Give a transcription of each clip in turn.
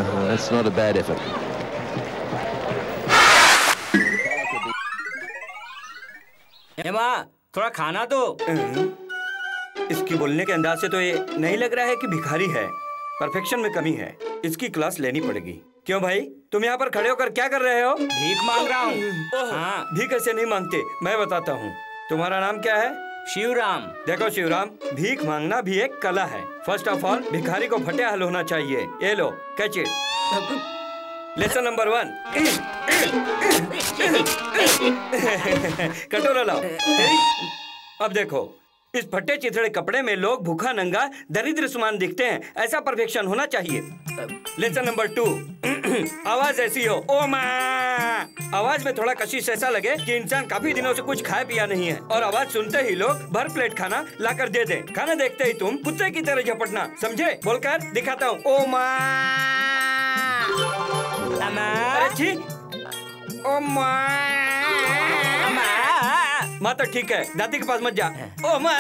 that's not a bad effort. माँ, थोड़ा खाना दो। इसकी बोलने के अंदाज से तो ये नहीं लग रहा है कि भिखारी है। परफेक्शन में कमी है, इसकी क्लास लेनी पड़ेगी। क्यों भाई, तुम यहाँ पर खड़े होकर क्या कर रहे हो? भीख मांग रहा हूँ। हाँ। भीख ऐसे नहीं मांगते, मैं बताता हूँ। तुम्हारा नाम क्या है? शिवराम। देखो शिवराम, भीख मांगना भी एक कला है। फर्स्ट ऑफ ऑल भिखारी को फटे हाल होना चाहिए। ये लो, कैच इट। लेसन नंबर 1, कटोरा लाओ। अब देखो, इस फटे चिथड़े कपड़े में लोग भूखा नंगा दरिद्र समान दिखते हैं, ऐसा परफेक्शन होना चाहिए। लेसन नंबर 2, आवाज ऐसी हो, ओ माँ। आवाज में थोड़ा कशिश ऐसा लगे कि इंसान काफी दिनों से कुछ खाया पिया नहीं है, और आवाज सुनते ही लोग भर प्लेट खाना लाकर दे दे। खाना देखते ही तुम कुत्ते की तरह झपटना, समझे? बोलकर दिखाता हूँ, ओ माँ। अरे जी, ओ माँ। माँ तो ठीक है, दादी के पास मत जा। ओ माँ।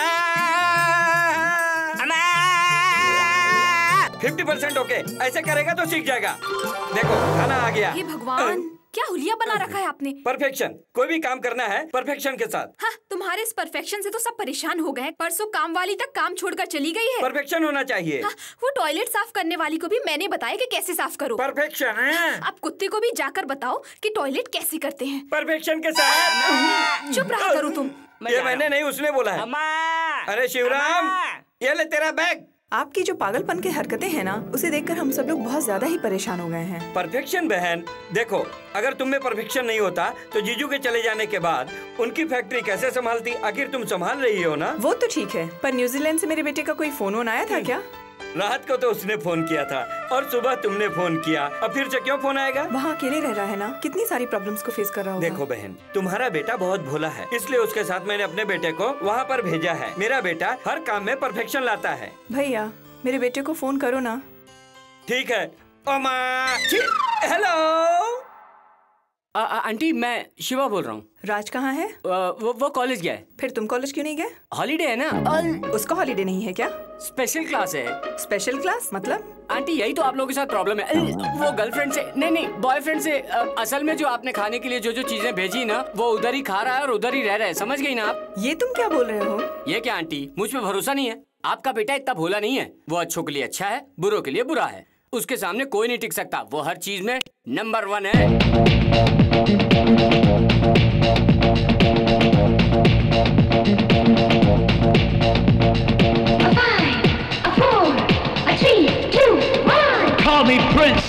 50% ओके, ऐसे करेगा तो सीख जाएगा। देखो खाना आ गया। हे भगवान, क्या हुलिया बना रखा है आपने। परफेक्शन, कोई भी काम करना है परफेक्शन के साथ। हाँ, तुम्हारे इस परफेक्शन से तो सब परेशान हो गए। परसों काम वाली तक काम छोड़कर चली गई है। परफेक्शन होना चाहिए। हाँ, वो टॉयलेट साफ करने वाली को भी मैंने बताया कि कैसे साफ करो। परफेक्शन है। अब कुत्ते को भी जाकर बताओ कि टॉयलेट कैसे करते हैं। परफेक्शन के साथ। चुप रहा करो तुम। ये मैंने नहीं, उसने बोला है। अरे शिवराम, ये ले तेरा बैग। आपकी जो पागलपन की हरकतें हैं ना, उसे देखकर हम सब लोग बहुत ज्यादा ही परेशान हो गए हैं। परफेक्शन बहन, देखो अगर तुम में परफेक्शन नहीं होता तो जीजू के चले जाने के बाद उनकी फैक्ट्री कैसे संभालती? आखिर तुम संभाल रही हो ना। वो तो ठीक है, पर न्यूजीलैंड से मेरे बेटे का कोई फोन आया था क्या? रात को तो उसने फोन किया था और सुबह तुमने फोन किया, अब फिर से क्यों फोन आएगा? वहाँ अकेले रह रहा है ना, कितनी सारी प्रॉब्लम्स को फेस कर रहा होगा। देखो बहन, तुम्हारा बेटा बहुत भोला है, इसलिए उसके साथ मैंने अपने बेटे को वहाँ पर भेजा है। मेरा बेटा हर काम में परफेक्शन लाता है। भैया, मेरे बेटे को फोन करो ना। ठीक है। हेलो आंटी, मैं शिवा बोल रहा हूँ। राज कहाँ है? वो कॉलेज गया है। फिर तुम कॉलेज क्यों नहीं गए? हॉलीडे है ना। उसका हॉलीडे नहीं है क्या? स्पेशल क्लास है। स्पेशल क्लास मतलब? आंटी, यही तो आप लोगों के साथ प्रॉब्लम है। वो गर्लफ्रेंड से नहीं बॉयफ्रेंड से। असल में जो आपने खाने के लिए जो जो चीजें भेजी ना, वो उधर ही खा रहा है और उधर ही रह रहा है। समझ गई ना आप? ये तुम क्या बोल रहे हो? ये क्या आंटी, मुझ पे भरोसा नहीं है? आपका बेटा इतना भोला नहीं है। वो अच्छों के लिए अच्छा है, बुरों के लिए बुरा है। उसके सामने कोई नहीं टिक सकता। वो हर चीज में नंबर 1 है। Call me Prince.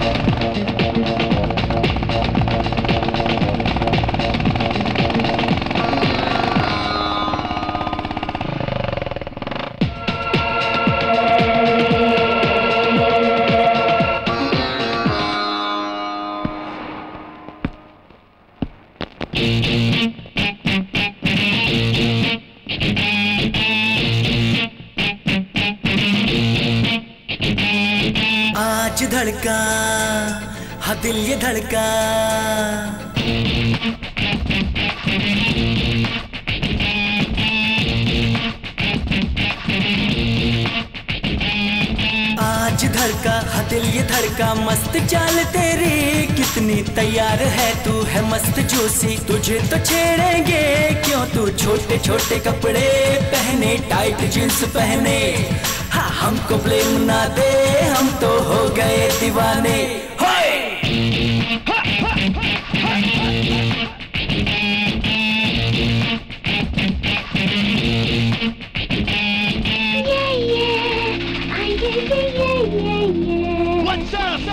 आज धड़का, हाँ दिल ये धड़का। आज धड़का, हाँ दिल ये धड़का। मस्त चाल तेरी कितनी तैयार है, तू है मस्त जोशी। तुझे तो छेड़ेंगे क्यों, तू छोटे छोटे कपड़े पहने, टाइट जींस पहने। हाँ हमको ब्लेम ना दे, हम तो हो गए दीवाने। What's up?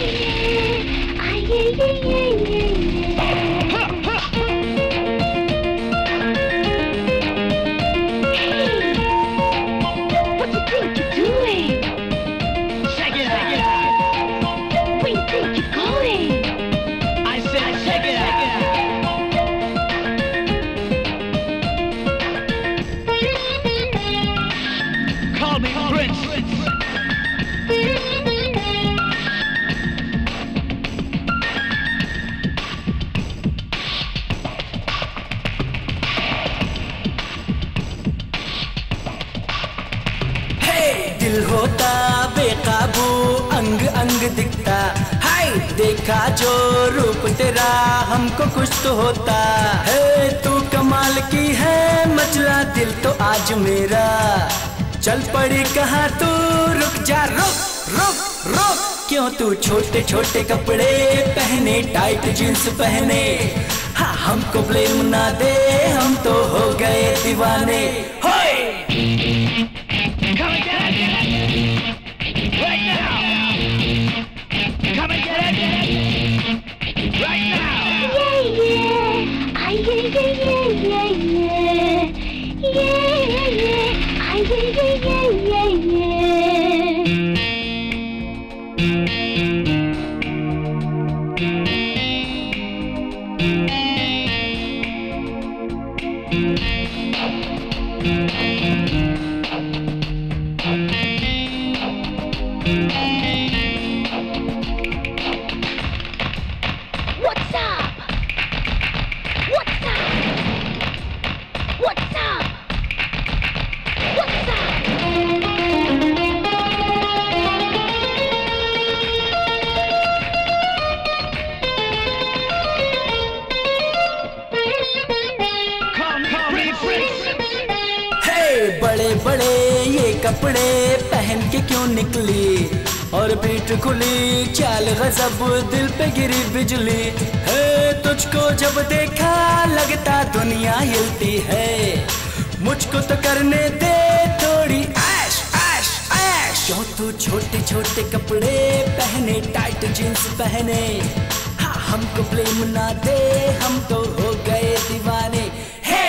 Call me Prince. अंग अंग दिखता। हाय देखा जो रूप तेरा हमको कुछ तो होता है। तू कमाल की है मचला दिल तो आज मेरा। चल पड़ी कहाँ तू, रुक जा रुक रुक रुक। क्यों तू छोटे छोटे कपड़े पहने, टाइट जींस पहने। हाँ हमको ब्लेम ना दे, हम तो हो गए दीवाने। होए Come and get it! Right now! Come and get it! Right now! Yeah, yeah! Ay, yeah, yeah, yeah, yeah! Yeah, yeah! Ay, yeah, yeah, yeah, yeah! What's up? What's up? What's up? What's up? Call me Prince! हे बड़े बड़े ये कपड़े पहन के क्यों निकली, और पीठ खुली चाल गजब दिल पे गिरी बिजली। है तुझको जब देखा लगता दुनिया हिलती है। मुझको तो करने दे थोड़ी ऐश ऐश ऐश। क्यों तू छोटे छोटे कपड़े पहने, टाइट जींस पहने। हाँ हमको ब्लेम ना दे, हम तो हो गए दीवाने। हे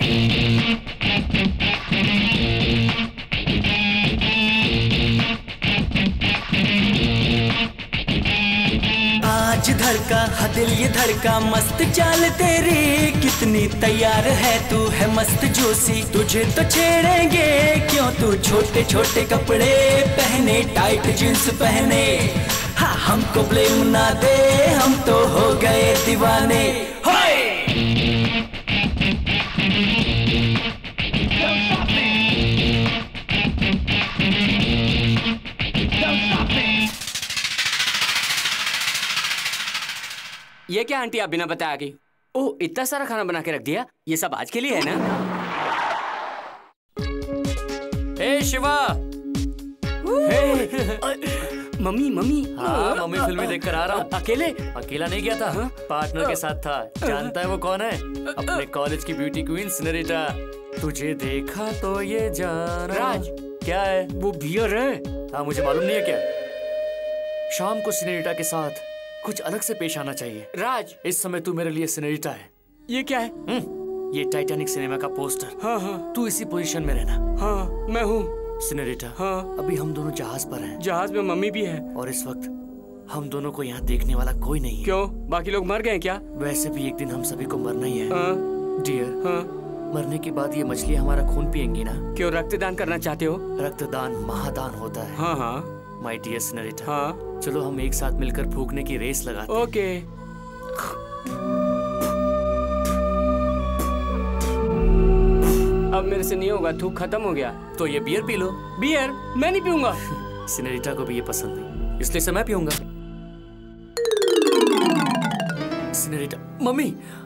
आज धड़का हाँ दिल ये धड़का, मस्त चाल तेरी कितनी तैयार है। तू है मस्त जोशी, तुझे तो छेड़ेंगे। क्यों तू छोटे छोटे कपड़े पहने, टाइट जींस पहने। हाँ हमको ब्लेम ना दे, हम तो हो गए दीवाने। होए Don't stop me! Don't stop me! ये क्या आंटी आप बिना बताए आ गई? ओह इतना सारा खाना बना के रख दिया, ये सब आज के लिए है ना? हे शिवा! Mummy mummy. हाँ मम्मी फिल्में देखकर आ रहा हूँ। अकेले? अकेला नहीं गया था, पार्टनर के साथ था। जानता है वो कौन है? अपने कॉलेज की ब्यूटी क्वीन सिनेरिटा। तुझे देखा तो ये जाना। राज। क्या है? वो बियर है। हाँ मुझे मालूम नहीं है क्या। शाम को सिनेरिटा के साथ कुछ अलग से पेश आना चाहिए। राज इस समय तू मेरे लिए सिनेरिटा है। ये क्या है? ये टाइटैनिक सिनेमा का पोस्टर। हाँ हाँ तू इसी पोजीशन में रहना। हाँ मैं हूँ सिनेरिटा। हाँ। अभी हम दोनों जहाज पर हैं। जहाज में मम्मी भी है। और इस वक्त हम दोनों को यहाँ देखने वाला कोई नहीं है। क्यों, बाकी लोग मर गए क्या? वैसे भी एक दिन हम सभी को मरना ही है। हाँ। डियर। हाँ। मरने के बाद ये मछलियाँ हमारा खून पिएंगी ना? क्यों, रक्तदान करना चाहते हो? रक्तदान महादान होता है। हाँ हाँ। My dear senorita. हाँ। चलो हम एक साथ मिलकर फूकने की रेस लगाते हैं। ओके। अब मेरे से नहीं होगा, थूक खत्म हो गया। तो ये बियर पी लो। बियर? मैं नहीं पीऊंगा। सिनेरिटा को भी ये पसंद है, इसलिए से मैं पीऊंगा। सिनेरिटा। मम्मी,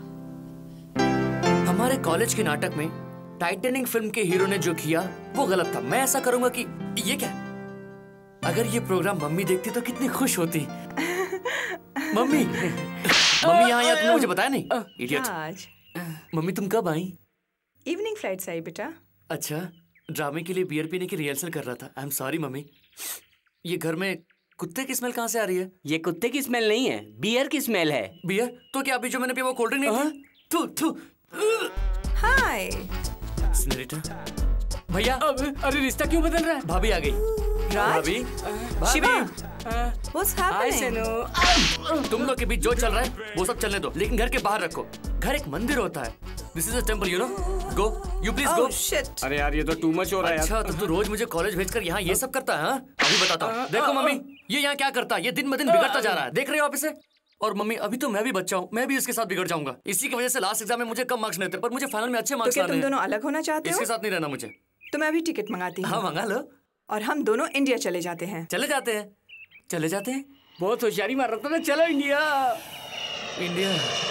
हमारे कॉलेज के नाटक में टाइटैनिक फिल्म के हीरो ने जो किया वो गलत था। मैं ऐसा करूंगा कि ये क्या, अगर ये प्रोग्राम मम्मी देखती तो कितनी खुश होती। मम्मी मम्मी यहाँ तुमने मुझे बताया नहीं। इडियट। आज मम्मी तुम कब आई? इवनिंग फ्लाइट से आई बेटा। अच्छा, ड्रामे के लिए बियर पीने की रिहर्सल कर रहा था। I am sorry mummy. ये घर में कुत्ते की स्मेल कहाँ से आ रही है? ये कुत्ते की स्मेल नहीं है, बियर की स्मेल है। बियर? तो क्या अभी जो मैंने पिया वो कोल्ड ड्रिंक नहीं थी? थू थू। हाय सिनेरिटा। भैया। अरे रिश्ता क्यों बदल रहा है? भाभी आ गई। राज, भाभी। शिवा, भाभी। What's happening? तुम लोग के बीच जो चल रहा है वो सब चलने दो, लेकिन घर के बाहर रखो। घर एक मंदिर होता है। This is a temple, you know. Go, you please go. Shit. अरे यार ये तो टू मच हो रहा है। अच्छा, तो तू रोज मुझे कॉलेज भेजकर यहाँ ये सब करता है? हाँ? अभी बताता हूँ। देखो मम्मी, ये यहाँ क्या करता है? ये दिन ब दिन बिगड़ता जा रहा है। देख रहे हो आप इसे? और मम्मी अभी तो मैं भी बच्चा हूँ, मैं भी इसके साथ बिगड़ जाऊंगा। इसी की वजह से लास्ट एग्जाम में मुझे कम मार्क्स नहीं थे, पर मुझे फाइनल में अच्छे तो मार्क्स क्या लाने तुम हैं। दोनों अलग होना चाहते हो? इसके साथ नहीं रहना मुझे। तो मैं अभी टिकट मंगाती हाँ हूँ मंगा लो। और हम दोनों इंडिया चले जाते हैं। चले जाते हैं। चले जाते हैं। बहुत होशियारी मार रहा था ना। चलो इंडिया। इंडिया।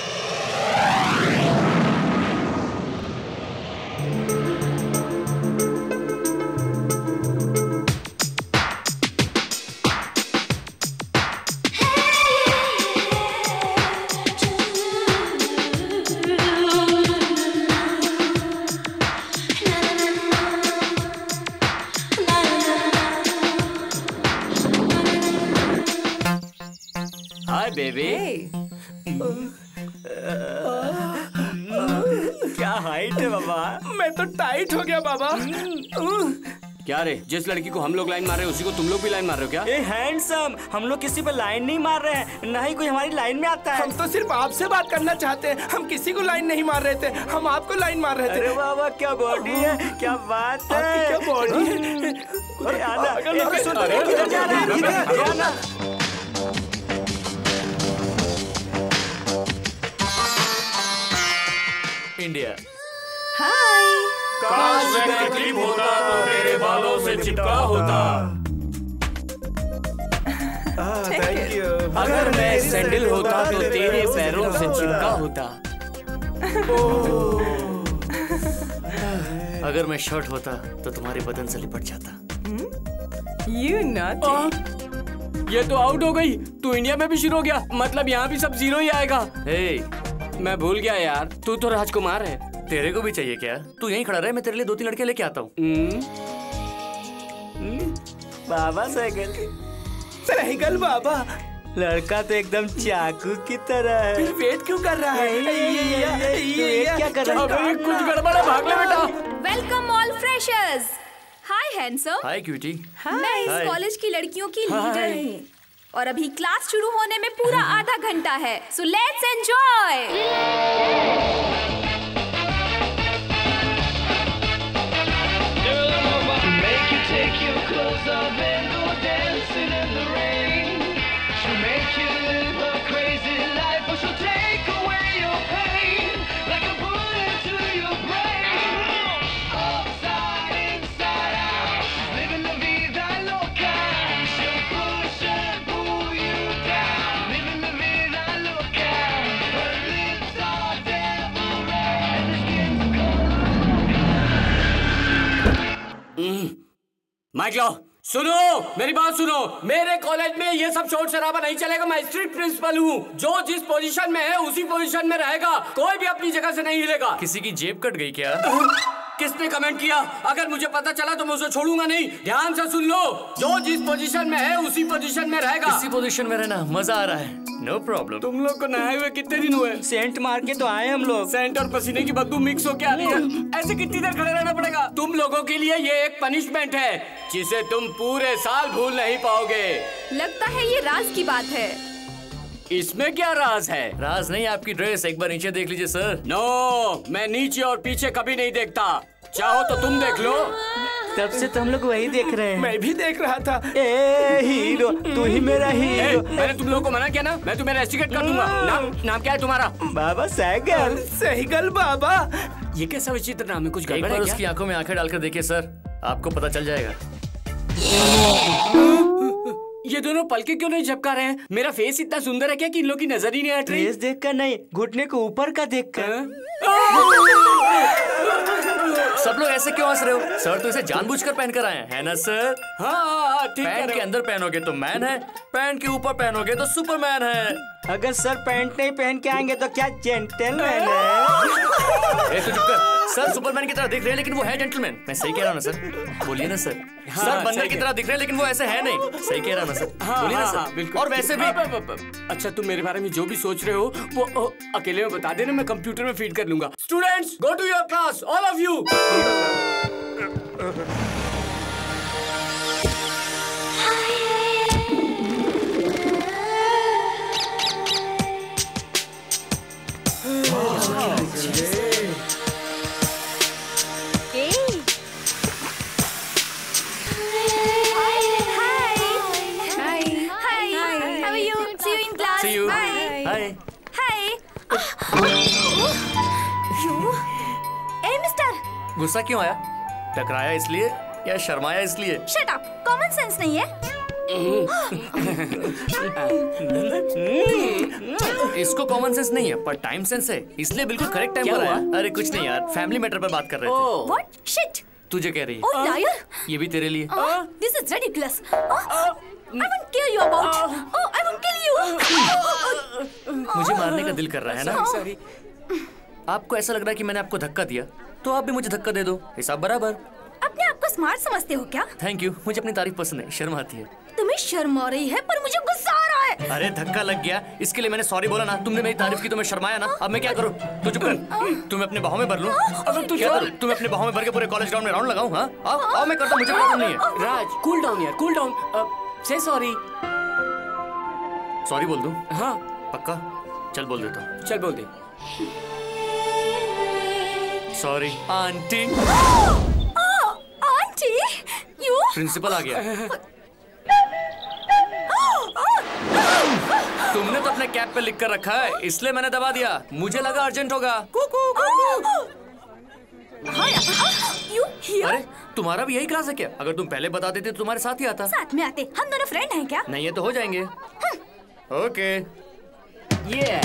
Hi baby. क्या हाइट है बाबा। मैं तो टाइट हो गया बाबा। क्या रे, जिस लड़की को हम लोग लाइन मार रहे हैं उसी को तुम लोग भी लाइन मार रहे हो क्या? ए हैंडसम, हम लोग किसी पर लाइन नहीं मार रहे हैं, ना ही कोई हमारी लाइन में आता है। हम तो सिर्फ आपसे बात करना चाहते हैं, हम किसी को लाइन नहीं मार रहे थे, हम आपको लाइन मार रहे थे। अरे बाबा क्या बॉडी है, क्या बात है। आपकी क्या बॉडी है। अरे आना, किधर जा रहा है, किधर जाना। इंडिया। हाय। काश मैं क्लिप होता तो तेरे बालों से चिपका होता। Thank you. अगर मैं सैंडल होता तो तेरे पैरों से चिपका होता। अगर मैं शर्ट होता तो तुम्हारे बदन से लिपट जाता। You naughty। ये तो आउट हो गई। तू इंडिया में भी शुरू हो गया, मतलब यहाँ भी सब जीरो ही आएगा। मैं भूल गया यार, तू तो राजकुमार है। तेरे को भी चाहिए क्या? तू यहीं खड़ा रहे, मैं तेरे लिए 2-3 लड़के लेके आता हूँ। बाबा साइकिल। साइकिल बाबा। लड़का तो एकदम चाकू की तरह है। फिर वेट क्यों कर रहा है? ये क्या कर रहा है? कुछ गड़बड़ है, भाग ले बेटा। Welcome all freshers. Hi handsome. Hi cutie. मैं इस कॉलेज की लड़कियों की लीडर हूँ और अभी क्लास शुरू होने में पूरा आधा घंटा है, सो लेट्स एंजॉय। माइक लो, सुनो मेरी बात सुनो। मेरे कॉलेज में ये सब शोर शराबा नहीं चलेगा। मैं स्ट्रिक्ट प्रिंसिपल हूँ। जो जिस पोजीशन में है उसी पोजीशन में रहेगा, कोई भी अपनी जगह से नहीं हिलेगा। किसी की जेब कट गई क्या? किसने कमेंट किया? अगर मुझे पता चला तो मैं उसे छोड़ूंगा नहीं। ध्यान से सुन लो, जो जिस पोजीशन में है उसी पोजीशन में रहेगा। इसी पोजीशन में रहना मजा आ रहा है। No problem. तुम लोग को नहाए हुए कितने दिन हुए? सेंट मार के तो आए हम लोग। सेंट और पसीने की बदबू मिक्स होके आ रही है। ऐसे कितनी देर खड़े रहना पड़ेगा? तुम लोगों के लिए ये एक पनिशमेंट है जिसे तुम पूरे साल भूल नहीं पाओगे। लगता है ये राज की बात है। इसमें क्या राज है? राज नहीं, आपकी ड्रेस एक बार नीचे देख लीजिए सर। नो, मैं नीचे और पीछे कभी नहीं देखता। चाहो तो तुम देख लो। तब से तो हम लोग वही देख रहे हैं। मैं भी देख रहा था। ए हीरो, तू ही मेरा हीरो। मैंने तुम लोगों को मना किया ना, मैं तुम्हें रेस्टिकेट कर दूंगा। नाम क्या है तुम्हारा? बाबा साइकिल। साइकिल बाबा। ये कैसा विचित्र नाम है? कुछ एक गड़बड़ बार है उसकी क्या? आंखों में आंखें डालकर देखिए सर, आपको पता चल जाएगा। ये दोनों पलके क्यों नहीं झपका रहे हैं? मेरा फेस इतना सुंदर है क्या कि इन लोगों की नजर ही नहीं हट रही? फेस देखकर नहीं, घुटने को ऊपर का देखकर। सब लोग ऐसे क्यों हंस रहे हो? सर तो इसे जानबूझकर पहन कर आए हैं, है ना सर? हाँ ठीक है। पैंट के अंदर पहनोगे तो मैन है, पैंट के ऊपर पहनोगे तो सुपरमैन है। अगर सर पैंट नहीं पहन के आएंगे तो क्या जेंटलमैन है? तो चुप कर। सर सुपरमैन की तरह दिख रहे हैं लेकिन वो है जेंटलमैन। मैं सही कह रहा हूँ ना सर? बोलिए ना सर। हाँ, सर बंदर की तरह दिख रहे हैं लेकिन वो ऐसे है नहीं। सही कह रहा हूँ ना सर? बोलिए ना सर। बिल्कुल। और वैसे भी अच्छा, तुम मेरे बारे में जो भी सोच रहे हो वो अकेले में बता देना, मैं कंप्यूटर में फीड कर लूंगा। Students, go to your class, all of you. गुस्सा क्यों आया? टकराया इसलिए या शर्माया इसलिए? शट अप, कॉमन सेंस नहीं है। इसको कॉमन सेंस नहीं है पर टाइम सेंस है, इसलिए बिल्कुल करेक्ट टाइम पर आया। अरे कुछ नहीं यार, फैमिली मैटर पर बात कर रहे थे। What? Shit! तुझे कह रही Oh, है। liar! ये भी तेरे लिए। This is ridiculous. I won't kill you about. Oh, I won't kill you. मुझे मारने का दिल कर रहा है ना? सॉरी। आपको ऐसा लग रहा है कि मैंने आपको धक्का दिया, तो आप भी मुझे धक्का दे दो, हिसाब बराबर। अपने आप को स्मार्ट समझते हो क्या? थैंक यू, मुझे अपनी तारीफ पसंद है, शर्म आती है। तुम्हें शर्म आ रही है पर मुझे गुस्सा आ रहा है। अरे धक्का लग गया, इसके लिए मैंने सॉरी बोला ना। तुमने मेरी तारीफ की तो मैं शर्माया ना। अब मैं क्या करूँ? तू चुप कर। तुम्हें अपने बाहों में भर लूं? अब तू क्या करूं? तुम्हें अपने बाहों में भर के पूरे कॉलेज ग्राउंड में राउंड लगाऊं? हाँ आओ मैं करता हूं, मुझे प्रॉब्लम नहीं है। राज कूल डाउन यार, कूल डाउन। से सॉरी। सॉरी बोल दूं? हाँ पक्का? चल बोल देता हूँ। चल बोल दे। Sorry aunty. Aunty, you? Principal आ गया। तुमने तो अपने कैप पे लिख कर रखा है, इसलिए मैंने दबा दिया। मुझे लगा अर्जेंट होगा। अरे तुम्हारा भी यही क्लास है क्या? अगर तुम पहले बता देते तो तुम्हारे साथ ही आता। साथ में आते, हम दोनों फ्रेंड हैं क्या? नहीं है तो हो जाएंगे। ओके। ये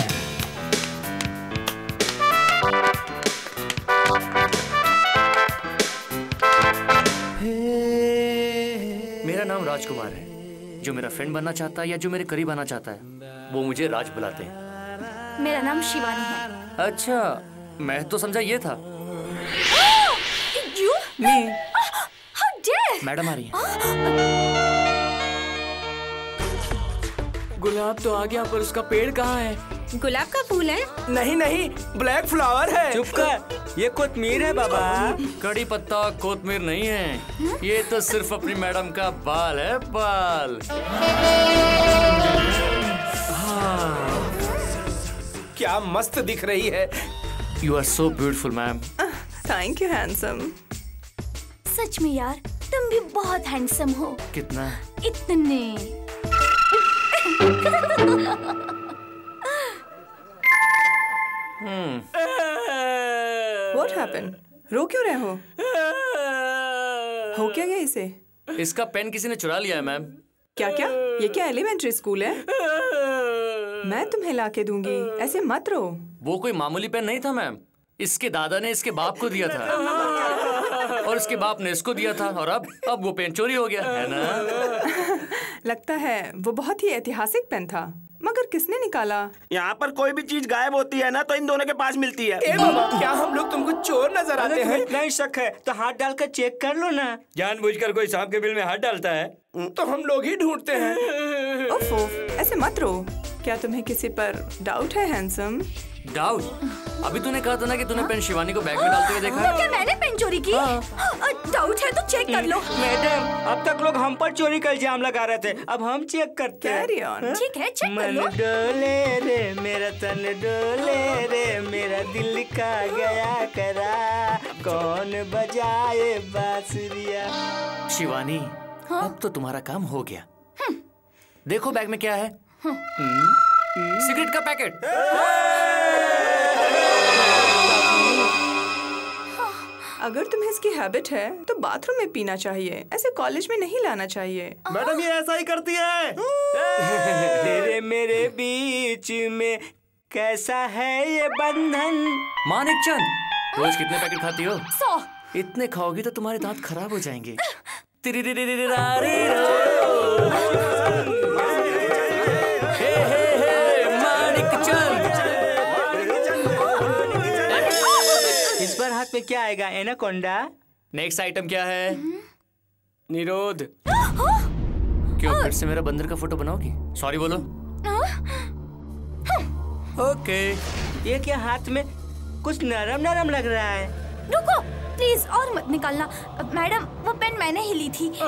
मेरा नाम राजकुमार है। जो मेरा फ्रेंड बनना चाहता है या जो मेरे करीब आना चाहता है वो मुझे राज बुलाते हैं। मेरा नाम शिवानी है। अच्छा, मैं तो समझा ये था। You? नहीं। How dare? मैडम आ रही है। गुलाब तो आ गया पर उसका पेड़ कहाँ है? गुलाब का फूल है? नहीं नहीं, ब्लैक फ्लावर है। चुप कर, ये कोतमीर है बाबा। कड़ी पत्ता कोतमीर नहीं है, ये तो सिर्फ अपनी मैडम का बाल है, बाल। क्या मस्त दिख रही है। You are so beautiful ma'am. Thank you handsome. सच में यार, तुम भी बहुत हैंडसम हो। कितना? इतने। What happened? रो क्यों रहे हो? हो क्या गया इसे? इसका पेन किसी ने चुरा लिया है मैम। क्या क्या? ये क्या एलिमेंट्री स्कूल है? मैं तुम्हें लाके दूंगी, ऐसे मत रो। वो कोई मामूली पेन नहीं था मैम, इसके दादा ने इसके बाप को दिया था और इसके बाप ने इसको दिया था और अब वो पेन चोरी हो गया है ना। लगता है वो बहुत ही ऐतिहासिक पेन था, मगर किसने निकाला? यहाँ पर कोई भी चीज गायब होती है ना तो इन दोनों के पास मिलती है। ए बाबा, क्या हम लोग तुमको चोर नजर आते हैं? इतना ही शक है तो हाथ डालकर चेक कर लो ना। जानबूझकर कोई सांप के बिल में हाथ डालता है तो हम लोग ही ढूंढते हैं। उफ उफ, ऐसे मत रो। क्या तुम्हें किसी पर डाउट है हैंडसम? डाउट? अभी तूने कहा था ना कि तूने पेन शिवानी को बैग में डालते हुए देखा। तो क्या मैंने पेन चोरी की? डाउट है तो चेक कर लो। मैडम, अब तक लोग हम पर चोरी का इल्जाम लगा रहे थे, अब हम चेक करते हैं। Carry on. ठीक है, चेक कर मन लो। डोले रे मेरा तन डोले रे मेरा दिल का गया करा, कौन बजाए बांसुरिया। शिवानी, अब तो तुम्हारा काम हो गया। देखो बैग में क्या है। सिगरेट का पैकेट। अगर तुम्हें इसकी हैबिट है तो बाथरूम में पीना चाहिए, ऐसे कॉलेज में नहीं लाना चाहिए। मैडम ये ऐसा ही करती है। तेरे मेरे बीच में कैसा है ये बंधन। मानिक चंद, रोज कितने पैकेट खाती हो? 100। इतने खाओगी तो तुम्हारे दांत खराब हो जाएंगे। मानिक चंद। इस बार हाथ में क्या आएगा? एनाकोंडा। नेक्स्ट आइटम क्या है? निरोध। क्यों फिर से मेरा बंदर का फोटो बनाओगी? सॉरी बोलो। ओके। ये क्या हाथ में कुछ नरम नरम लग रहा है? रुको प्लीज, और मत निकालना। मैडम, वो पेन मैंने ही ली थी।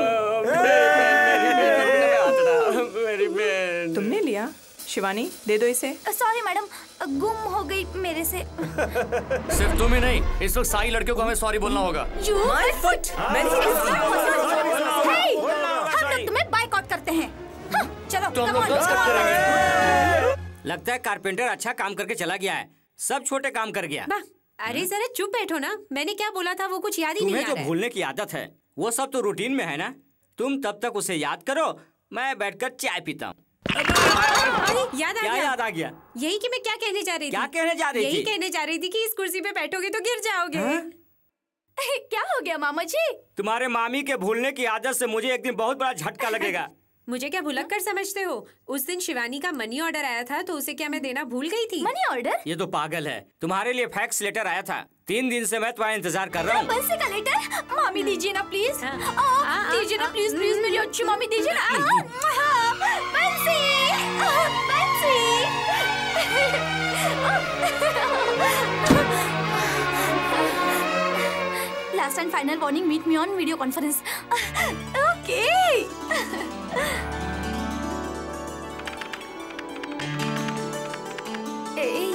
मेरी पेन। तुमने लिया? शिवानी, दे दो इसे। सॉरी मैडम, गुम हो गई मेरे से। सिर्फ तुम ही नहीं, इस वक्त सारी लड़कियों को हमें सॉरी बोलना होगा। My foot! मैंने ही Hey, हम लोग तुम्हें बायकॉट करते हैं। हाँ, चलो, तो हम come लोग on, करते come on। रहेंगे। लगता है कारपेंटर अच्छा काम करके चला गया है, सब छोटे काम कर गया। अरे जरा चुप बैठो ना, मैंने क्या बोला था वो कुछ याद ही नहीं तुम्हें आ जो रहा है। भूलने की आदत है वो सब तो रूटीन में है ना। तुम तब तक उसे याद करो मैं बैठकर चाय पीता हूँ। याद आ क्या गया? याद आ गया? यही कि मैं क्या कहने जा रही थी। क्या कहने जा रही थी? यही कहने जा रही थी कि इस कुर्सी पे बैठोगे तो गिर जाओगे। क्या हो गया मामा जी? तुम्हारे मामी के भूलने की आदत से मुझे एक दिन बहुत बड़ा झटका लगेगा। मुझे क्या भुलक्कड़ समझते हो? उस दिन शिवानी का मनी ऑर्डर आया था तो उसे क्या मैं देना भूल गई थी? Money order? ये तो पागल है। तुम्हारे लिए फैक्स लेटर आया था। 3 दिन से मैं तुम्हारा इंतजार कर रहा हूँ। बंसी का लेटर? मामी दीजिए ना प्लीज। दीजिए ना प्लीज प्लीज, मेरी अच्छी मामी दीजिए ना। बंसी, बंसी। Last and final warning, meet me on video conference. Okay. Hey.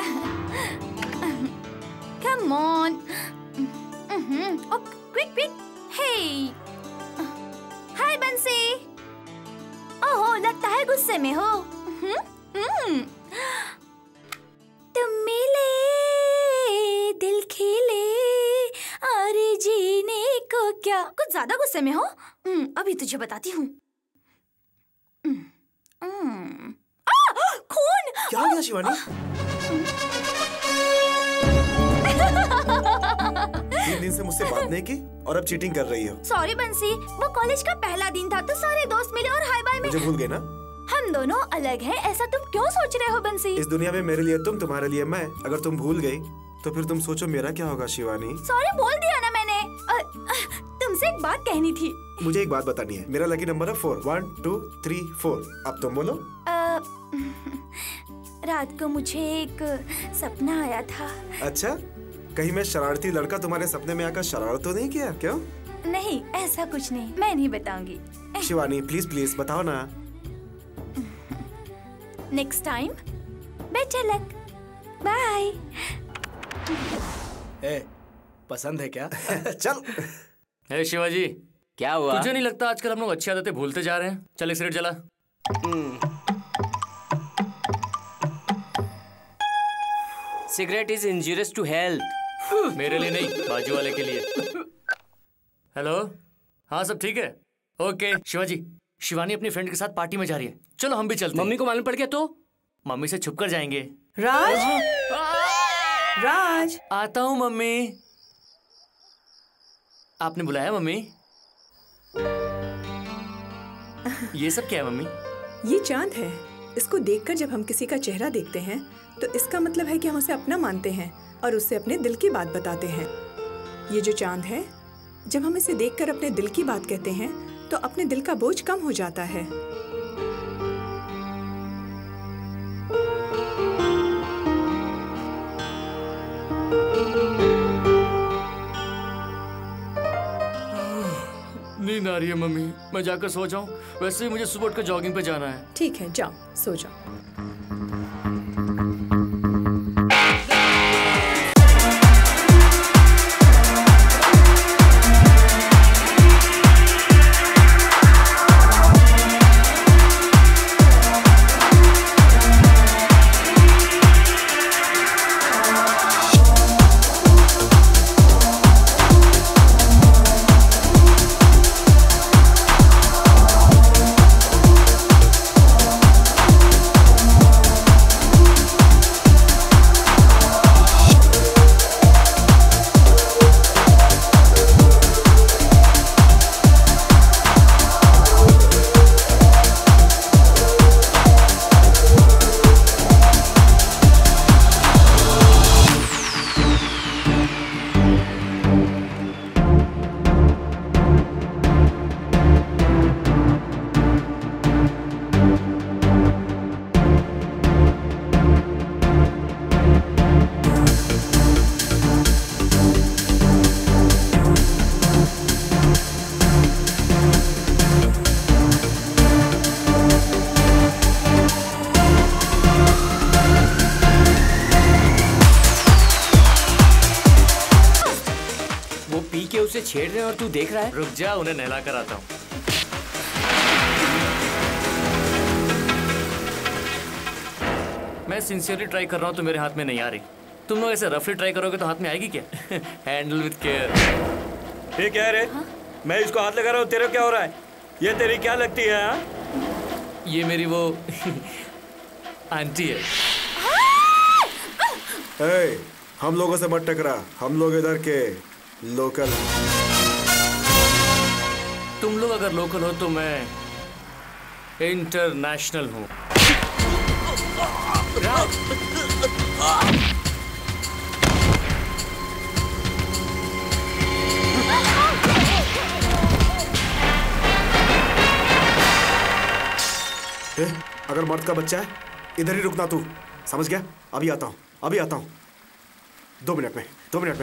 Come on. Oh, quick, quick. Hey. Hi, बंसी। ओह, लगता है गुस्से में हो। तुम मिले, दिल खिले, और जीने को क्या। कुछ ज्यादा गुस्से में हो? अभी तुझे बताती हूँ। खून! क्या हो गया शिवानी? 3 दिन से मुझसे बात नहीं की और अब चीटिंग कर रही हो। सॉरी बंसी, वो कॉलेज का पहला दिन था तो सारे दोस्त मिले और हाय बाय में। मुझे भूल गए ना? हम दोनों अलग हैं, ऐसा तुम क्यों सोच रहे हो बंसी? इस दुनिया में मेरे लिए तुम, तुम्हारे लिए मैं। अगर तुम भूल गई तो फिर तुम सोचो मेरा क्या होगा शिवानी। सॉरी बोल दिया ना मैंने। तुमसे एक बात कहनी थी। मुझे एक बात बतानी है। मेरा लकी नंबर है 4। 1 2 3 4। अब तुम बोलो। रात को मुझे एक सपना आया था। अच्छा, कहीं मैं शरारती लड़का तुम्हारे सपने में आकर शरारत तो नहीं किया? क्यों? नहीं, ऐसा कुछ नहीं, मैं नहीं बताऊंगी। शिवानी प्लीज प्लीज बताओ ना। Next time better luck. Bye. पसंद है क्या? चल। हे शिवाजी, क्या हुआ? तुझे नहीं लगता आजकल हम लोग अच्छी आदतें भूलते जा रहे हैं? चल एक सिगरेट जला। Cigarette is injurious to health. मेरे लिए नहीं, बाजू वाले के लिए। हेलो, हाँ सब ठीक है? ओके शिवाजी, शिवानी अपनी फ्रेंड के साथ पार्टी में जा रही है, चलो हम भी चलते हैं। मम्मी को मालूम पड़ गया तो? मम्मी से छुप कर जाएंगे। राज, राज। आता हूँ मम्मी। आपने बुलाया मम्मी? ये सब क्या है मम्मी? ये चांद है। इसको देखकर जब हम किसी का चेहरा देखते हैं तो इसका मतलब है कि हम उसे अपना मानते हैं और उससे अपने दिल की बात बताते हैं। ये जो चांद है, जब हम इसे देखकर अपने दिल की बात कहते हैं तो अपने दिल का बोझ कम हो जाता है। नींद आ रही है मम्मी, मैं जाकर सो जाऊं। वैसे ही मुझे सुबह उठकर जॉगिंग पे जाना है। ठीक है, जाओ सो जाओ। उसे छेड़ रहे हैं और तू देख रहा है? रुक जा, उन्हें नहला कर आता हूँ। मैं सिंसियरली ट्राई कर रहा हूँ तो मेरे हाथ में नहीं आ रही। तुम लोग ऐसे रफली ट्राई करोगे तो हाथ में आएगी क्या? Handle with care. ये क्या है रे? मैं इसको हाथ लगा रहा हूँ, तेरे क्या हो रहा है? ये तेरी क्या लगती है हा? ये मेरी वो आंटी है। ए, हम लोगों से मत टकरा, हम लोग इधर के लोकल। तुम लोग अगर लोकल हो तो मैं इंटरनेशनल हूँ। अगर मर्द का बच्चा है इधर ही रुकना तू, समझ गया? अभी आता हूँ, अभी आता हूँ। 2 मिनट में, 2 मिनट में।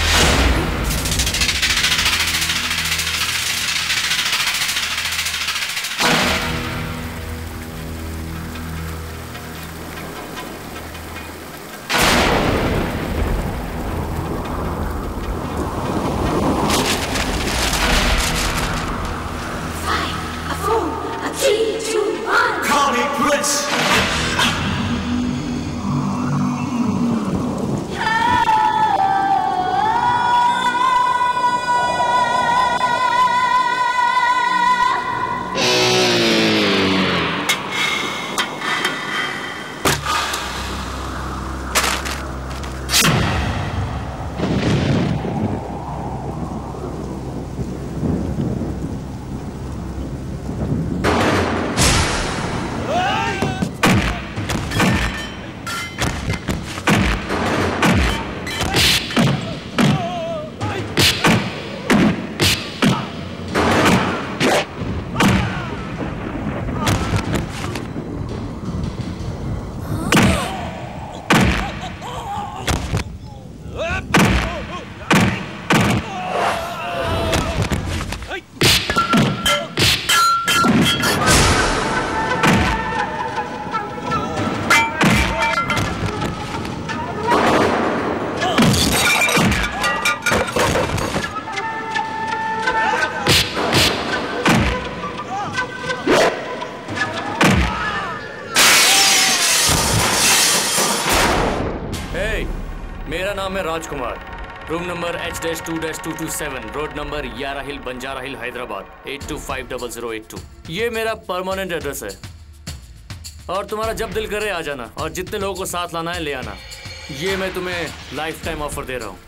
नाम है Rajkumar. Room number H-2-227, road number Yara hill, Banjara हिल, हैदराबाद 82500082। ये मेरा परमानेंट एड्रेस है और तुम्हारा जब दिल करे आ जाना और जितने लोगों को साथ लाना है ले आना। ये मैं तुम्हें लाइफ टाइम ऑफर दे रहा हूँ।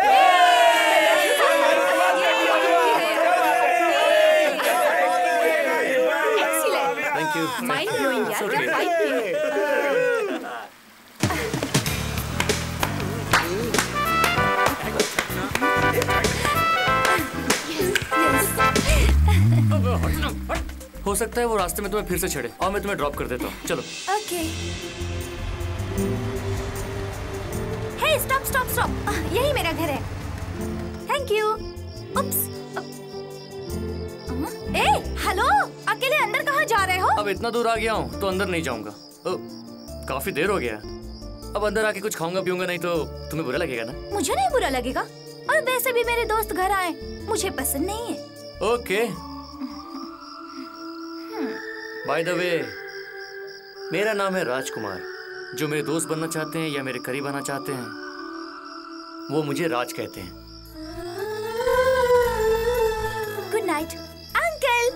Thank you. माइंड ब्लोइंग यार, क्या फाइट हो सकता है वो रास्ते में तुम्हें फिर से छेड़े और मैं तुम्हें ड्रॉप कर देता हूँ। चलो। ओके। हे स्टॉप स्टॉप स्टॉप, यही मेरा घर है। Thank you. उप्स। ए हेलो, अकेले अंदर कहाँ जा रहे हो? अब इतना दूर आ गया हूँ तो अंदर नहीं जाऊंगा। काफी देर हो गया। अब अंदर आके कुछ खाऊंगा पीऊंगा नहीं तो तुम्हें बुरा लगेगा ना? मुझे नहीं बुरा लगेगा, और वैसे भी मेरे दोस्त घर आए, मुझे पसंद नहीं है। ओके। बाय द वे, मेरा नाम है राजकुमार। जो मेरे दोस्त बनना चाहते हैं या मेरे करीब आना चाहते हैं वो मुझे राज कहते हैं। Good night uncle.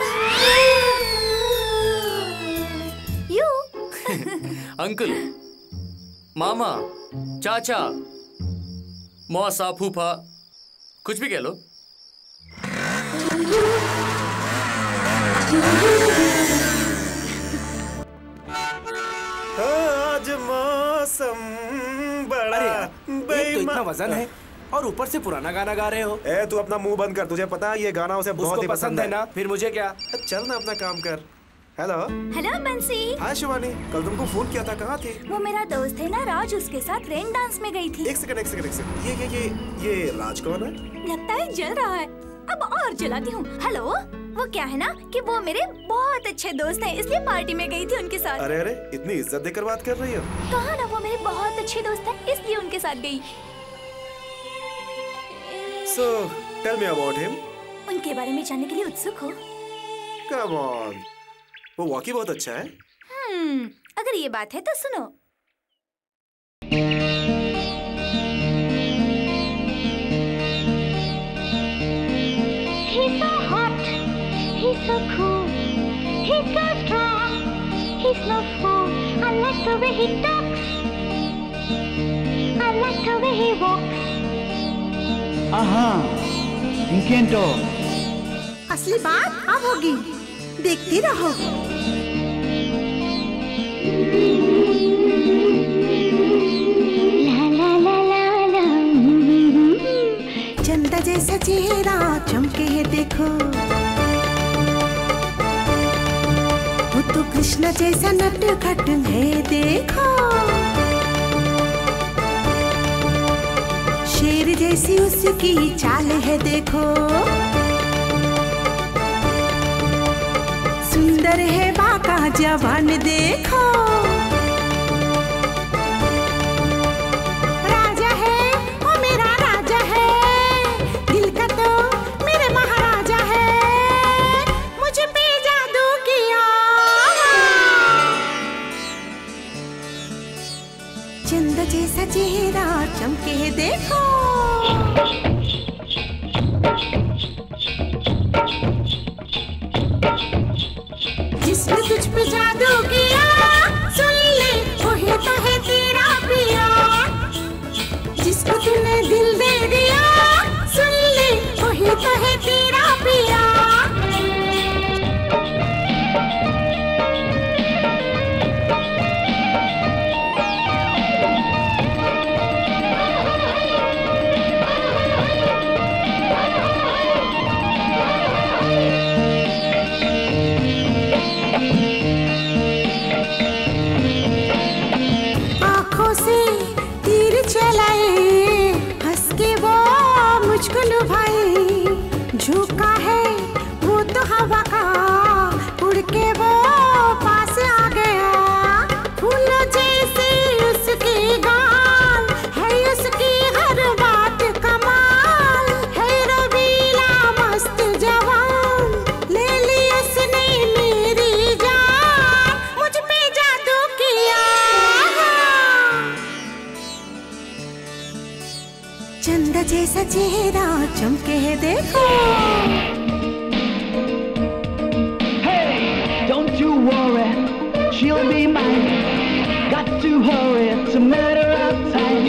You uncle, मामा, चाचा, मौसा, फूफा, कुछ भी कह लो। आज मौसम बड़ा एक तो इतना वजन है और ऊपर से पुराना गाना गा रहे हो। ए तू अपना मुंह बंद कर, तुझे पता है ये गाना उसे बहुत ही पसंद है ना, फिर मुझे क्या। चल ना अपना काम कर। हेलो हेलो बंसी। हाय शिवानी, कल तुमको फोन किया था, कहाँ थी? वो मेरा दोस्त है ना राज, उसके साथ रेन डांस में गई थी। एक सेकंड। ये राज कौन है? लगता है जल रहा है, अब और जलाती हूँ। हेलो, वो क्या है ना कि वो मेरे बहुत अच्छे दोस्त हैं, इसलिए पार्टी में गई थी उनके साथ। अरे इतनी इज्जत देकर बात कर रही हो। कहा ना वो मेरे बहुत अच्छे दोस्त हैं, इसलिए उनके साथ गई। So, tell me about him. उनके बारे में जानने के लिए उत्सुक हो? Come on. वो वाकई बहुत अच्छा है। अगर ये बात है तो सुनो। He's so hot. He's so cool. He's so strong. He's no fool. I like the way he talks. I like the way he walks. Encanto. असली बात अब होगी, देखती रहो। ला ला ला ला ला। चंदा जैसा चेहरा चमके है देखो, वो तो कृष्ण जैसा नटखट है देखो, शेर जैसी उसकी चाल है देखो, सुंदर है बाका जवान देखो, राजा है वो मेरा राजा है, दिल का तो मेरे महाराजा है, मुझे पे जादू किया। चंदा जैसा चेहरा चमके है देखो, जिसने तुझ पे जादू किया, सुन ले वही तो है तेरा पिया, जिसको तूने दिल दे दिया, सुन ले वही तो है तेरा पिया। झुका है वो तो हवा का, उड़ के वो पास आ गया, फूलों जैसे उसकी गाल है, उसकी हर बात कमाल है, रवीला मस्त जवान, ले ली उसने मेरी जान, मुझ पे जादू किया। चंदा जैसा चेहरा चमके है देखो। Hey, don't you worry, she'll be mine. Got to hurry, it's a matter of time.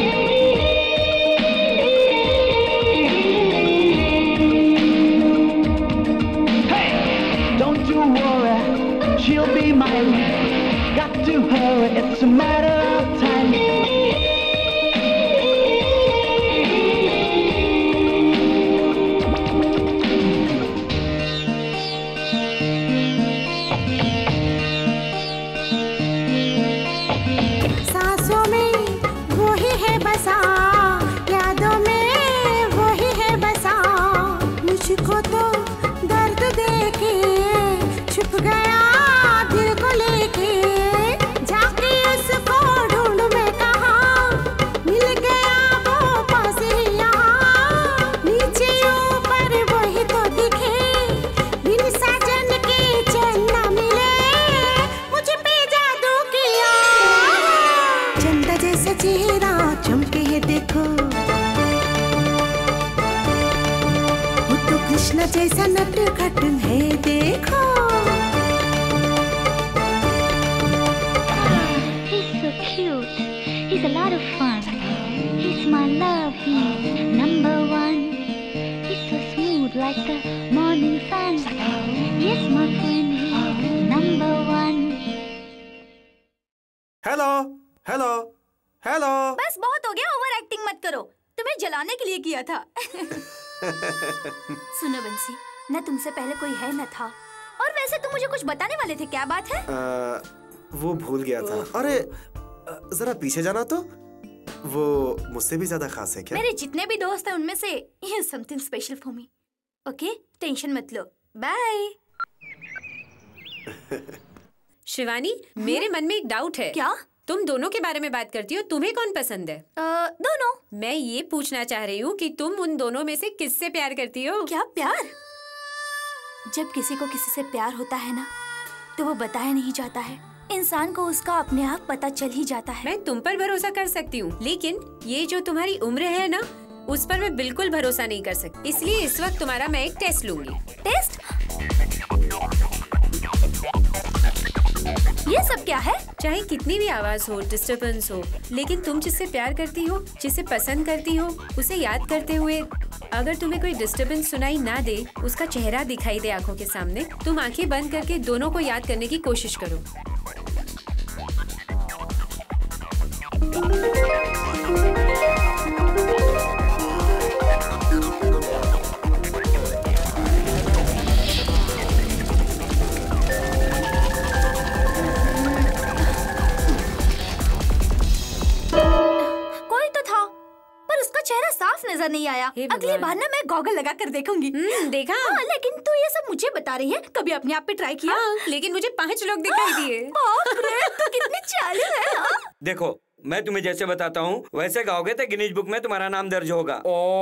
Hey, don't you worry, she'll be mine. Got to hurry, it's a matter of time. जैसा नटखट है देखो। He's so cute. He's a lot of fun. He's my love. He's number one. He's so smooth like the morning sun. Yes, my friend. He's number one. Hello hello hello. बस बहुत हो गया, over acting मत करो, तुम्हें जलाने के लिए किया था। सुनो बंसी, न तुमसे पहले कोई है न था, और वैसे तुम मुझे कुछ बताने वाले थे, क्या बात है? वो भूल गया था। अरे जरा पीछे जाना तो, वो मुझसे भी ज्यादा खास है क्या? मेरे जितने भी दोस्त हैं उनमें से ये something special for me. Okay, tension मत लो, बाय। शिवानी, मेरे मन में एक डाउट है। क्या? तुम दोनों के बारे में बात करती हो, तुम्हें कौन पसंद है? दोनों। मैं ये पूछना चाह रही हूँ कि तुम उन दोनों में से किससे प्यार करती हो? क्या प्यार? जब किसी को किसी से प्यार होता है ना, तो वो बताया नहीं जाता है, इंसान को उसका अपने आप पता चल ही जाता है। मैं तुम पर भरोसा कर सकती हूँ, लेकिन ये जो तुम्हारी उम्र है ना, उस पर मैं बिल्कुल भरोसा नहीं कर सकती। इसलिए इस वक्त तुम्हारा मैं एक टेस्ट लूंगी। टेस्ट? ये सब क्या है? चाहे कितनी भी आवाज हो, डिस्टरबेंस हो, लेकिन तुम जिससे प्यार करती हो, जिसे पसंद करती हो, उसे याद करते हुए अगर तुम्हें कोई डिस्टरबेंस सुनाई ना दे, उसका चेहरा दिखाई दे आंखों के सामने, तुम आंखें बंद करके दोनों को याद करने की कोशिश करो। नजर नहीं आया। अगली बार ना मैं गॉगल लगा कर देखूंगी। देखा? हाँ, लेकिन तू ये सब मुझे बता रही है, कभी अपने आप पे ट्राई किया? हाँ, लेकिन मुझे 5 लोग दिखाई दिए। बाप रे, तू कितनी चालू है। हाँ? देखो, मैं तुम्हें जैसे बताता हूँ वैसे गाओगे तो गिनीज बुक में तुम्हारा नाम दर्ज होगा।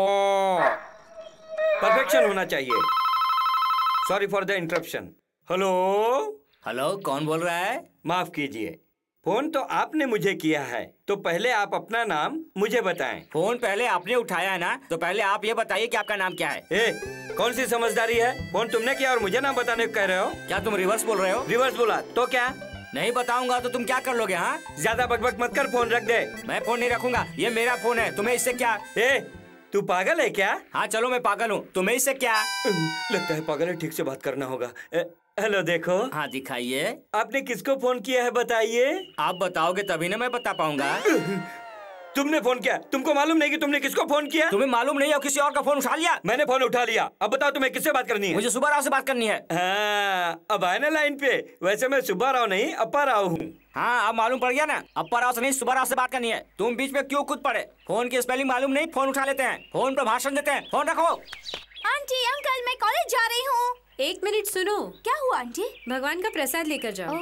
परफेक्शन होना चाहिए। Sorry for the interruption. Hello hello, कौन बोल रहा है? माफ कीजिए, फोन तो आपने मुझे किया है, तो पहले आप अपना नाम मुझे बताएं। फोन पहले आपने उठाया है ना, तो पहले आप ये बताइए कि आपका नाम क्या है। कौन सी समझदारी है? फोन तुमने किया और मुझे नाम बताने को कह रहे हो? क्या तुम रिवर्स बोल रहे हो? रिवर्स बोला तो क्या? नहीं बताऊंगा तो तुम क्या कर लोगे? हाँ, ज्यादा बकबक मत कर, फोन रख दे। मैं फोन नहीं रखूंगा, ये मेरा फोन है, तुम्हें इससे क्या? तू पागल है क्या? हाँ चलो, मैं पागल हूँ, तुम्हें इससे क्या? लगता है पागल है, ठीक से बात करना होगा। हेलो, देखो। हाँ दिखाइए। आपने किसको फोन किया है बताइए। आप बताओगे तभी ना मैं बता पाऊंगा। तुमने फोन किया? तुमको मालूम नहीं कि तुमने किसको फोन किया? तुम्हें मालूम नहीं है, किसी और का फोन उठा लिया? मैंने फोन उठा लिया। अब बताओ तुम्हें किससे बात करनी है? मुझे सुब्बा राव से बात करनी है। हाँ, अब आए ना लाइन पे। वैसे मैं सुब्बा राव नहीं, अप्पा राव हूँ। हाँ, अब मालूम पड़ गया ना, अप्पा राव से नहीं सुब्बा राव से बात करनी है। तुम बीच में क्यों कूद पड़े? फोन की स्पेलिंग मालूम नहीं, फोन उठा लेते हैं, फोन पर भाषण देते हैं। फोन रखो। आंटी अंकल, मैं कॉलेज जा रही हूँ। 1 मिनट सुनो। क्या हुआ आंटी? भगवान का प्रसाद लेकर जाओ।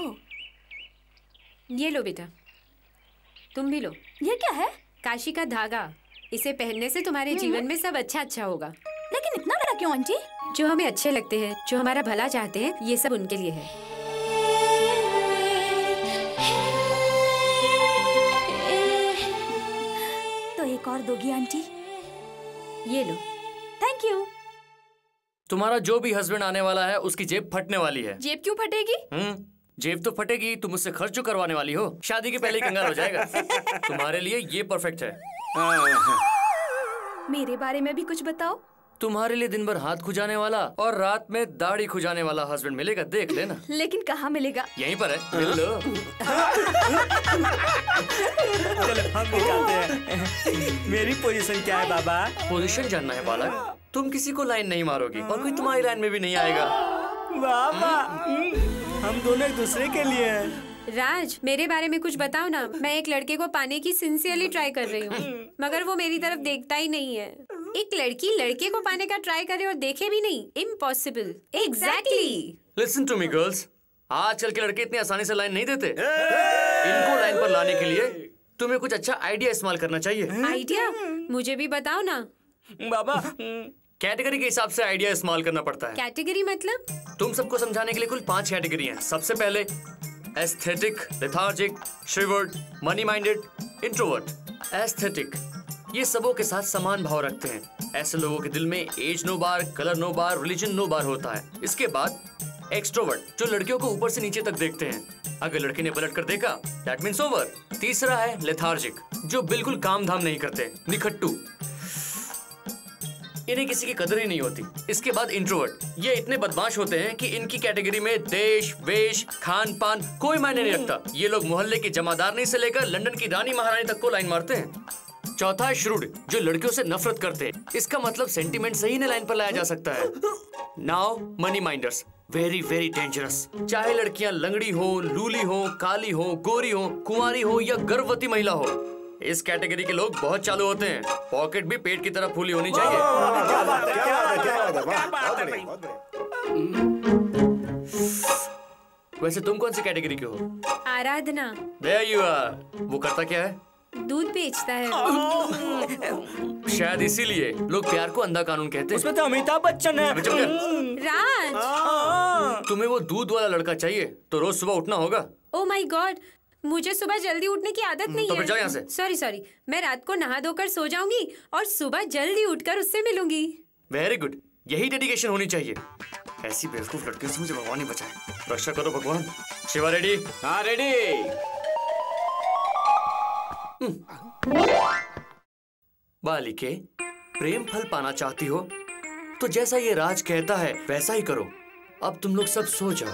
ये लो बेटा, तुम भी लो। ये क्या है? काशी का धागा। इसे पहनने से तुम्हारे जीवन में सब अच्छा होगा। लेकिन इतना बड़ा क्यों आंटी? जो हमें अच्छे लगते हैं, जो हमारा भला चाहते हैं, ये सब उनके लिए है। तो एक और दोगी आंटी? ये लो। Thank you. तुम्हारा जो भी हस्बैंड आने वाला है उसकी जेब फटने वाली है। जेब क्यों फटेगी? जेब तो फटेगी, तुम मुझसे खर्च जो करवाने वाली हो, शादी के पहले ही कंगाल हो जाएगा। तुम्हारे लिए ये परफेक्ट है। मेरे बारे में भी कुछ बताओ। तुम्हारे लिए दिन भर हाथ खुजाने वाला और रात में दाढ़ी खुजाने वाला हस्बैंड मिलेगा, देख लेना। लेकिन कहाँ मिलेगा? यहीं पर है, मिल लो। चलो हम निकालते हैं। मेरी पोजीशन क्या है बाबा? पोजीशन जानना है बालक? तुम किसी को लाइन नहीं मारोगी और कोई तुम्हारी लाइन में भी नहीं आएगा। बाबा, हम दोनों एक दूसरे के लिए हैं। राज, मेरे बारे में कुछ बताओ ना। मैं एक लड़के को पाने की सिंसियरली ट्राई कर रही हूँ, मगर वो मेरी तरफ देखता ही नहीं है। एक लड़की लड़के को पाने का ट्राई करे और देखे भी नहीं, impossible. Exactly. Listen to me girls, आजकल के लड़के इतनी आसानी से लाइन नहीं देते। इनको लाइन पर लाने के लिए तुम्हें कुछ अच्छा आइडिया इस्तेमाल करना चाहिए। आइडिया? मुझे भी बताओ ना। बाबा, कैटेगरी के हिसाब से आइडिया इस्तेमाल करना पड़ता है। कैटेगरी मतलब? तुम सबको समझाने के लिए कुल 5 कैटेगरी हैं। सबसे पहले aesthetic, lethargic, shrewd, money minded, introvert. Aesthetic ये सबों के साथ समान भाव रखते हैं। ऐसे लोगों के दिल में age no bar, colour no bar, religion no bar होता है। इसके बाद एक्सट्रोवर्ट, जो लड़कियों को ऊपर से नीचे तक देखते हैं। अगर लड़की ने पलट कर देखा, दैट मीन्स ओवर। तीसरा है लेथार्जिक, जो बिल्कुल काम धाम नहीं करते, निखट्टू, इन्हें किसी की कदर ही नहीं होती। इसके बाद इंट्रोवर्ट, ये इतने बदमाश होते हैं कि इनकी कैटेगरी में देश, वेश, खान पान कोई मायने नहीं रखता। ये लोग मोहल्ले की जमादारनी से लेकर लंदन की रानी महारानी तक को लाइन मारते हैं। चौथा है श्रूड, जो लड़कियों से नफरत करते हैं। इसका मतलब सेंटीमेंट से ही लाइन पर लाया जा सकता है। Now money minders, very very dangerous. चाहे लड़कियां लंगड़ी हो, लूली हो, काली हो, गोरी हो, कुंवारी हो या गर्भवती महिला हो, इस कैटेगरी के लोग बहुत चालू होते हैं। पॉकेट भी पेट की तरह फूली होनी चाहिए। वैसे तुम कौन सी कैटेगरी के हो? आराधना। There you are। वो करता क्या है? दूध बेचता है। शायद इसीलिए लोग प्यार को अंधा कानून कहते हैं। उसमें तो अमिताभ बच्चन है। राज, तुम्हें वो दूध वाला लड़का चाहिए तो रोज सुबह उठना होगा। ओह माय गॉड, मुझे सुबह जल्दी उठने की आदत नहीं तो है। फिर जाओ यहाँ से। सॉरी, मैं रात को नहा धोकर सो जाऊंगी और सुबह जल्दी उठकर उससे मिलूंगी। वेरी गुड, यही डेडिकेशन होनी चाहिए। ऐसी बेवकूफ लड़कियों से मुझे भगवान ही बचाए। रक्षा करो भगवान। शिवा रेडी? हाँ रेडी। बालिके, प्रेम फल पाना चाहती हो तो जैसा ये राज कहता है वैसा ही करो। अब तुम लोग सब सो जाओ।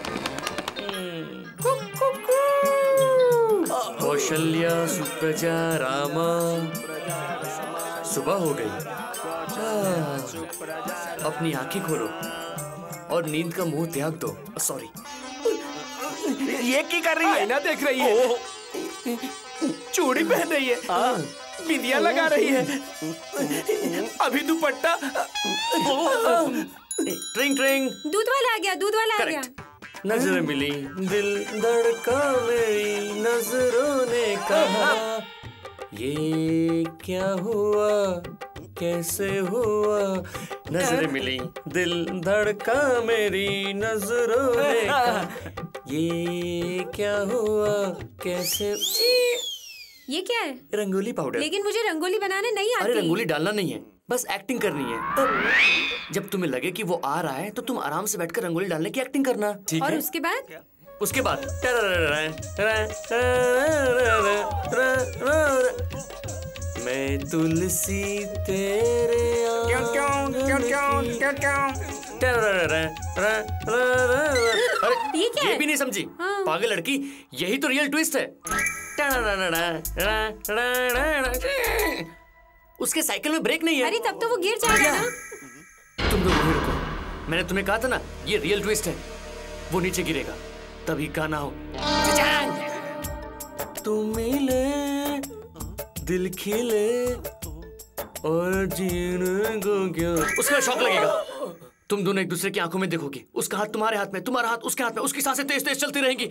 कौशल्या सुप्रजा रामा। सुबह हो गई। अपनी आंखें खोलो और नींद का मुंह त्याग दो। सॉरी। ये की कर रही है? आईना देख रही है, चूड़ी पहन रही है, बिंदिया लगा रही है, अभी दुपट्टा। ट्रिंग ट्रिंग। दूध वाला आ गया, दूध वाला आ गया। नजर मिली, दिल धड़का, मेरी नजरों ने कहा ये क्या हुआ, कैसे हुआ। नजर मिली, दिल धड़का, मेरी नजरों ने कहा ये क्या हुआ, कैसे। ये क्या है? रंगोली पाउडर। लेकिन मुझे रंगोली बनाने नहीं आती। अरे रंगोली डालना नहीं है, बस एक्टिंग करनी है। जब तुम्हें लगे कि वो आ रहा है तो तुम आराम से बैठकर रंगोली डालने की एक्टिंग करना, ठीक है? और उसके बाद? उसके बाद मैं तुलसी तेरे ये क्या है? ये भी नहीं समझी? पागल लड़की, यही तो रियल ट्विस्ट है। उसके साइकिल में ब्रेक नहीं है। अरे तब तो वो गिर जाएगा ना। तुम लोग वहीं रुको, मैंने तुम्हें कहा था ना ये रियल ट्विस्ट है। वो नीचे गिरेगा तभी गाना हो। तुम मिले, दिल खिले और जीने को क्या। उसका शौक लगेगा। तुम दोनों एक दूसरे की आंखों में देखोगे, उसका हाथ तुम्हारे हाथ में, तुम्हारा हाथ उसके हाथ में, उसकी सांसें तेज तेज चलती रहेंगी।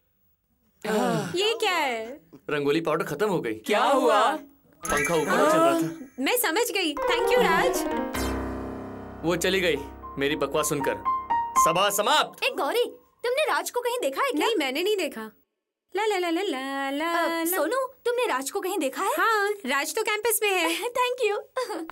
ये क्या है? रंगोली पाउडर खत्म हो गई। क्या हुआ? पंखा ऊपर चल रहा था। मैं समझ गई, थैंक यू राज। वो चली गई मेरी बकवास सुनकर। सभा समाप्त। एक गौरी, तुमने राज को कहीं देखा है क्या? नहीं, मैंने नहीं देखा। ला ला ला ला ला ला। सोनू, तुमने राज को कहीं देखा है? हाँ, राज तो कैंपस में है। Thank you.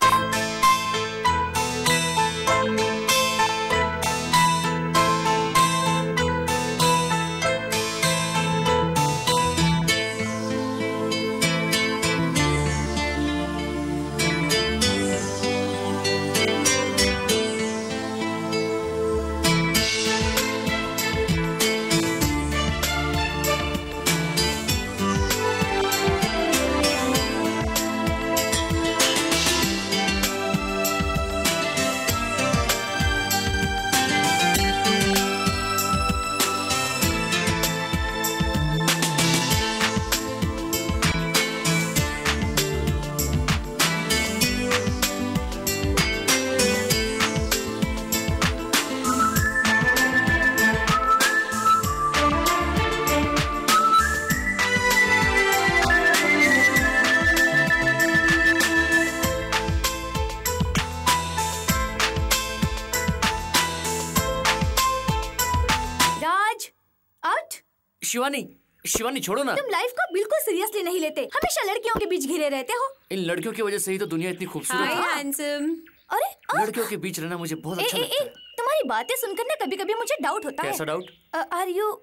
शिवानी, शिवानी छोड़ो ना। तुम लाइफ को बिल्कुल सीरियसली नहीं लेते, हमेशा लड़कियों के बीच घिरे रहते हो। इन लड़कियों की वजह से ही तो दुनिया इतनी खूबसूरत है। Hi handsome. अरे लड़कियों के बीच रहना मुझे बहुत अच्छा लगता है। तुम्हारी बातें सुनकर ना कभी-कभी मुझे डाउट होता है। कैसा डाउट? Are you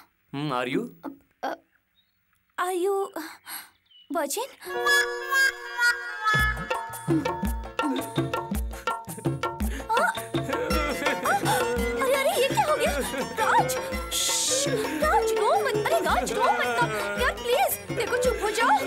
virgin? अरे ये क्या हो गया? राज, राज रो मत। अरे राज रो मत यार, प्लीज देखो, चुप हो जाओ।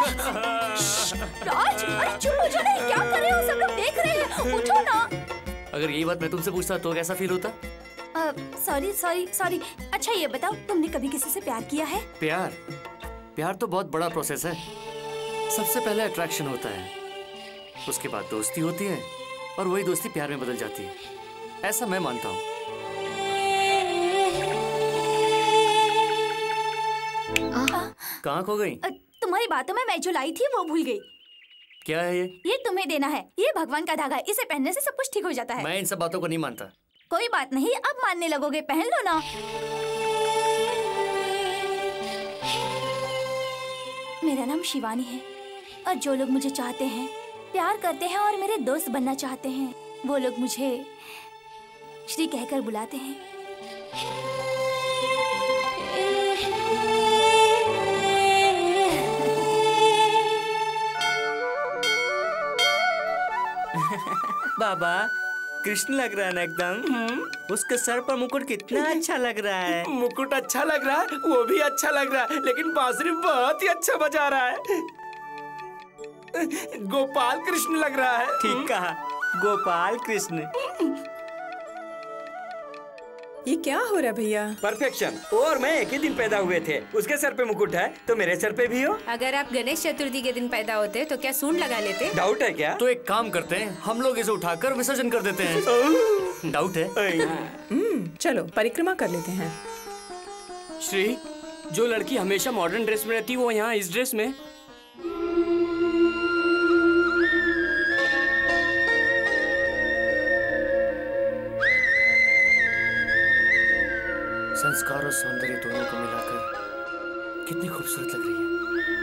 राज, अरे चुप हो जाओ ना, क्या कर रहे हो? सब लोग देख रहे हैं, उठो ना। अगर यही बात मैं तुमसे पूछता तो कैसा फील होता? सॉरी। अच्छा ये बताओ, तुमने कभी किसी से प्यार किया है? प्यार तो बहुत बड़ा प्रोसेस है। सबसे पहले अट्रैक्शन होता है, उसके बाद दोस्ती होती है और वही दोस्ती प्यार में बदल जाती है, ऐसा मैं मानता हूँ। कहाँ खो गई? तुम्हारी बातों में मैं जो लाई थी वो भूल गई। क्या है ये? ये तुम्हें देना है, ये भगवान का धागा है, इसे पहनने से सब कुछ ठीक हो जाता है। मैं इन सब बातों को नहीं मानता। कोई बात नहीं, अब मानने लगोगे, पहन लो ना। मेरा नाम शिवानी है और जो लोग मुझे चाहते हैं, प्यार करते हैं और मेरे दोस्त बनना चाहते हैं, वो लोग मुझे श्री कहकर बुलाते हैं। बाबा, कृष्ण लग रहा है ना एकदम। उसके सर पर मुकुट कितना अच्छा लग रहा है। मुकुट अच्छा लग रहा है, वो भी अच्छा लग रहा है, लेकिन बांसुरी बहुत ही अच्छा बजा रहा है। गोपाल कृष्ण लग रहा है। ठीक कहा, गोपाल कृष्ण। ये क्या हो रहा है भैया? परफेक्शन। और मैं एक ही दिन पैदा हुए थे, उसके सर पे मुकुट है तो मेरे सर पे भी हो। अगर आप गणेश चतुर्थी के दिन पैदा होते तो क्या सूंड लगा लेते? डाउट है क्या? तो एक काम करते हैं, हम लोग इसे उठाकर विसर्जन कर देते हैं। डाउट है? चलो परिक्रमा कर लेते हैं। श्री, जो लड़की हमेशा मॉडर्न ड्रेस में रहती वो यहाँ इस ड्रेस में? संस्कार और सौंदर्य दोनों को मिलाकर कितनी खूबसूरत लग रही है।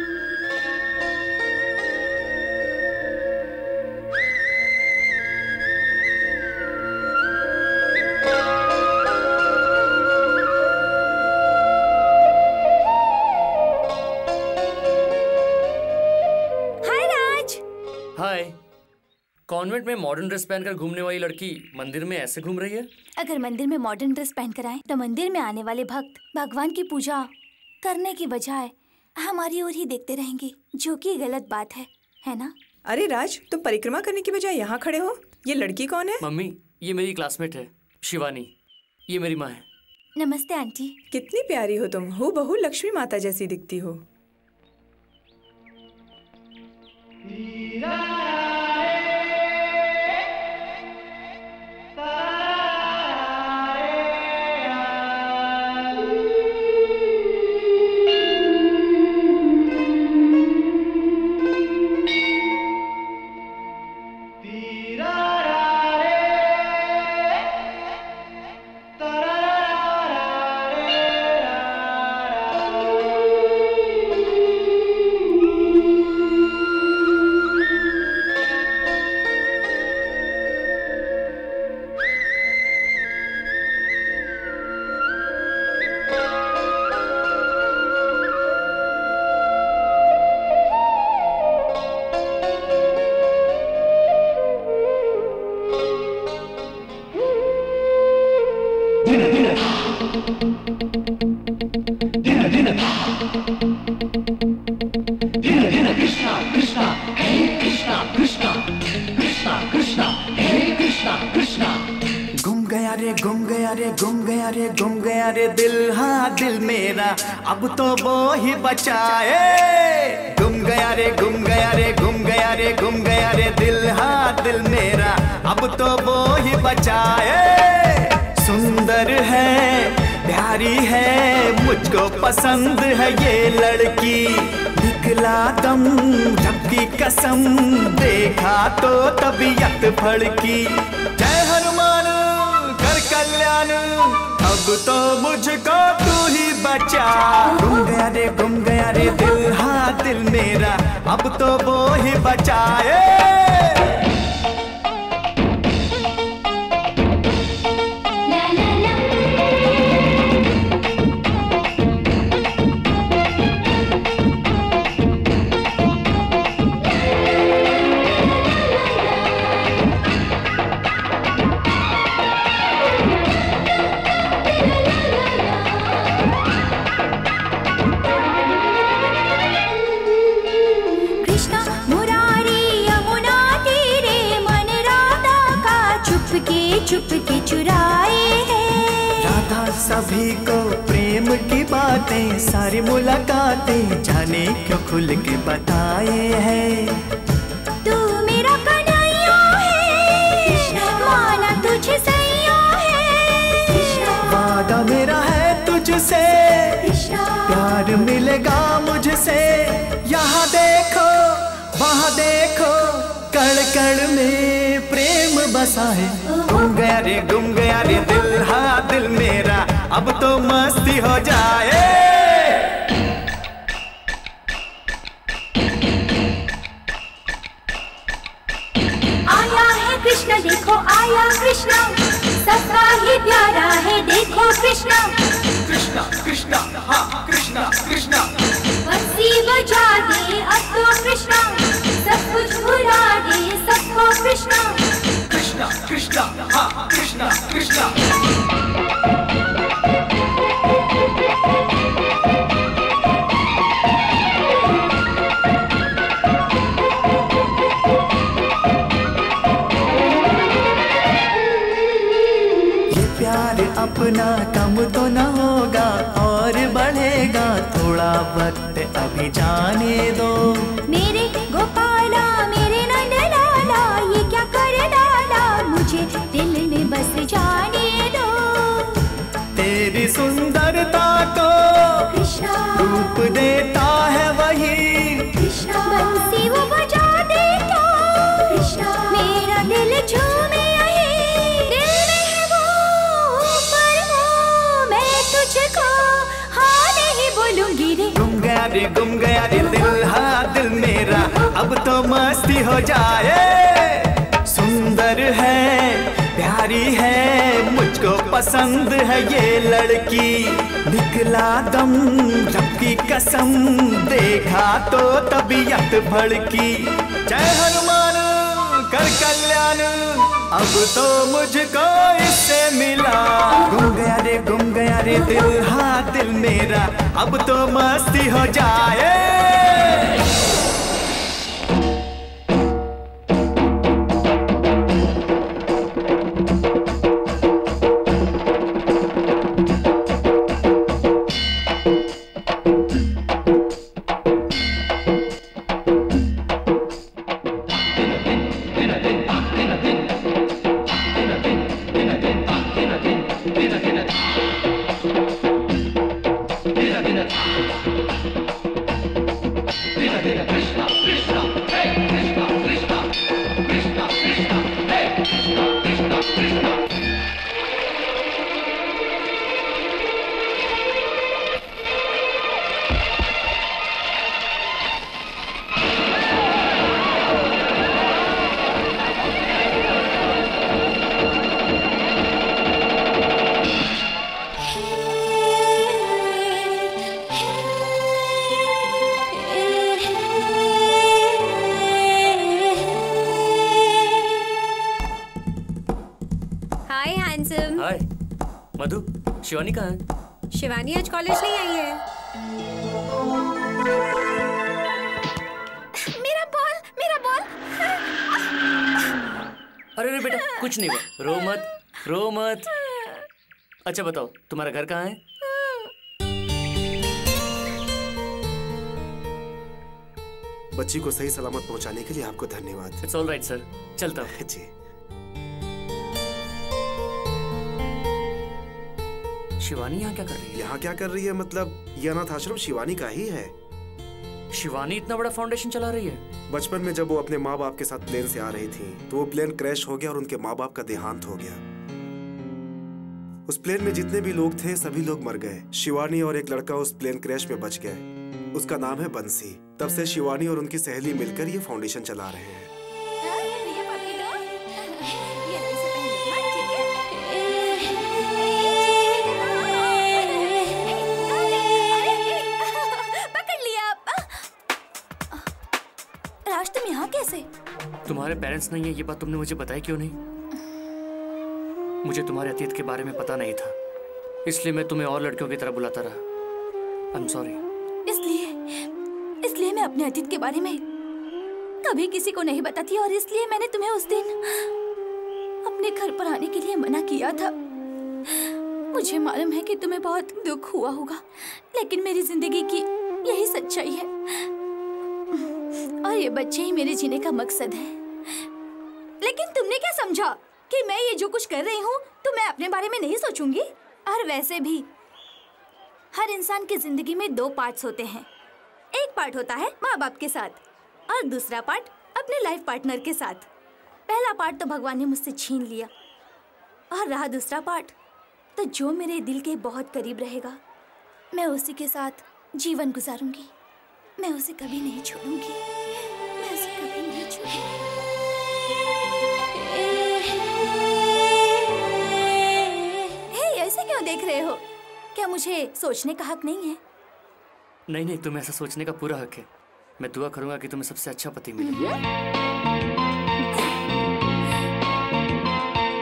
हाय राज। हाय। कॉन्वेंट में मॉडर्न ड्रेस पहनकर घूमने वाली लड़की मंदिर में ऐसे घूम रही है? अगर मंदिर में मॉडर्न ड्रेस पहनकर आए तो मंदिर में आने वाले भक्त भगवान की पूजा करने की बजाय हमारी ओर ही देखते रहेंगे, जो कि गलत बात है ना? अरे राज, तुम परिक्रमा करने की बजाय यहाँ खड़े हो। ये लड़की कौन है? मम्मी, ये मेरी क्लासमेट है शिवानी। ये मेरी माँ है। नमस्ते आंटी। कितनी प्यारी हो तुम, हूबहू लक्ष्मी माता जैसी दिखती हो। दिल, हाँ दिल मेरा अब तो वो ही बचाए। गुम गया रे, गुम गया रे, गुम गया रे, गुम गया रे दिल, हाँ दिल मेरा अब तो वो ही बचाए। सुंदर है, प्यारी है, मुझको पसंद है ये लड़की। निकला दम रब की कसम, देखा तो तबीयत फड़की। जय हनुमान कर कल्याण, अब तो मुझको तू ही बचा। गुम गया रे दिल, हाँ दिल मेरा अब तो वो ही बचाए। चुपके चुराए हैं। राधा सभी को प्रेम की बातें, सारी मुलाकातें जाने क्यों खुल के बताए हैं। तू मेरा कन्हैया है, माना तुझे सैया है। वादा मेरा है तुझसे, प्यार मिलेगा मुझसे। यहाँ देखो वहाँ देखो, कण कण में प्रेम बसा है। गुम गया रे दिल, हाँ दिल मेरा अब तो मस्ती हो जाए। आया है कृष्ण, देखो आया कृष्ण, सबका ही प्यारा है देखो कृष्ण। कृष्णा कृष्णा हाँ कृष्णा कृष्णा, बंसी बजा दे अब तो कृष्ण, सब कुछ भुला दे सबको कृष्ण। कृष्णा हाँ कृष्णा कृष्णा। ये प्यार अपना कम तो न होगा और बढ़ेगा, थोड़ा वक्त अभी जाने दो। मेरे गोपाला मेरे नंद लाला, ये क्या कर डाला, मुझे दिल में बस जाने दो। तेरी सुंदरता को कृष्णा रूप देता है वही कृष्णा, बंसी वो बजा दे तो कृष्णा, मेरा दिल झूमे यही, दिल में है वो पर वो, मैं तुझको हाँ नहीं बोलूंगी रे। गुम गया रे दिल, हाँ दिल मेरा अब तो मस्ती हो जाए। सुंदर है प्यारी है मुझको पसंद है ये लड़की, निकला दम रब की कसम, देखा तो तबीयत भड़की। जय हनुमान कर कल्याण, अब तो मुझको इससे मिला। गुम गया रे दिल, हाँ दिल मेरा अब तो मस्ती हो जाए। हाय मधु, शिवानी कहाँ है? शिवानी आज कॉलेज नहीं आई है। मेरा बॉल। अरे बेटा कुछ नहीं हुआ, रो मत। अच्छा बताओ तुम्हारा घर कहाँ है? बच्ची को सही सलामत पहुंचाने के लिए आपको धन्यवाद। इट्स ऑल राइट सर, चलता हूँ। जी। शिवानी यहाँ क्या कर रही है? यहाँ क्या कर रही है मतलब ये अनाथ आश्रम शिवानी का ही है। शिवानी इतना बड़ा फाउंडेशन चला रही है? बचपन में जब वो अपने माँ बाप के साथ प्लेन से आ रही थी तो वो प्लेन क्रैश हो गया और उनके माँ बाप का देहांत हो गया। उस प्लेन में जितने भी लोग थे सभी लोग मर गए। शिवानी और एक लड़का उस प्लेन क्रैश में बच गए, उसका नाम है बंसी। तब से शिवानी और उनकी सहेली मिलकर ये फाउंडेशन चला रहे हैं। तुम यहाँ कैसे? तुम्हारे पेरेंट्स नहीं है ये बात तुमने मुझे बताई क्यों नहीं? मुझे तुम्हारे अतीत के बारे में पता नहीं था, इसलिए मैं तुम्हें और लड़कियों की तरह बुलाता रहा। I am sorry. इसलिए मैं अपने अतीत के बारे में कभी किसी को नहीं बताती और इसलिए मैंने तुम्हें उस दिन अपने घर पर आने के लिए मना किया था। मुझे मालूम है कि तुम्हें बहुत दुख हुआ होगा, लेकिन मेरी जिंदगी की यही सच्चाई है और ये बच्चे ही मेरे जीने का मकसद है। लेकिन तुमने क्या समझा कि मैं ये जो कुछ कर रही हूँ तो मैं अपने बारे में नहीं सोचूंगी? और वैसे भी हर इंसान की जिंदगी में दो पार्ट्स होते हैं। एक पार्ट होता है माँ बाप के साथ और दूसरा पार्ट अपने लाइफ पार्टनर के साथ। पहला पार्ट तो भगवान ने मुझसे छीन लिया और रहा दूसरा पार्ट तो जो मेरे दिल के बहुत करीब रहेगा मैं उसी के साथ जीवन गुजारूंगी। मैं उसे कभी नहीं छोड़ूंगी, मैं उसे कभी नहीं छोड़ूंगी। हे, ऐसे क्यों देख रहे हो? क्या मुझे सोचने का हक नहीं है? नहीं, तुम्हें ऐसा सोचने का पूरा हक है। मैं दुआ करूंगा कि तुम्हें सबसे अच्छा पति मिले।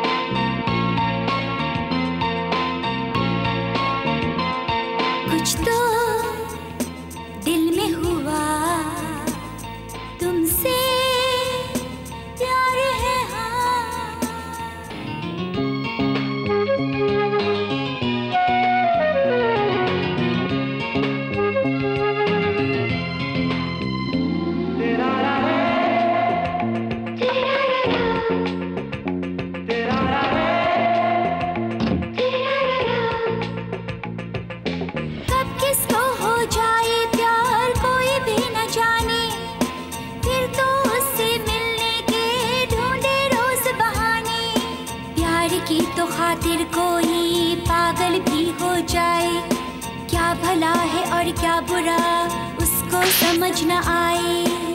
गोरा उसको समझ न आए।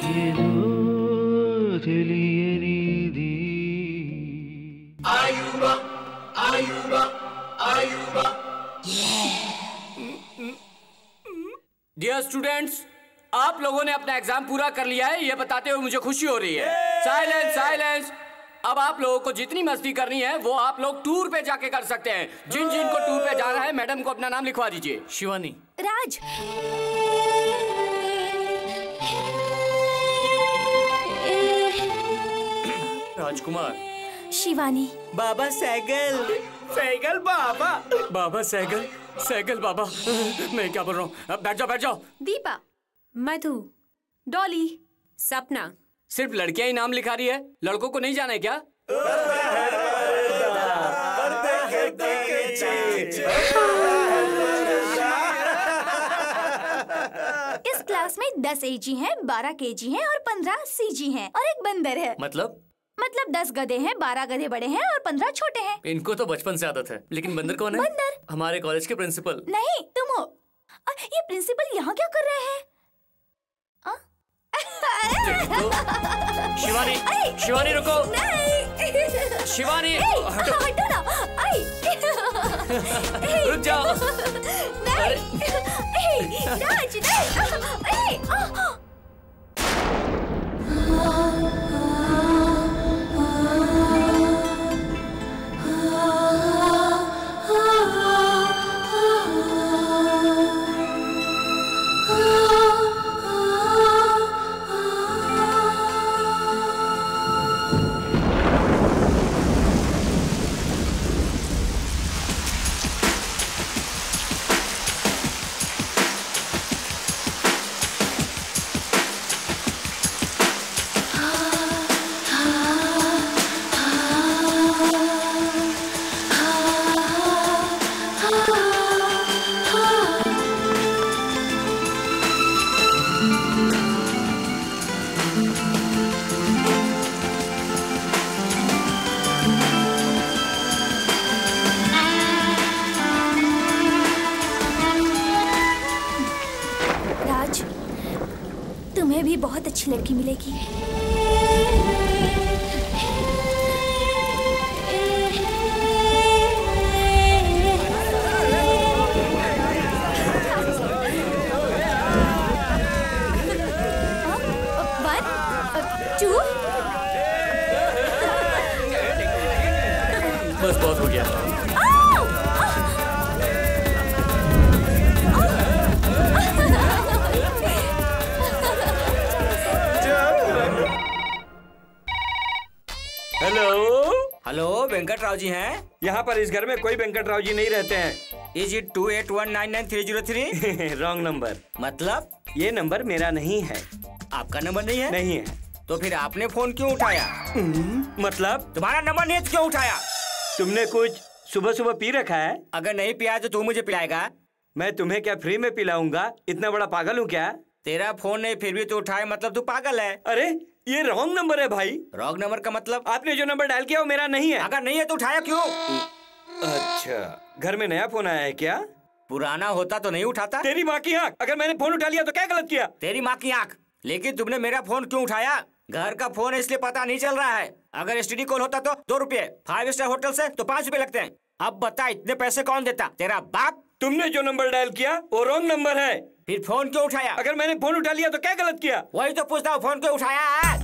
आयुबा आयुबा आयुबा। डियर स्टूडेंट्स, आप लोगों ने अपना एग्जाम पूरा कर लिया है, ये बताते हुए मुझे खुशी हो रही है। Silence silence. अब आप लोगों को जितनी मस्ती करनी है वो आप लोग टूर पे जाके कर सकते हैं। जिन जिन को टूर पे जाना है मैडम को अपना नाम लिखवा दीजिए। शिवानी। राज। राजकुमार। शिवानी। बाबा सैगल। सैगल बाबा। बाबा सैगल। सैगल बाबा। मैं क्या बोल रहा हूँ? बैठ जाओ बैठ जाओ। दीपा। मधु। डॉली। सपना। सिर्फ लड़कियां ही नाम लिखा रही है, लड़कों को नहीं जाना है क्या? इस क्लास में 10 एजी हैं, 12 केजी हैं और 15 सीजी हैं और एक बंदर है। मतलब 10 गधे हैं, 12 गधे बड़े हैं और 15 छोटे हैं। इनको तो बचपन से आदत है, लेकिन बंदर कौन है? बंदर हमारे कॉलेज के प्रिंसिपल। नहीं, तुम हो। ये प्रिंसिपल यहाँ क्या कर रहे हैं? शिवानी, शिवानी रुको। शिवानी हटो ना। रुक जाओ। राज, तुम्हें भी बहुत अच्छी लड़की मिलेगी। बस बहुत हो गया। हेलो, वेंकट राव जी हैं? यहाँ पर इस घर में कोई वेंकट राव जी नहीं रहते हैं। Is it 28199303? Wrong number. मतलब? ये नंबर मेरा नहीं है। आपका नंबर नहीं है? नहीं है। तो फिर आपने फोन क्यों उठाया? मतलब? तुम्हारा नंबर नहीं है तो क्यों उठाया? तुमने कुछ सुबह सुबह पी रखा है? अगर नहीं पिया तो तू मुझे पिलाएगा? मैं तुम्हें क्या फ्री में पिलाऊंगा? इतना बड़ा पागल हूँ क्या? तेरा फोन नहीं फिर भी तू उठाए, मतलब तू पागल है। अरे ये रॉन्ग नंबर है भाई। रॉन्ग नंबर का मतलब? आपने जो नंबर डायल किया वो मेरा नहीं है। अगर नहीं है तो उठाया क्यों? अच्छा, घर में नया फोन आया है क्या? पुराना होता तो नहीं उठाता। तेरी माँ की आँख, अगर मैंने फोन उठा लिया तो क्या गलत किया? तेरी माँ की आँख, लेकिन तुमने मेरा फोन क्यों उठाया? घर का फोन है इसलिए पता नहीं चल रहा है। अगर एसटीडी कॉल होता तो 2 रुपए, 5 स्टार होटल से तो 5 रुपए लगते हैं। अब बता, इतने पैसे कौन देता? तेरा बाप। तुमने जो नंबर डायल किया वो रॉन्ग नंबर है। फिर फोन क्यों उठाया? अगर मैंने फोन उठा लिया तो क्या गलत किया? वही तो पूछता हूँ, फोन क्यों उठाया है?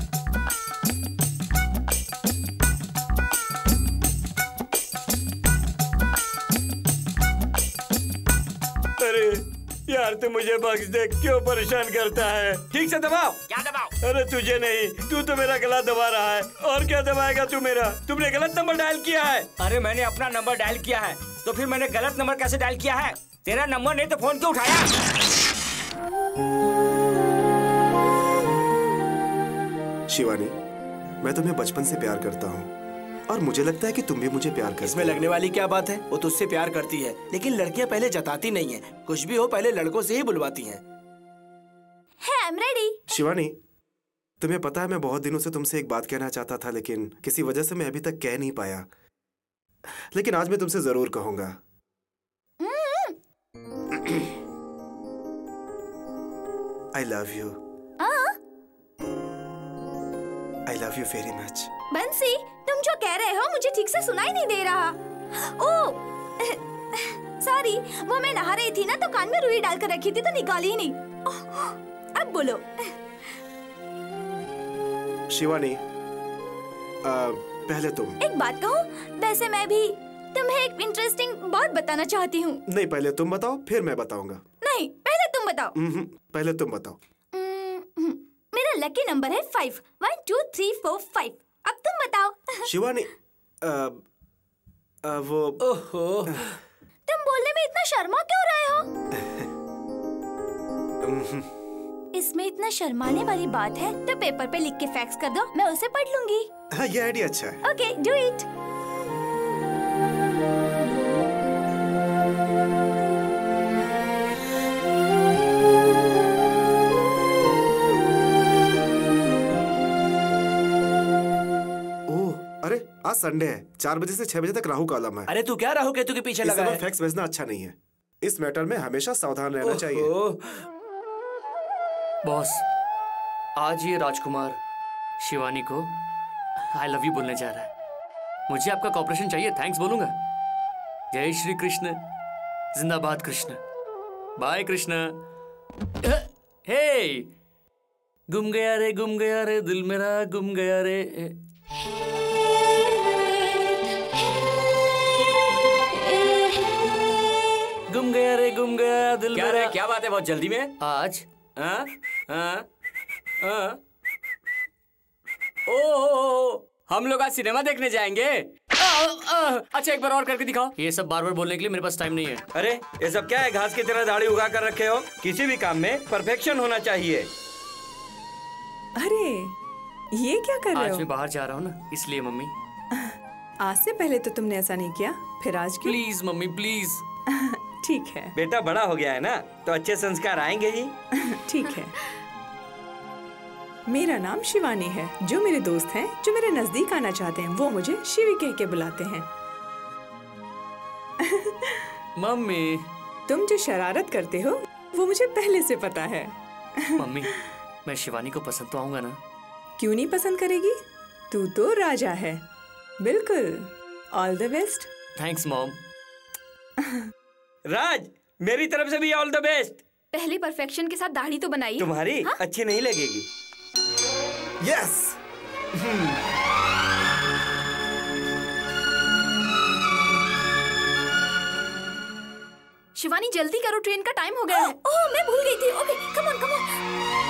अरे यार, तू मुझे बख्श दे, क्यों परेशान करता है? ठीक से दबाओ। क्या दबाओ? अरे तुझे नहीं, तू तो मेरा गला दबा रहा है। और क्या दबाएगा तू मेरा? तुमने गलत नंबर डायल किया है। अरे मैंने अपना नंबर डायल किया है, तो फिर मैंने गलत नंबर कैसे डायल किया है? तेरा नंबर नहीं तो फोन क्यों उठाया? शिवानी, मैं तुम्हें बचपन से प्यार करता हूँ और मुझे लगता है कि तुम भी मुझे प्यार करती हो। इसमें लगने वाली क्या बात है? वो तुझसे प्यार करती है, लेकिन लड़कियां पहले जताती नहीं है। कुछ भी हो पहले लड़कों से ही बुलवाती हैं। I'm ready। शिवानी, तुम्हें पता है मैं बहुत दिनों से तुमसे एक बात कहना चाहता था, लेकिन किसी वजह से मैं अभी तक कह नहीं पाया। लेकिन आज मैं तुमसे जरूर कहूंगा। I love you. I love you very much. बंसी, तुम जो कह रहे हो मुझे ठीक से सुनाई नहीं दे रहा। ओह, सॉरी, वो मैं नहा रही थी ना तो कान में रुई डालकर रखी थी तो निकाली ही नहीं। अब बोलो। शिवानी, पहले तुम। एक बात कहूँ, वैसे मैं भी तुम्हें एक इंटरेस्टिंग बात बताना चाहती हूँ। नहीं, पहले तुम बताओ, फिर मैं बताऊंगा। नहीं, पहले तुम बताओ। पहले तुम बताओ। मेरा लकी नंबर है 5, 1 2 3 4 5। अब तुम बताओ। शिवानी, वो ओहो, तुम बोलने में इतना शर्मा क्यों रहे हो? इसमें इतना शर्माने वाली बात है तो पेपर पे लिख के फैक्स कर दो, मैं उसे पढ़ लूंगी। हाँ, ये आइडिया अच्छा है। Okay, do it. आज संडे है, 4 बजे से 6 बजे तक राहु कालम है। अरे तू क्या राहु केतु के पीछे लगा है? फैक्स भेजना अच्छा नहीं है। इस मैटर में हमेशा सावधान रहना चाहिए। बॉस, आज ये राजकुमार शिवानी को आई लव यू बोलने जा रहा है। मुझे आपका कॉपरेशन चाहिए। थैंक्स बोलूंगा। जय श्री कृष्ण, जिंदाबाद कृष्ण, बाय कृष्ण। हे, गुम गया रे दिल मेरा गुम गया रे। गुम गया दिल क्या मेरा। क्या बात है, बहुत जल्दी में आज? ओह, हम लोग आज सिनेमा देखने जाएंगे। अच्छा, एक बार और करके दिखाओ। ये सब बार बार बोलने के लिए मेरे पास टाइम नहीं है। अरे ये सब क्या है? घास की तरह दाढ़ी उगा कर रखे हो। किसी भी काम में परफेक्शन होना चाहिए। अरे ये क्या कर रहे हो? आज मैं बाहर जा रहा हूँ ना, इसलिए मम्मी। आज से पहले तो तुमने ऐसा नहीं किया, फिर आज क्यों? Please mummy, please. ठीक है। बेटा बड़ा हो गया है ना, तो अच्छे संस्कार आएंगे ही। ठीक है। मेरा नाम शिवानी है। जो मेरे दोस्त हैं, जो मेरे नजदीक आना चाहते हैं, वो मुझे शिवी कह के बुलाते हैं। मम्मी, तुम जो शरारत करते हो वो मुझे पहले से पता है। मम्मी, मैं शिवानी को पसंद तो आऊंगा ना? क्यों नहीं पसंद करेगी? तू तो राजा है। बिल्कुल। All the best. Thanks mom. Raj, मेरी तरफ से भी ऑल द बेस्ट। पहले परफेक्शन के साथ दाढ़ी तो बनाई। तुम्हारी अच्छी नहीं लगेगी। यस। शिवानी जल्दी करो, ट्रेन का टाइम हो गया है। ओह, मैं भूल गई थी। Okay, come on come on.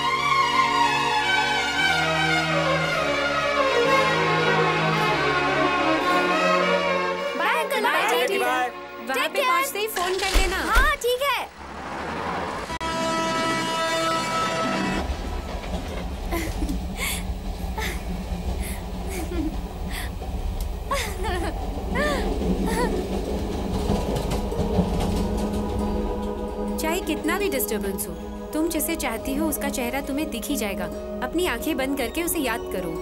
Bye uncle, bye. वहाँ पे पहुँचते ही फोन कर देना। हाँ ठीक है। चाहे कितना भी डिस्टरबेंस हो, तुम जिसे चाहती हो उसका चेहरा तुम्हें दिख ही जाएगा। अपनी आंखें बंद करके उसे याद करो।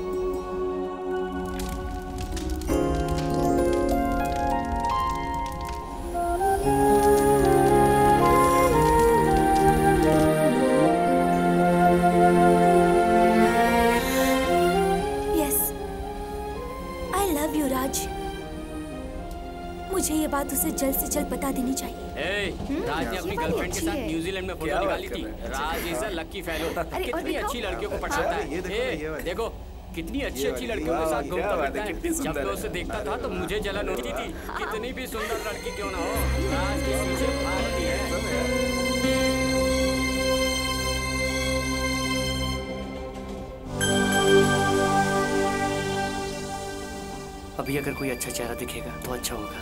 मुझे ये बात उसे जल्द से जल्द बता देनी चाहिए। राज ने अपनी गर्लफ्रेंड के साथ न्यूजीलैंड में फोटो निकाली थी। Raj is a lucky fellow. कितनी अच्छी लड़कियों को पटाता है। देखो कितनी अच्छी अच्छी लड़कियों के साथ घूमता फिरता है। जब मैं उसे देखता था तो मुझे जलन होती थी। कितनी भी सुंदर लड़की क्यों ना हो, राज के पीछे भागती है। अभी अगर कोई अच्छा चेहरा दिखेगा तो अच्छा होगा।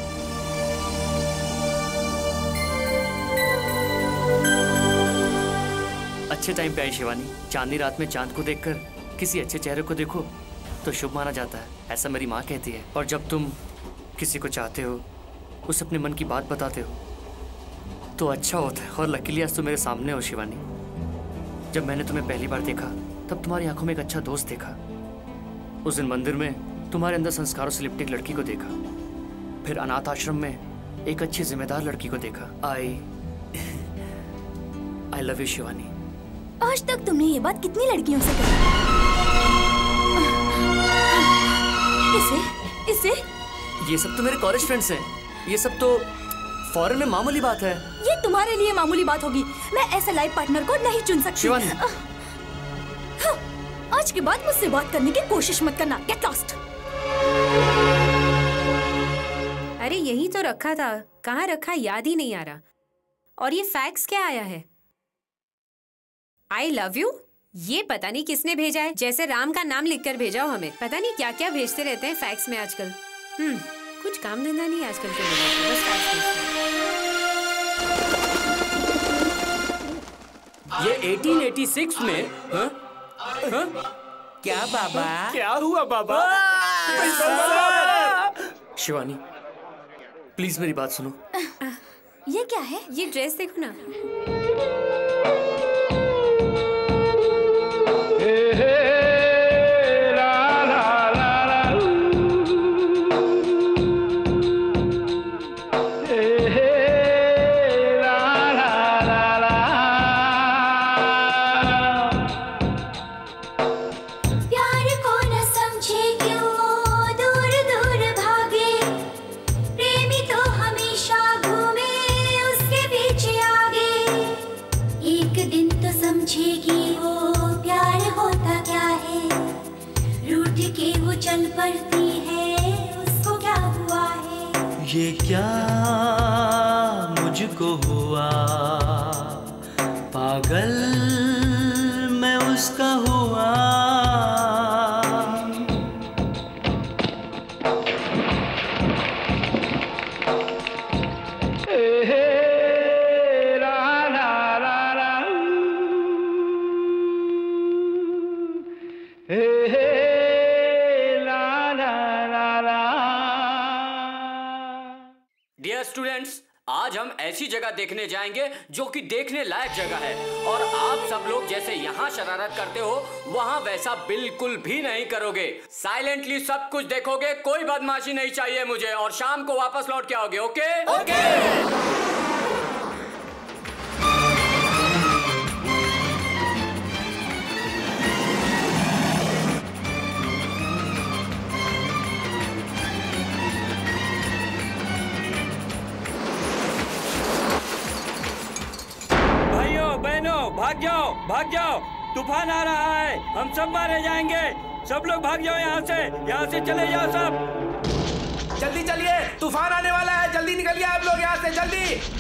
अच्छे टाइम पे आई शिवानी। चांदनी रात में चांद को देखकर किसी अच्छे चेहरे को देखो तो शुभ माना जाता है, ऐसा मेरी माँ कहती है। और जब तुम किसी को चाहते हो, उसे अपने मन की बात बताते हो तो अच्छा होता है। और लकीली आज तुम मेरे सामने हो शिवानी। जब मैंने तुम्हें पहली बार देखा तब तुम्हारी आंखों में एक अच्छा दोस्त देखा। उस दिन मंदिर में तुम्हारे अंदर संस्कारों से लिपटी एक लड़की को देखा। फिर अनाथ आश्रम में एक अच्छी जिम्मेदार लड़की को देखा। I love you Shivani. आज तक तुमने ये बात कितनी लड़कियों से कही? इसे ये सब तो मेरे कॉलेज फ्रेंड्स हैं। ये सब तो फॉरेन में मामूली बात है। ये तुम्हारे लिए मामूली बात होगी। मैं ऐसे लाइफ पार्टनर को नहीं चुन सकती। शिवानी। आज के बाद मुझसे बात करने की कोशिश मत करना। Get lost. अरे यही तो रखा था, कहाँ रखा याद ही नहीं आ रहा। और ये फैक्स क्या आया है? आई लव यू, ये पता नहीं किसने भेजा है। जैसे राम का नाम लिखकर भेजा हो हमें। पता नहीं क्या क्या भेजते रहते हैं फैक्स में आजकल। कुछ काम धंधा नहीं आजकल के लोगों को, बस फैक्स भेजते हैं। ये 1886 में क्या बाबा? क्या हुआ बाबा? शिवानी प्लीज मेरी बात सुनो। ये क्या है? ये ड्रेस देखो ना। चल पड़ती है, उसको क्या हुआ है? ये क्या मुझको हुआ, पागल मैं उसका हुआ। डियर स्टूडेंट्स, आज हम ऐसी जगह देखने जाएंगे जो कि देखने लायक जगह है और आप सब लोग जैसे यहाँ शरारत करते हो वहाँ वैसा बिल्कुल भी नहीं करोगे। साइलेंटली सब कुछ देखोगे, कोई बदमाशी नहीं चाहिए मुझे, और शाम को वापस लौट के आओगे। ओके? ओके। भाग जाओ, भाग जाओ, तूफान आ रहा है, हम सब मारे जाएंगे। सब लोग भाग जाओ यहाँ से चले जाओ सब। जल्दी चलिए, तूफान आने वाला है, जल्दी निकलिए आप लोग यहाँ से, जल्दी।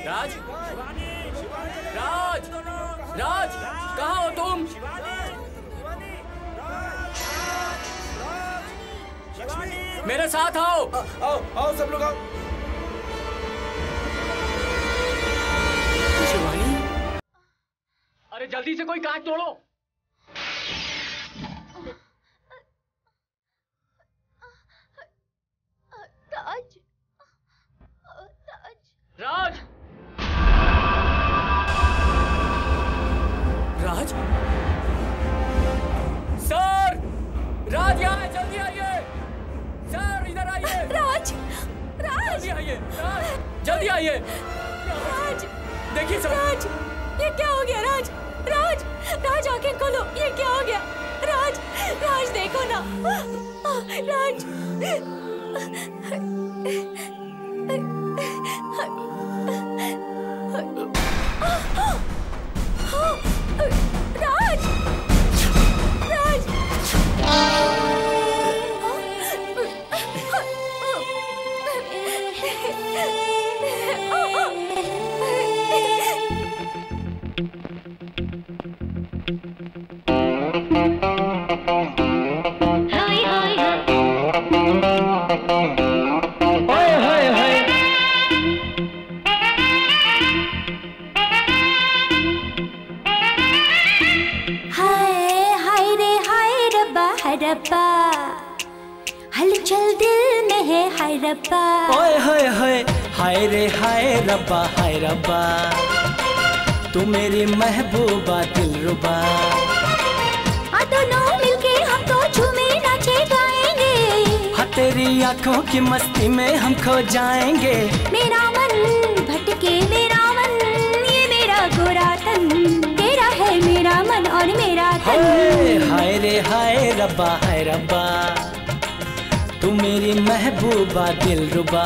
राज, राज, राज, कहाँ हो तुम? मेरे साथ आओ। आओ आओ सब लोग आओ। शिवानी, अरे जल्दी से कोई कांच तोड़ो। ताज, राज, राज, सर, राज यहाँ है, जल्दी आइए। सर इधर आइए। राज, राज, जल्दी आइए। राज, जल्दी आइए। राज, देखिए सर। राज, ये क्या हो गया? राज, राज, राज आंखें खोलो, ये क्या हो गया? राज, राज देखो ना। राज, राज, रब्बा, हलचल दिल में है हाय रब्बा। ओए होए होए, हाय रे हाय रब्बा, हाय रब्बा, तू मेरी महबूबा दिलरुबा। दोनों मिलके हम तो झूमे नाचे गाएंगे। हाँ तेरी आंखों की मस्ती में हम खो जाएंगे। मेरा मन भटके, मेरा मन, ये मेरा गोरा तन, तेरा है मेरा मन और मेरा तन। हाय रे हाय रब्बा, हाय रब्बा, तू मेरी महबूबा दिलरुबा।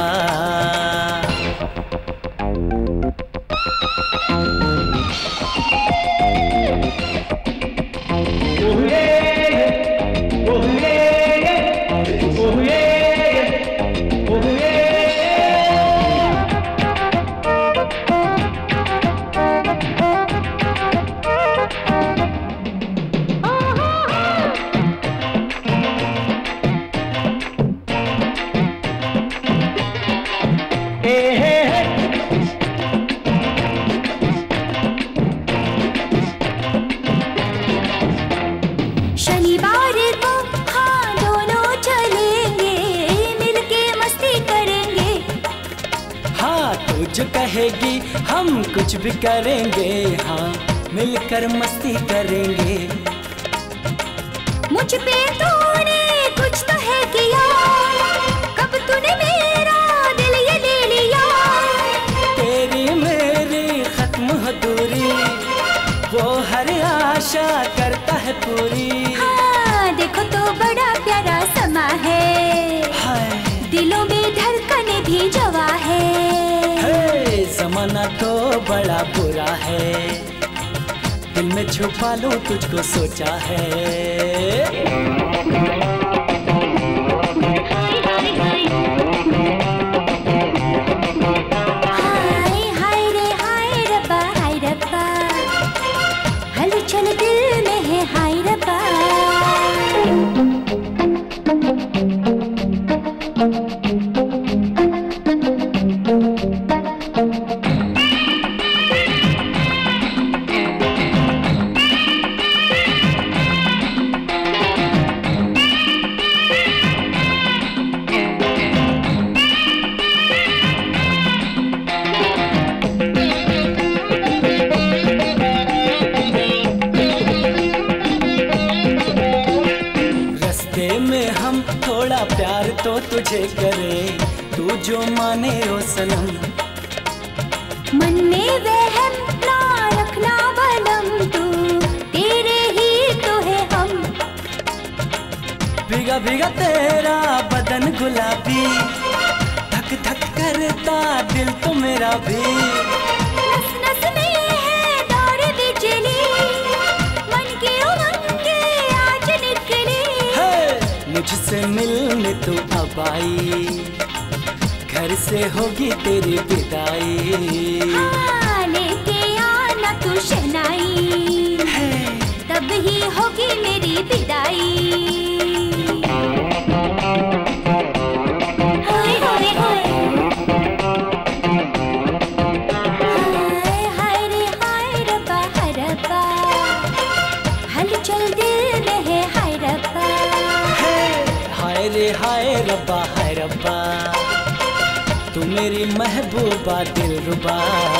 शनिवार को हाँ दोनों चलेंगे, मिलके मस्ती करेंगे। हाँ तू जो कहेगी हम कुछ भी करेंगे। हाँ मिलकर मस्ती करेंगे। मुझ पे तूने कुछ तो है किया, कब तूने मेरा दिल ये ले लिया। तेरी मेरी खत्म हो दूरी, वो हर आशा करता है पूरी। हाँ देखो तो बड़ा प्यारा समा है, दिलों में धड़कने भी जवा है। जमाना तो बड़ा बुरा है, दिल में छुपा लूं तुझको सोचा है। हलचल दिल में है हाय रब्बा। प्यार तो तुझे करे, तू जो माने ओ सनम। मन में वहम ना रखना बलम, तू तेरे ही तो है हम। भीगा भीगा तेरा बदन गुलाबी, धक धक करता दिल तो मेरा भी। नस नस में है दौड़ बिजली, मन की उमंगे आज निकली। मुझसे मिलने तू अब आई, घर से होगी तेरी विदाई। हाँ, लेके आना तू शहनाई, तब ही होगी मेरी विदाई। हाय हाय हाय, हाय रे हाय रब्बा, हाय रब्बा, हलचल दिल में है, हाय रब्बा। हाय रे हाय रब्बा, हाय रब्बा, तू मेरी महबूबा दिलरुबा।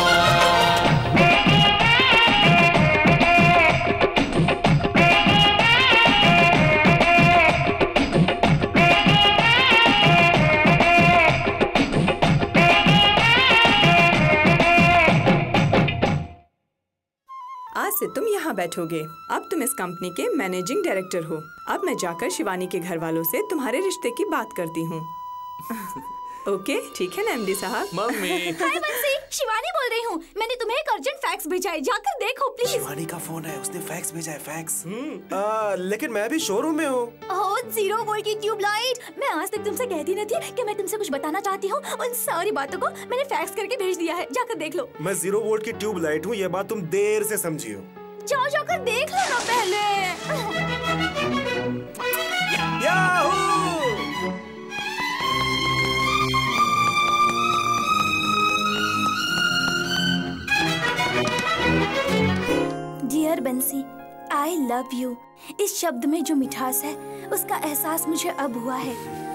आज से तुम यहाँ बैठोगे। अब तुम इस कंपनी के मैनेजिंग डायरेक्टर हो। अब मैं जाकर शिवानी के घर वालों से तुम्हारे रिश्ते की बात करती हूँ। ओके, ठीक है ना एमडी साहब? मम्मी। हाय बंसी, शिवानी बोल रही हूँ। मैंने तुम्हें एक अर्जेंट फैक्स भेजा है, जाकर देखो प्लीज। शिवानी का फोन है, उसने फैक्स भेजा है, फैक्स। लेकिन मैं भी शोरूम में हूँ। ओह, 0 वोल्ट की ट्यूबलाइट। मैं आज तक तुमसे कहती न थी कि मैं तुमसे कुछ बताना चाहती हूँ। उन सारी बातों को मैंने फैक्स करके भेज दिया है, जाकर देख लो। मैं 0 वोल्ट की ट्यूबलाइट हूँ, ये बात तुम देर से समझी हो। जाओ जाकर देख लो ना पहले। डियर बंसी, आई लव यू। इस शब्द में जो मिठास है, उसका एहसास मुझे अब हुआ है।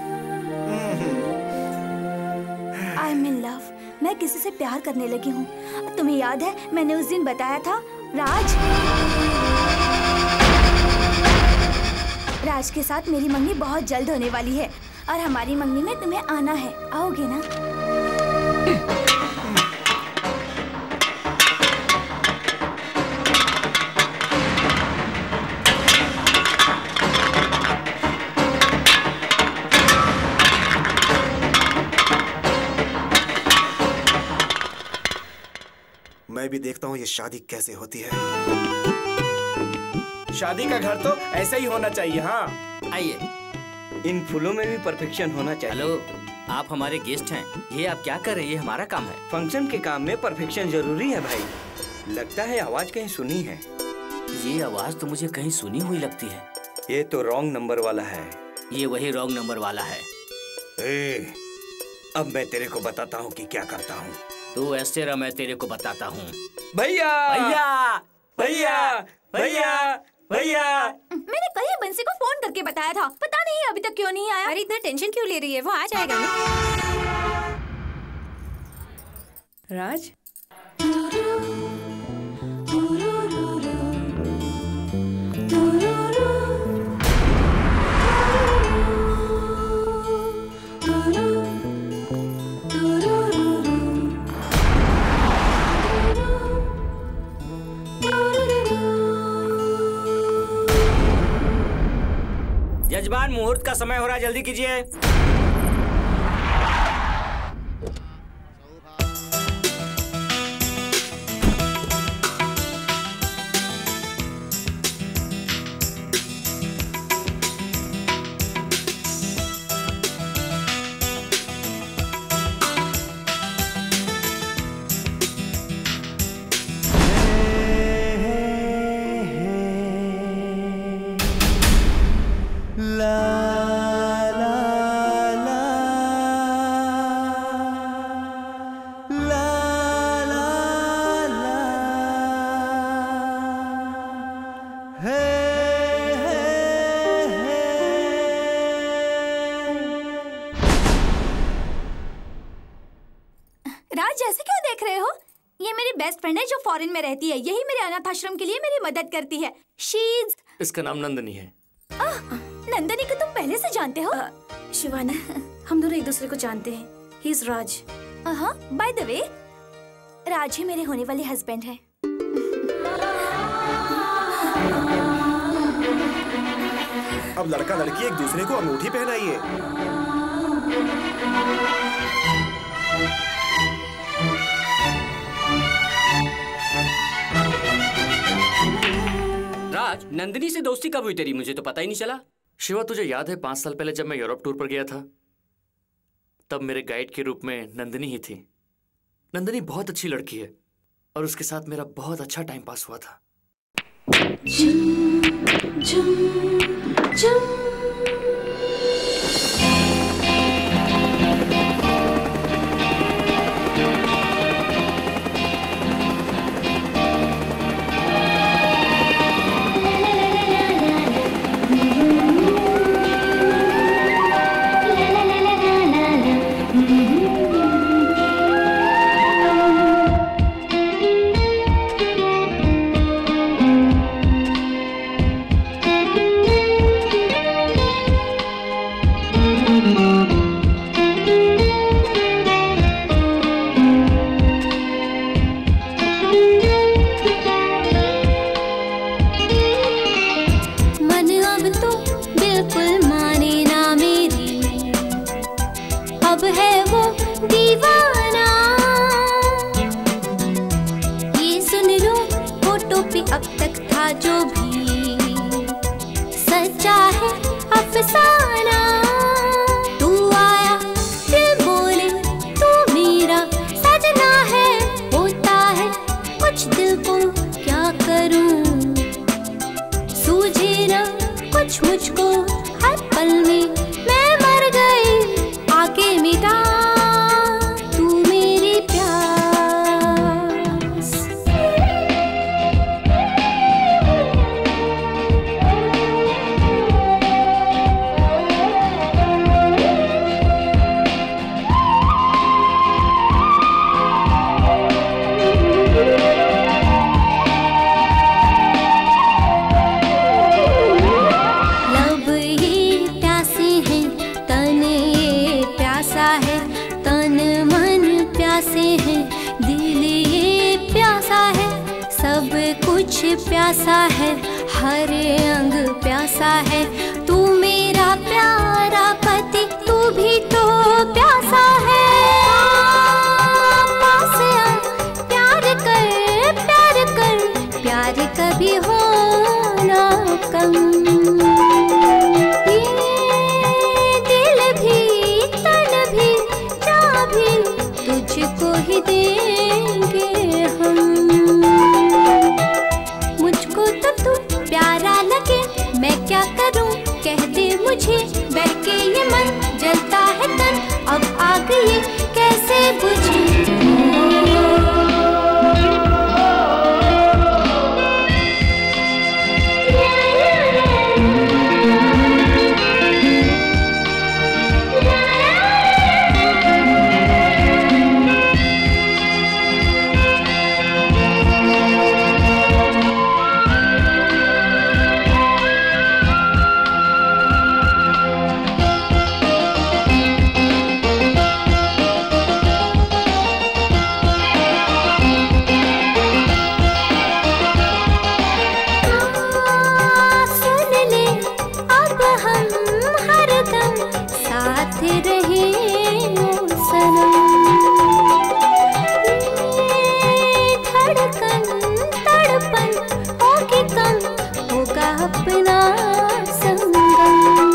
I am in love. मैं किसी से प्यार करने लगी हूँ। तुम्हें याद है मैंने उस दिन बताया था राज के साथ मेरी मंगनी बहुत जल्द होने वाली है और हमारी मंगनी में तुम्हें आना है। आओगे ना? मैं भी देखता हूँ ये शादी कैसे होती है। शादी का घर तो ऐसा ही होना चाहिए। हाँ, आइए। इन फूलों में भी परफेक्शन होना चाहिए। हेलो, आप हमारे गेस्ट हैं। ये आप क्या कर रहे हैं? ये हमारा काम है। फंक्शन के काम में परफेक्शन जरूरी है भाई। लगता है आवाज कहीं सुनी है। ये आवाज तो मुझे कहीं सुनी हुई लगती है। ये तो रॉन्ग नंबर वाला है। ये वही रॉन्ग नंबर वाला है। अब मैं तेरे को बताता हूँ कि क्या करता हूँ। तू ऐसे रहा, मैं तेरे को बताता हूँ। भैया भैया भैया भैया भैया। मैंने कल ही बंसी को फोन करके बताया था, पता नहीं अभी तक क्यों नहीं आया। अरे इतना टेंशन क्यों ले रही है? वो आ जाएगा ना। राज, यजमान, मुहूर्त का समय हो रहा है, जल्दी कीजिए। फॉरेन में रहती है, यही मेरे अनाथ आश्रम के लिए मेरी मदद करती है। शीज। इसका नाम नंदनी है। नंदनी को तुम पहले से जानते हो? शिवानी, हम दोनों एक दूसरे को जानते हैं। He is Raj. हाँ, बाय द वे, राज ही मेरे होने वाले हस्बैंड हैं। अब लड़का लड़की एक दूसरे को अंगूठी पहनाइए। राज, नंदिनी से दोस्ती कब हुई तेरी? मुझे तो पता ही नहीं चला। शिवा, तुझे याद है 5 साल पहले जब मैं यूरोप टूर पर गया था, तब मेरे गाइड के रूप में नंदिनी ही थी। नंदिनी बहुत अच्छी लड़की है और उसके साथ मेरा बहुत अच्छा टाइम पास हुआ था। अब तक था जो भी सच्चा है अफसाना। तू आया दिल बोले तू मेरा सजना है, होता है कुछ दिल को क्या करूं, सूझे ना कुछ मुझको हर पल में मैं मर गई, आके मिटा प्यासा है, हर अंग प्यासा है, तू मेरा प्यारा पति तू भी तो प्यासा है। पास आ, प्यार कर, प्यार कभी हो ना कम, ये दिल भी तन भी जा भी तुझको ही देंगे हम। प्यारा लगे मैं क्या करूं, कह दे मुझे बहके ये मन, जलता है तन अब आग ये कैसे बुझे। अपना संगम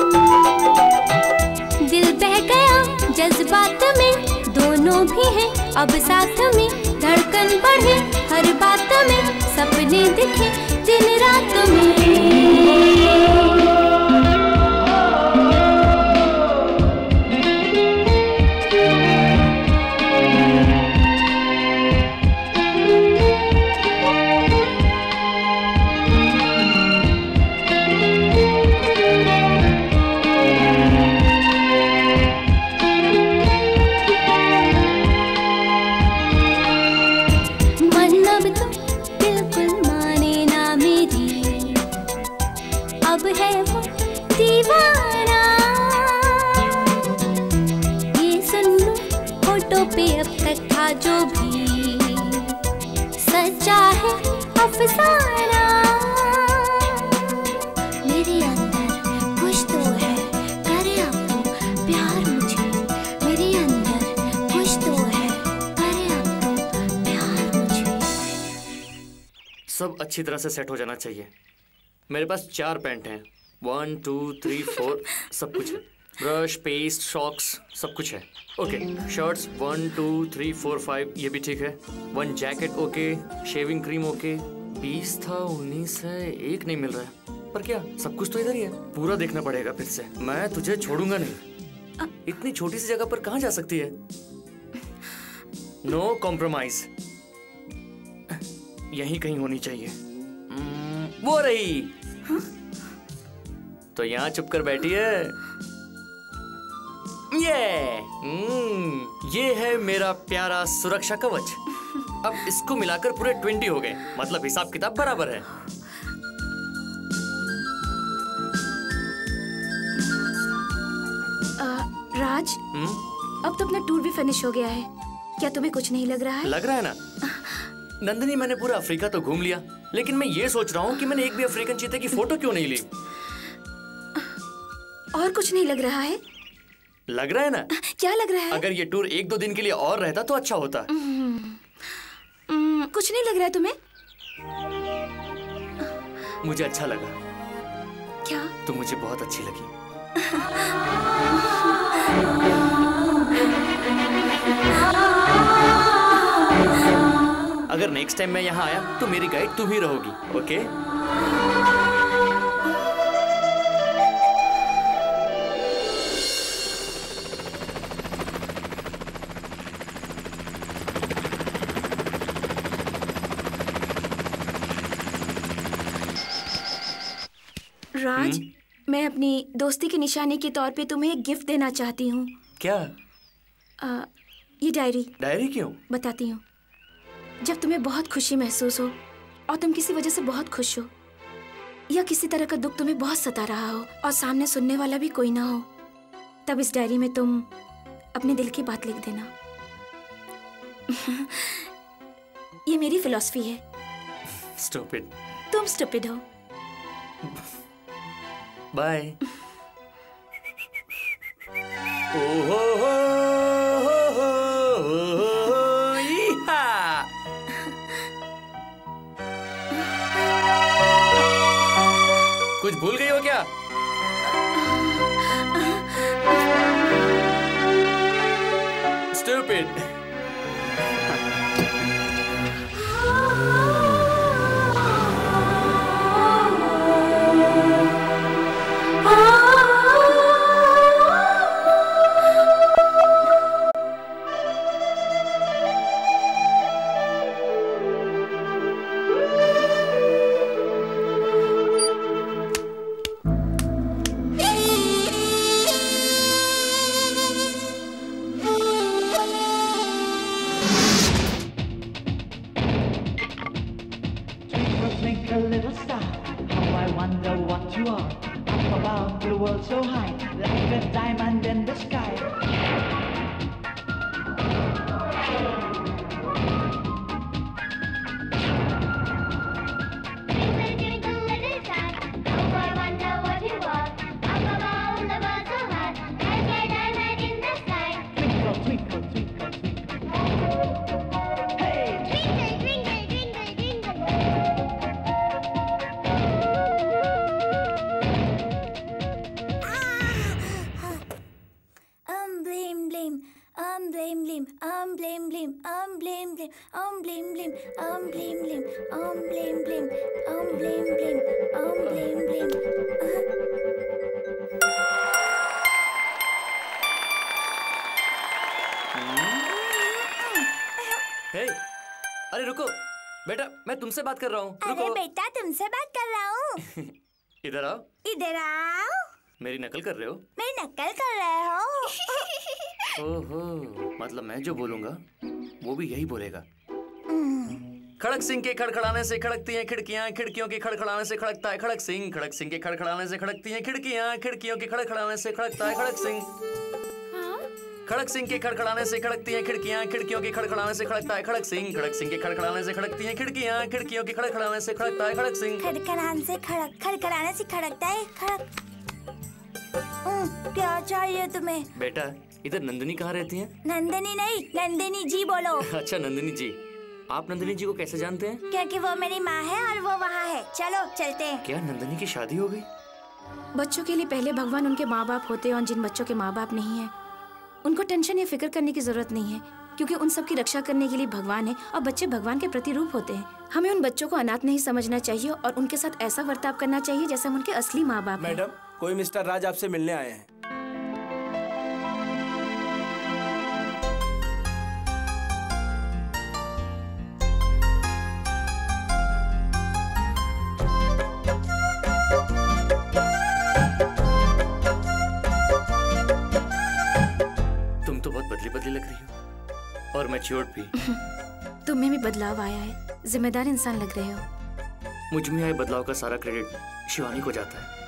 दिल बह गया जज्बात में, दोनों भी हैं अब साथ में, धड़कन बढ़े हर बात में, सपने दिखे दिन रात में। जो भी सच्चा है अफसाना, मेरे अंदर कुछ तो है करे अब तो प्यार मुझे, मेरे अंदर कुछ तो है करे अब तो प्यार मुझे। सब अच्छी तरह से सेट हो जाना चाहिए। मेरे पास 4 पैंट हैं, 1 2 3 4 सब कुछ है। ब्रश, पेस्ट, सॉक्स सब कुछ है। ओके, शर्ट्स 1 2 3 4 5 ये भी ठीक है। 1 jacket okay, shaving cream okay. 20 था, 19 है, 1 नहीं मिल रहा है। पर क्या सब कुछ तो इधर ही है। पूरा देखना पड़ेगा फिर से। मैं तुझे छोड़ूंगा नहीं। इतनी छोटी सी जगह पर कहाँ जा सकती है? No compromise. यहीं कहीं होनी चाहिए। वो रही। तो यहाँ चुप कर बैठी है। ये है मेरा प्यारा सुरक्षा कवच। अब इसको मिलाकर पूरे 20 हो गए, मतलब हिसाब किताब बराबर है। राज, अब तो अपना टूर भी फिनिश हो गया है। क्या तुम्हें कुछ नहीं लग रहा है? लग रहा है ना नंदिनी, मैंने पूरा अफ्रीका तो घूम लिया, लेकिन मैं ये सोच रहा हूँ कि मैंने एक भी अफ्रीकन चीते की फोटो क्यों नहीं ली। और कुछ नहीं लग रहा है? लग रहा है ना। क्या लग रहा है? अगर ये टूर 1-2 दिन के लिए और रहता तो अच्छा होता। कुछ नहीं लग रहा है तुम्हें? मुझे अच्छा लगा। क्या? तुम मुझे बहुत अच्छी लगी। अगर नेक्स्ट टाइम मैं यहाँ आया तो मेरी गाइड तुम ही रहोगी, ओके? राज, मैं अपनी दोस्ती की निशानी के तौर पे तुम्हें एक गिफ्ट देना चाहती हूँ। क्या? ये डायरी। डायरी क्यों? बताती हूँ। जब तुम्हें बहुत खुशी महसूस हो और तुम किसी वजह से बहुत खुश हो, या किसी तरह का दुख तुम्हें बहुत सता रहा हो और सामने सुनने वाला भी कोई ना हो, तब इस डायरी में तुम अपने दिल की बात लिख देना। ये मेरी फिलॉसफी है। स्टूपिड। तुम स्टूपिड हो। बाय। कुछ भूल गई हो क्या? Stupid. Twinkle little star, how I wonder what you are. Up above the world so high, like a diamond in the sky. अरे रुको बेटा, मैं तुमसे बात कर रहा हूँ। अरे बेटा, तुमसे बात कर रहा हूँ। इधर आओ। इधर आओ। मेरी नकल कर रहे हो? मेरी नकल कर रहे हो? ओहो, मतलब मैं जो बोलूंगा वो भी यही बोलेगा। खड़क सिंह के खड़खड़ाने से खड़कती हैं खिड़कियां, खिड़कियों के खड़खड़ाने से खड़कता है खड़क सिंह। खड़क सिंह के खड़खड़ाने से खड़कती हैं खिड़कियां, खिड़कियों के खड़खड़ाने से खड़कता है खड़क सिंह। खड़क सिंह के खड़खड़ाने से खड़कती हैं खिड़कियां, खिड़कियों के खड़खड़ाने से खड़कता है खड़क सिंह। खड़क सिंह के खड़खड़ाने से खड़कती हैं खिड़कियां, खिड़कियों के खड़खड़ाने से खड़कता है खड़क सिंह। खड़खड़ाने से खड़खड़ाने से खड़कता है खड़क। क्या चाहिए तुम्हें? बेटा, इधर नंदिनी कहाँ रहती हैं? नंदिनी नहीं, नंदिनी जी बोलो। अच्छा, नंदिनी जी। आप नंदिनी जी को कैसे जानते हैं? क्योंकि वो मेरी माँ है और वो वहाँ है। चलो चलते हैं। क्या नंदिनी की शादी हो गई? बच्चों के लिए पहले भगवान उनके माँ बाप होते हैं और जिन बच्चों के माँ बाप नहीं है उनको टेंशन या फिक्र करने की जरूरत नहीं है, क्योंकि उन सब की रक्षा करने के लिए भगवान है और बच्चे भगवान के प्रतिरूप होते हैं। हमें उन बच्चों को अनाथ नहीं समझना चाहिए और उनके साथ ऐसा बर्ताव करना चाहिए जैसे हम उनके असली माँ बाप हैं। मैडम, कोई मिस्टर राज आपसे मिलने आए हैं। तुम तो बहुत बदली बदली लग रही हो और मैच्योर्ड भी। तुम में भी बदलाव आया है, जिम्मेदार इंसान लग रहे हो। मुझ में आए बदलाव का सारा क्रेडिट शिवानी को जाता है।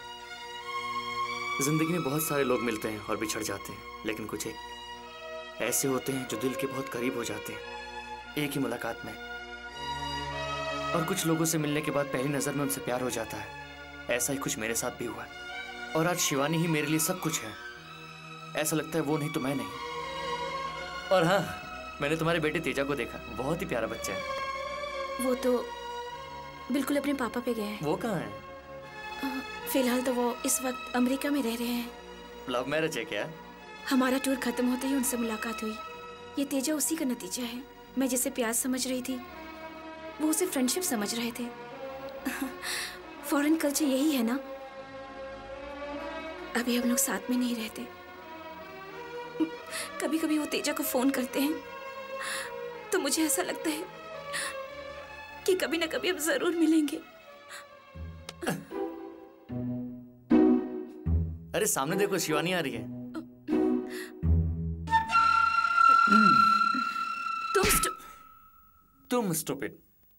जिंदगी में बहुत सारे लोग मिलते हैं और बिछड़ जाते हैं, लेकिन कुछ एक ऐसे होते हैं जो दिल के बहुत करीब हो जाते हैं एक ही मुलाकात में। और कुछ लोगों से मिलने के बाद पहली नजर में उनसे प्यार हो जाता है। ऐसा ही कुछ मेरे साथ भी हुआ है और आज शिवानी ही मेरे लिए सब कुछ है। ऐसा लगता है वो नहीं तो मैं नहीं। और हाँ, मैंने तुम्हारे बेटे तेजा को देखा, बहुत ही प्यारा बच्चा है। वो तो बिल्कुल अपने पापा पे गए हैं। वो कहाँ है? फिलहाल तो वो इस वक्त अमेरिका में रह रहे हैं। लव मैरिज है क्या? हमारा टूर खत्म होते ही उनसे मुलाकात हुई। ये तेजा उसी का नतीजा है। मैं जिसे प्यार समझ रही थी वो उसे फ्रेंडशिप समझ रहे थे। फॉरेन कल्चर यही है ना। अभी हम लोग साथ में नहीं रहते। कभी कभी वो तेजा को फोन करते हैं तो मुझे ऐसा लगता है कि कभी ना कभी हम जरूर मिलेंगे। अरे सामने देखो, शिवानी आ रही है। तुम स्टूपिड।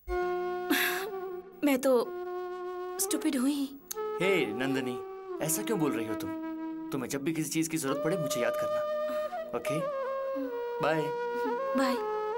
मैं तो स्टूपिड हुई। हे नंदनी, ऐसा क्यों बोल रही हो तुम? तुम्हें जब भी किसी चीज की जरूरत पड़े मुझे याद करना। Okay, bye bye.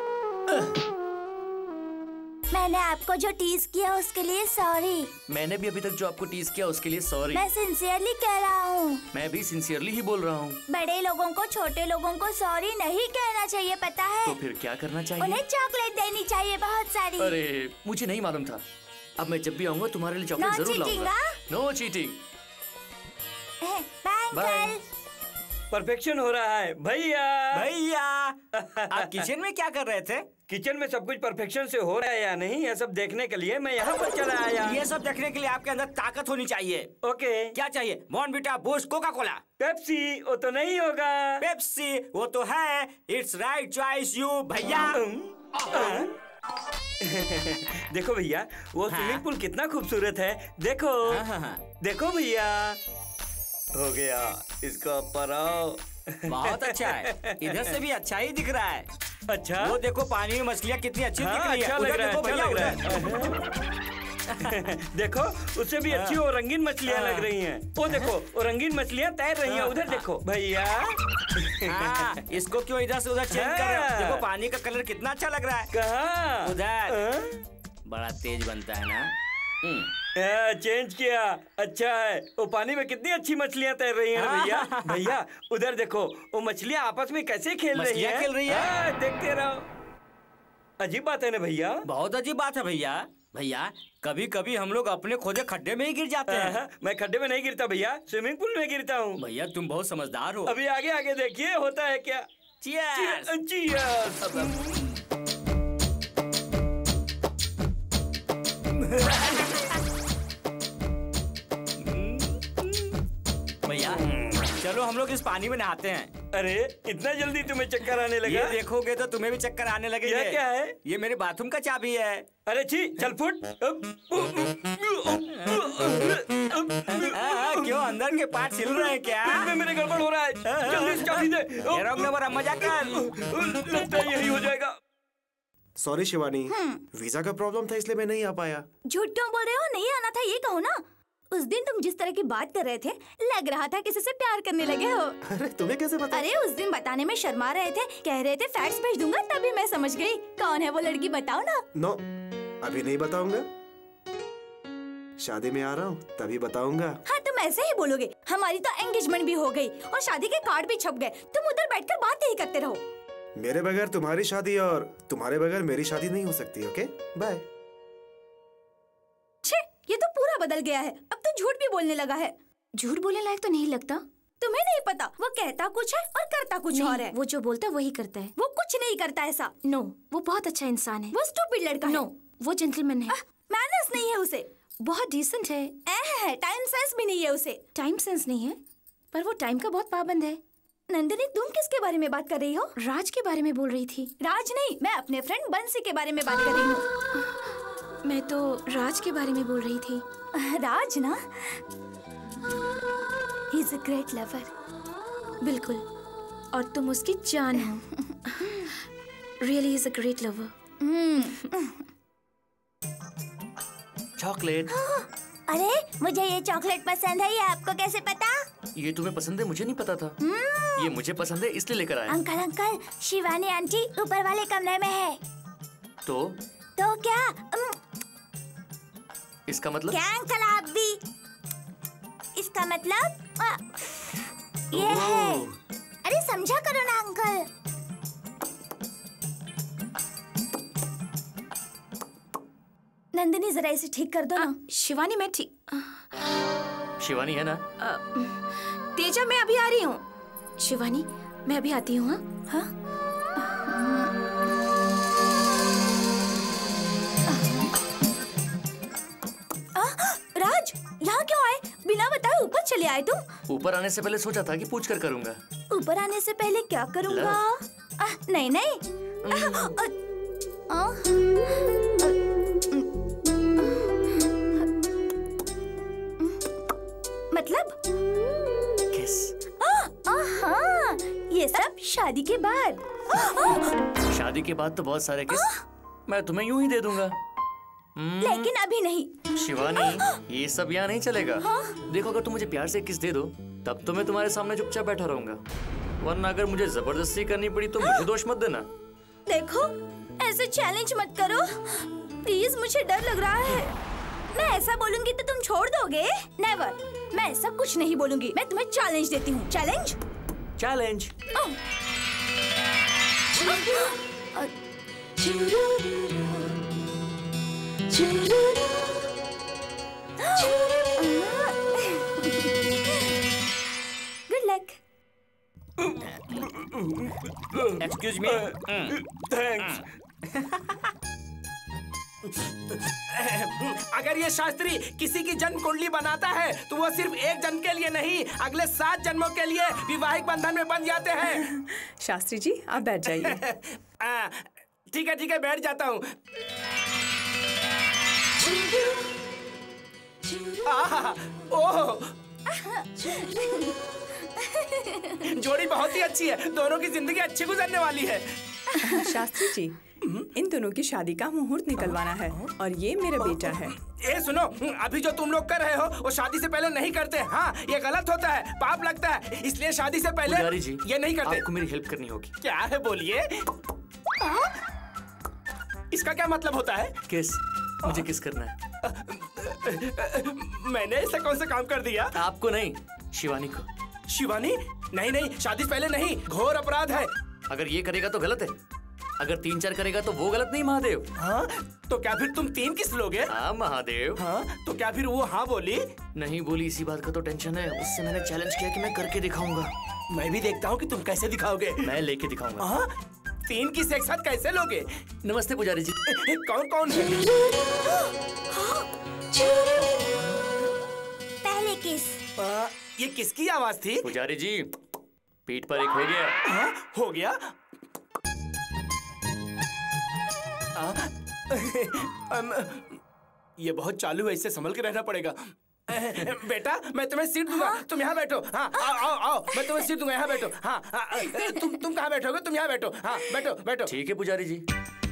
मैंने आपको जो टीज किया उसके लिए सॉरी। मैंने भी अभी तक जो आपको टीज किया उसके लिए सॉरी। मैं सिंसियरली कह रहा हूँ। मैं भी सिंसियरली ही बोल रहा हूँ। बड़े लोगों को छोटे लोगों को सॉरी नहीं कहना चाहिए, पता है? तो फिर क्या करना चाहिए? उन्हें चॉकलेट देनी चाहिए, बहुत सारी। अरे मुझे नहीं मालूम था। अब मैं जब भी आऊंगा तुम्हारे लिए चॉकलेट जरूर लाऊंगा। No cheating. बाय। परफेक्शन हो रहा है भैया। भैया, आप किचन में क्या कर रहे थे? किचन में सब कुछ परफेक्शन से हो रहा है या नहीं, ये सब देखने के लिए मैं यहाँ पर चला आया। ये सब देखने के लिए आपके अंदर ताकत होनी चाहिए। ओके। क्या चाहिए? Bournvita, Boost, Coca Cola? Pepsi. वो तो नहीं होगा। पेप्सी वो तो है। इट्स राइट चॉइस यू भैया। देखो भैया, वो स्विमिंग पूल कितना खूबसूरत है। देखो देखो भैया, हो गया इसका पराव। बहुत अच्छा है। इधर से भी अच्छा ही दिख रहा है। अच्छा, वो देखो पानी में मछलियाँ कितनी अच्छी दिख रही है। अच्छा लग रहा है, देखो भैया, अच्छा लग रहा है। देखो उससे भी अच्छी वो रंगीन मछलियाँ लग रही हैं। वो देखो वो रंगीन मछलियाँ तैर रही हैं। उधर देखो भैया। इसको क्यों इधर से उधर चेंज कर रहे हो? देखो पानी का कलर कितना अच्छा लग रहा है। कहाँ? उधर। बड़ा तेज बनता है ना। चेंज किया, अच्छा है। वो पानी में कितनी अच्छी मछलियाँ तैर रही हैं भैया। भैया उधर देखो, वो मछलियाँ आपस में कैसे खेल रही हैं। खेल रही है। देखते रहो। अजीब बात है ना भैया। बहुत अजीब बात है भैया। भैया कभी कभी हम लोग अपने खोदे खड्डे में ही गिर जाते हैं। मैं खड्डे में नहीं गिरता भैया, स्विमिंग पूल में गिरता हूँ। भैया तुम बहुत समझदार हो। अभी आगे आगे देखिए होता है क्या। Cheers! Cheers! भैया चलो हम लोग इस पानी में नहाते हैं। अरे इतना जल्दी तुम्हें चक्कर आने लगा? ये देखोगे तो तुम्हें भी चक्कर आने लगेंगे। ये क्या है? ये मेरे बाथरूम का चाबी है। अरे छी, चल फुट। क्यों अंदर के पार्ट छिल रहे हैं क्या? पेट में मेरे गड़बड़ हो रहा है। जल्दी से चाबी दे। मजा कर। लगता है यही हो जाएगा। सॉरी शिवानी, वीजा का प्रॉब्लम था इसलिए मैं नहीं आ पाया। झूठ क्यों बोल रहे हो? नहीं आना था ये कहो ना। उस दिन तुम जिस तरह की बात कर रहे थे लग रहा था किसी से प्यार करने लगे हो। अरे तुम्हें कैसे पता? अरे उस दिन बताने में शर्मा रहे थे, कह रहे थे फैक्स भेज दूंगा, तभी मैं समझ गई। कौन है वो लड़की बताओ ना। नो, अभी नहीं बताऊंगा। शादी में आ रहा हूँ तभी बताऊंगा। हाँ तुम ऐसे ही बोलोगे। हमारी तो एंगेजमेंट भी हो गई और शादी के कार्ड भी छप गए। तुम उधर बैठकर बात ही करते रहो। मेरे बगैर तुम्हारी शादी और तुम्हारे बगैर मेरी शादी नहीं हो सकती। Okay bye. छे, ये तो पूरा बदल गया है, अब तो झूठ भी बोलने लगा है। झूठ बोलने लायक तो नहीं लगता। तुम्हें नहीं पता, वो कहता कुछ है और करता कुछ और है। वो जो बोलता वही करता है। वो कुछ नहीं करता ऐसा। नो, वो बहुत अच्छा इंसान है। वो स्टूपिड लड़का है। नो, वो जेंटलमैन है। मैनर्स नहीं है उसे। बहुत डिसेंट है। टाइम सेंस भी नहीं है उसे। टाइम सेंस नहीं है, पर वो टाइम का बहुत पाबंद है। नंदिनी, तुम किसके बारे में बात कर रही हो? राज के बारे में बोल रही थी। राज नहीं, मैं अपने फ्रेंड बंसी के बारे में बात कर रही हूँ। मैं तो राज के बारे में बोल रही थी। राज ना, he is a great lover. बिल्कुल, और तुम उसकी जान हो। Really is a great lover. Chocolate. अरे, मुझे ये चॉकलेट पसंद है, ये आपको कैसे पता? ये तुम्हें पसंद है, मुझे नहीं पता था। ये मुझे पसंद है इसलिए लेकर आया। अंकल, शिवानी आंटी ऊपर वाले कमरे में है। तो क्या? इसका मतलब? क्या अंकल आप भी? इसका मतलब ये है। अरे समझा करो ना अंकल। नंदिनी, जरा इसे ठीक कर दो ना। शिवानी, मैं ठीक। शिवानी है ना? तेजा, मैं अभी आ रही हूँ। शिवानी, मैं अभी आती हूँ। हाँ? राज, यहाँ क्यों आए? बिना बताए ऊपर चले आए तुम? ऊपर आने से पहले सोचा था कि पूछ कर करूँगा। ऊपर आने से पहले क्या करूँगा? नहीं नहीं। मतलब? किस? ये सब शादी के बाद। शादी के बाद तो बहुत सारे किस मैं तुम्हें यूं ही दे दूंगा। लेकिन अभी नहीं। शिवानी, ये सब यहाँ नहीं चलेगा। देखो, अगर तुम मुझे प्यार से किस दे दो तब तो मैं तुम्हारे सामने चुपचाप बैठा रहूंगा, वरना अगर मुझे जबरदस्ती करनी पड़ी तो मुझे दोष मत देना। देखो, ऐसे चैलेंज मत करो प्लीज, मुझे डर लग रहा है। मैं ऐसा बोलूंगी तो तुम छोड़ दोगे? नेवर, मैं ऐसा कुछ नहीं बोलूंगी। मैं तुम्हें चैलेंज देती हूँ। Challenge? Challenge. Good luck. Excuse me. Thanks. अगर ये शास्त्री किसी की जन्म कुंडली बनाता है तो वो सिर्फ एक जन्म के लिए नहीं, अगले 7 जन्मों के लिए विवाहिक बंधन में बंध जाते हैं। शास्त्री जी, आप बैठ जाइए। ठीक है, बैठ जाता हूँ। ओह, जोड़ी बहुत ही अच्छी है, दोनों की जिंदगी अच्छी गुजरने वाली है। शास्त्री जी, इन दोनों की शादी का मुहूर्त निकलवाना है और ये मेरा बेटा है। ए सुनो, अभी जो तुम लोग कर रहे हो वो शादी से पहले नहीं करते। हाँ, ये गलत होता है, पाप लगता है, इसलिए शादी से पहले पुजारी जी, ये नहीं करते। आपको मेरी हेल्प करनी होगी। क्या है बोलिए? इसका क्या मतलब होता है? किस? मुझे किस करना है। मैंने ऐसा कौन सा काम कर दिया? आपको नहीं, शिवानी को। शिवानी? नहीं, शादी से पहले नहीं, घोर अपराध है। अगर ये करेगा तो गलत है, अगर 3-4 करेगा तो वो गलत नहीं महादेव। हाँ, तो क्या फिर तुम 3 किस लोगे? हाँ महादेव। हाँ, तो क्या फिर वो हाँ बोली? नहीं बोली, इसी बात का तो टेंशन है। उससे मैंने चैलेंज किया कि मैं करके दिखाऊंगा। मैं भी देखता हूँ कि तुम कैसे दिखाओगे। मैं लेके दिखाऊंगा। हाँ, 3 किस एक साथ कैसे लोगे? नमस्ते पुजारी जी। कौन है? पहले किस? ये किसकी आवाज थी? पुजारी जी, पीठ पर एक हो गया। हो गया? ये बहुत चालू है, इससे संभल के रहना पड़ेगा। बेटा, मैं तुम्हें सीट दूंगा। तुम यहाँ बैठो। हाँ, आओ, मैं तुम्हें सीट दूंगा, यहाँ बैठो। हाँ, तुम कहाँ बैठोगे? तुम यहाँ बैठो। हाँ, बैठो। ठीक है पुजारी जी।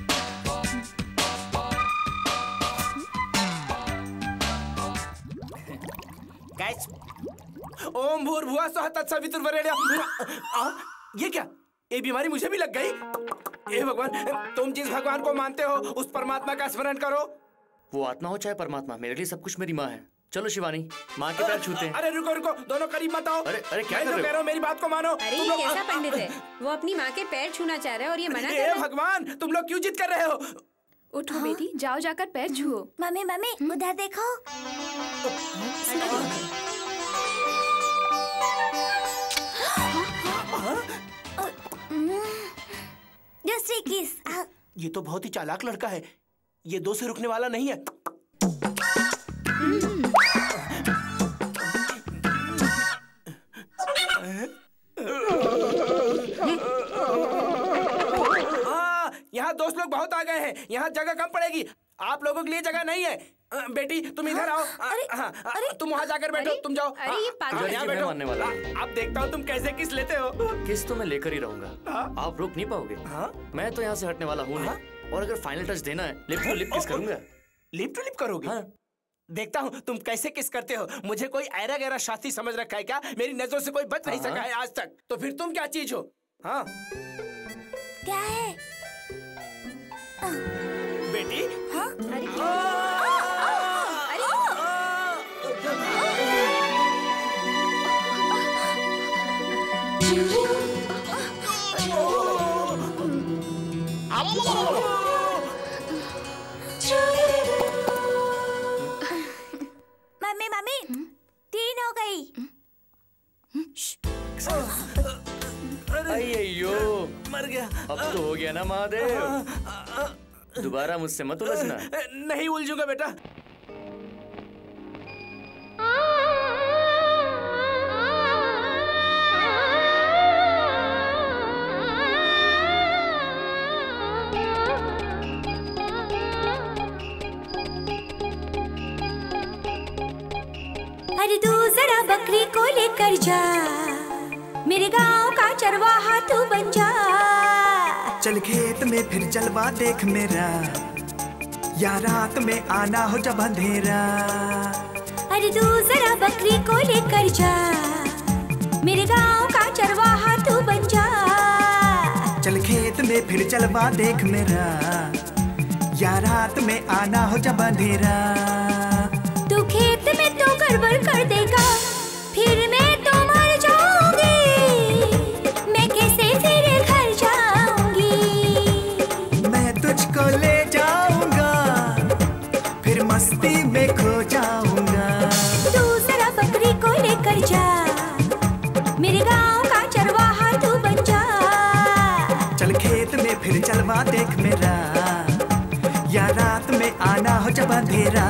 गाइस, ओम भूर्भुवः स्वः तत्सवितुर्वरेण्यं। ये क्या? ये बीमारी मुझे भी लग गई? हे भगवान, तुम जिस भगवान को मानते हो उस परमात्मा का स्मरण करो। वो आत्मा हो चाहे परमात्मा, मेरे लिए सब कुछ मेरी माँ है। चलो शिवानी, माँ के पैर छूते हैं। अरे रुको, दोनों करीब मत आओ। अरे क्या कर रहे हो? मेरी बात को मानो। अरे ये कैसा पंडित है? वो अपनी माँ के पैर छूना चाह रहा है और ये मना कर रहा है। भगवान, तुम लोग क्यों जिद कर रहे हो? उठो बेटी, जाओ जाकर पैर छुओ। मम्मी मम्मी उधर देखो। दूसरी किस। ये तो बहुत ही चालाक लड़का है, ये 2 से रुकने वाला नहीं है। यहाँ दोस्त लोग बहुत आ गए हैं, यहाँ जगह कम पड़ेगी, आप लोगों के लिए जगह नहीं है। बेटी तुम इधर आओ। तुम वहाँ जाकर बैठो, तुम जाओ। यहाँ बैठो। अब देखता हूँ तुम कैसे किस लेते हो। किस तो मैं लेकर ही रहूंगा, आप रोक नहीं पाओगे। मैं तो यहाँ से हटने वाला हूँ नहीं, और अगर फाइनल टच देना है लिप टू लिप किस करूंगा। लिप टू लिप करोगे? देखता हूँ तुम कैसे किस करते हो। मुझे कोई ऐरा गैरा शास्त्री समझ रखा है क्या? मेरी नजरों से कोई बच नहीं सका है आज तक। तो फिर तुम क्या चीज हो? हाँ क्या है बेटी? हाँ? मम्मी मम्मी 3 हो गई। अय्यो मर गया। अब तो हो गया ना महादेव, दोबारा मुझसे मत उलझना। नहीं उलझूंगा बेटा। अरे तू जरा बकरी को लेकर जा, मेरे गांव का चरवाहा तू बन जा। चल खेत में फिर जलवा देख मेरा, या रात में आना हो जब अंधेरा। अरे तू जरा बकरी को लेकर जा, मेरे गांव का चरवाहा तू बन जा। चल खेत में फिर जलवा देख मेरा, या रात में आना हो जब अंधेरा। तू खेत में तो गड़बड़ कर देगा, फिर मैं तो मर जाऊंगी। मैं कैसे फिर घर जाऊंगी? मैं तुझको ले जाऊंगा, फिर मस्ती में खो जाऊंगा। तू जरा बकरी को लेकर जा, मेरे गांव का चरवाहा तू बन जा। चल खेत में फिर चलवा देख मेरा, या रात में आना हो जब अंधेरा।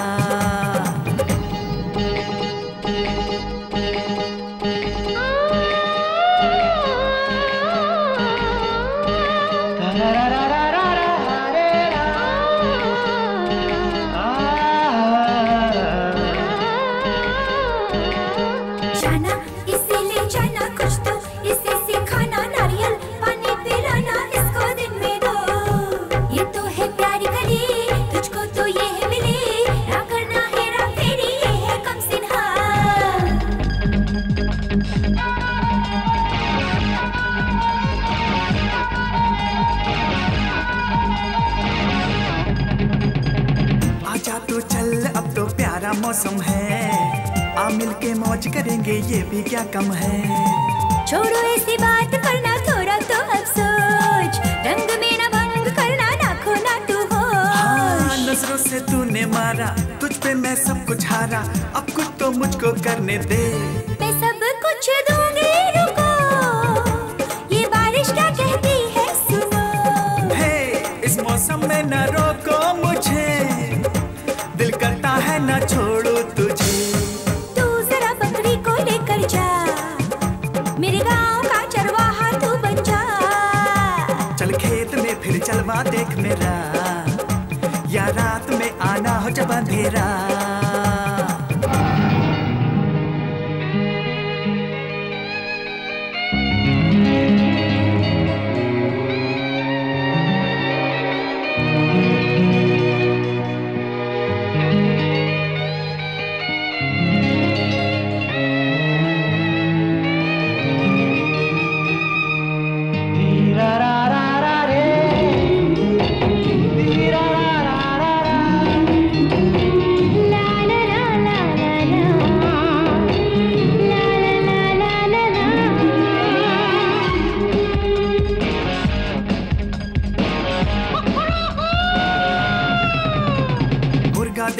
मौसम है, आ मिल के मौज करेंगे ये भी क्या कम है। छोड़ो ऐसी बात करना, थोड़ा तो अब सोच, रंग में ना भंग करना, ना खोना तू होश। हाँ, नजरों से तूने मारा, तुझ पे मैं सब कुछ हारा, अब कुछ तो मुझको करने दे। मैं सब कुछ दूंगी, रुको, ये बारिश क्या कहती है सुनो। हे, इस मौसम में न रोको मुझे, दिल करता है न छोड़ो तुझे। तू जरा बकरी को लेकर जा, मेरे गांव का चरवाहा तू बन जा। चल खेत में फिर चलवा देख मेरा, या रात में आना हो जब अंधेरा। La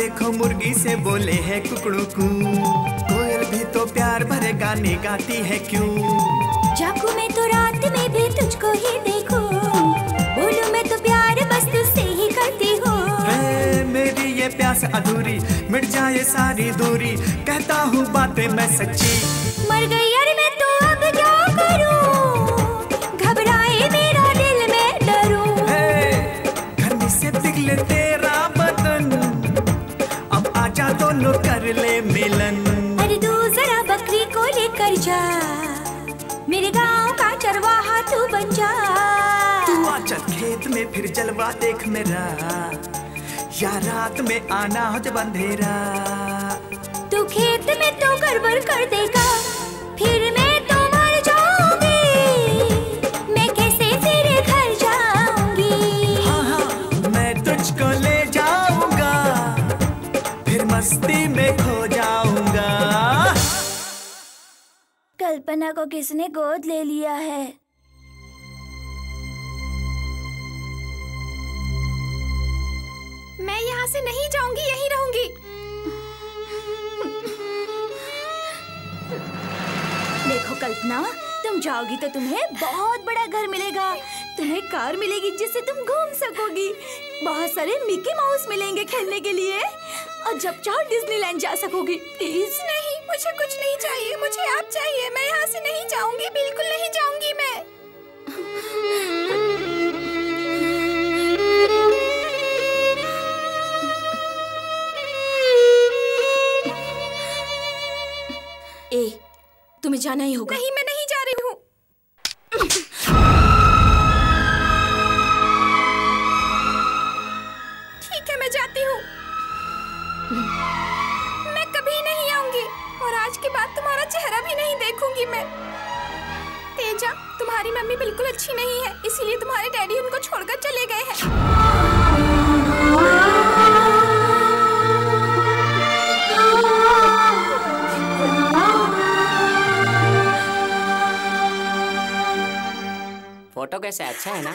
देखो मुर्गी से बोले है कुकड़ू कू, कोयल भी तो प्यार भरे गाने गाती है क्यों। जागूं मैं तो रात में भी तुझको ही देखूं, बोलूं मैं तो प्यार बस तुझसे ही करती हूँ। मेरी ये प्यास अधूरी मिट जाए सारी दूरी, कहता हूँ बातें मैं सच्ची। मर गई यार मैं तो अब क्या करूं, घबराए मेरा दिल में डरूं। गर्मी से पिघले तेरा बदन, अब आजा दोनों कर ले मिलन। अरे तू जरा बकरी को लेकर जा, मेरे गांव का चरवाहा तू बन जा। तू आ चल खेत में फिर जलवा देख मेरा, या रात में आना हो जब अंधेरा। तू खेत में तो गड़बड़ कर देगा, फिर मैं तो मर जाऊंगी, मैं कैसे तेरे घर जाऊंगी। हाँ, मैं तुझको ले जाऊंगा, फिर मस्ती में खो जाऊंगा। कल्पना को किसने गोद ले लिया है? मैं यहाँ से नहीं जाऊंगी, यहीं रहूंगी। देखो कल्पना, तुम जाओगी तो तुम्हें बहुत बड़ा घर मिलेगा, तुम्हें कार मिलेगी जिससे तुम घूम सकोगी, बहुत सारे मिकी माउस मिलेंगे खेलने के लिए, और जब चाहो डिज्नीलैंड जा सकोगी। प्लीज। नहीं, मुझे कुछ नहीं चाहिए, मुझे आप चाहिए। मैं यहाँ से नहीं जाऊंगी, बिल्कुल नहीं जाऊंगी मैं। तुम्हें जाना ही होगा। नहीं, मैं नहीं जा रही हूँ। ठीक है, मैं जाती हूँ। मैं कभी नहीं आऊंगी, और आज के बाद तुम्हारा चेहरा भी नहीं देखूंगी मैं। तेजा, तुम्हारी मम्मी बिल्कुल अच्छी नहीं है, इसीलिए तुम्हारे डैडी उनको छोड़कर चले गए हैं। फोटो कैसे, अच्छा है ना?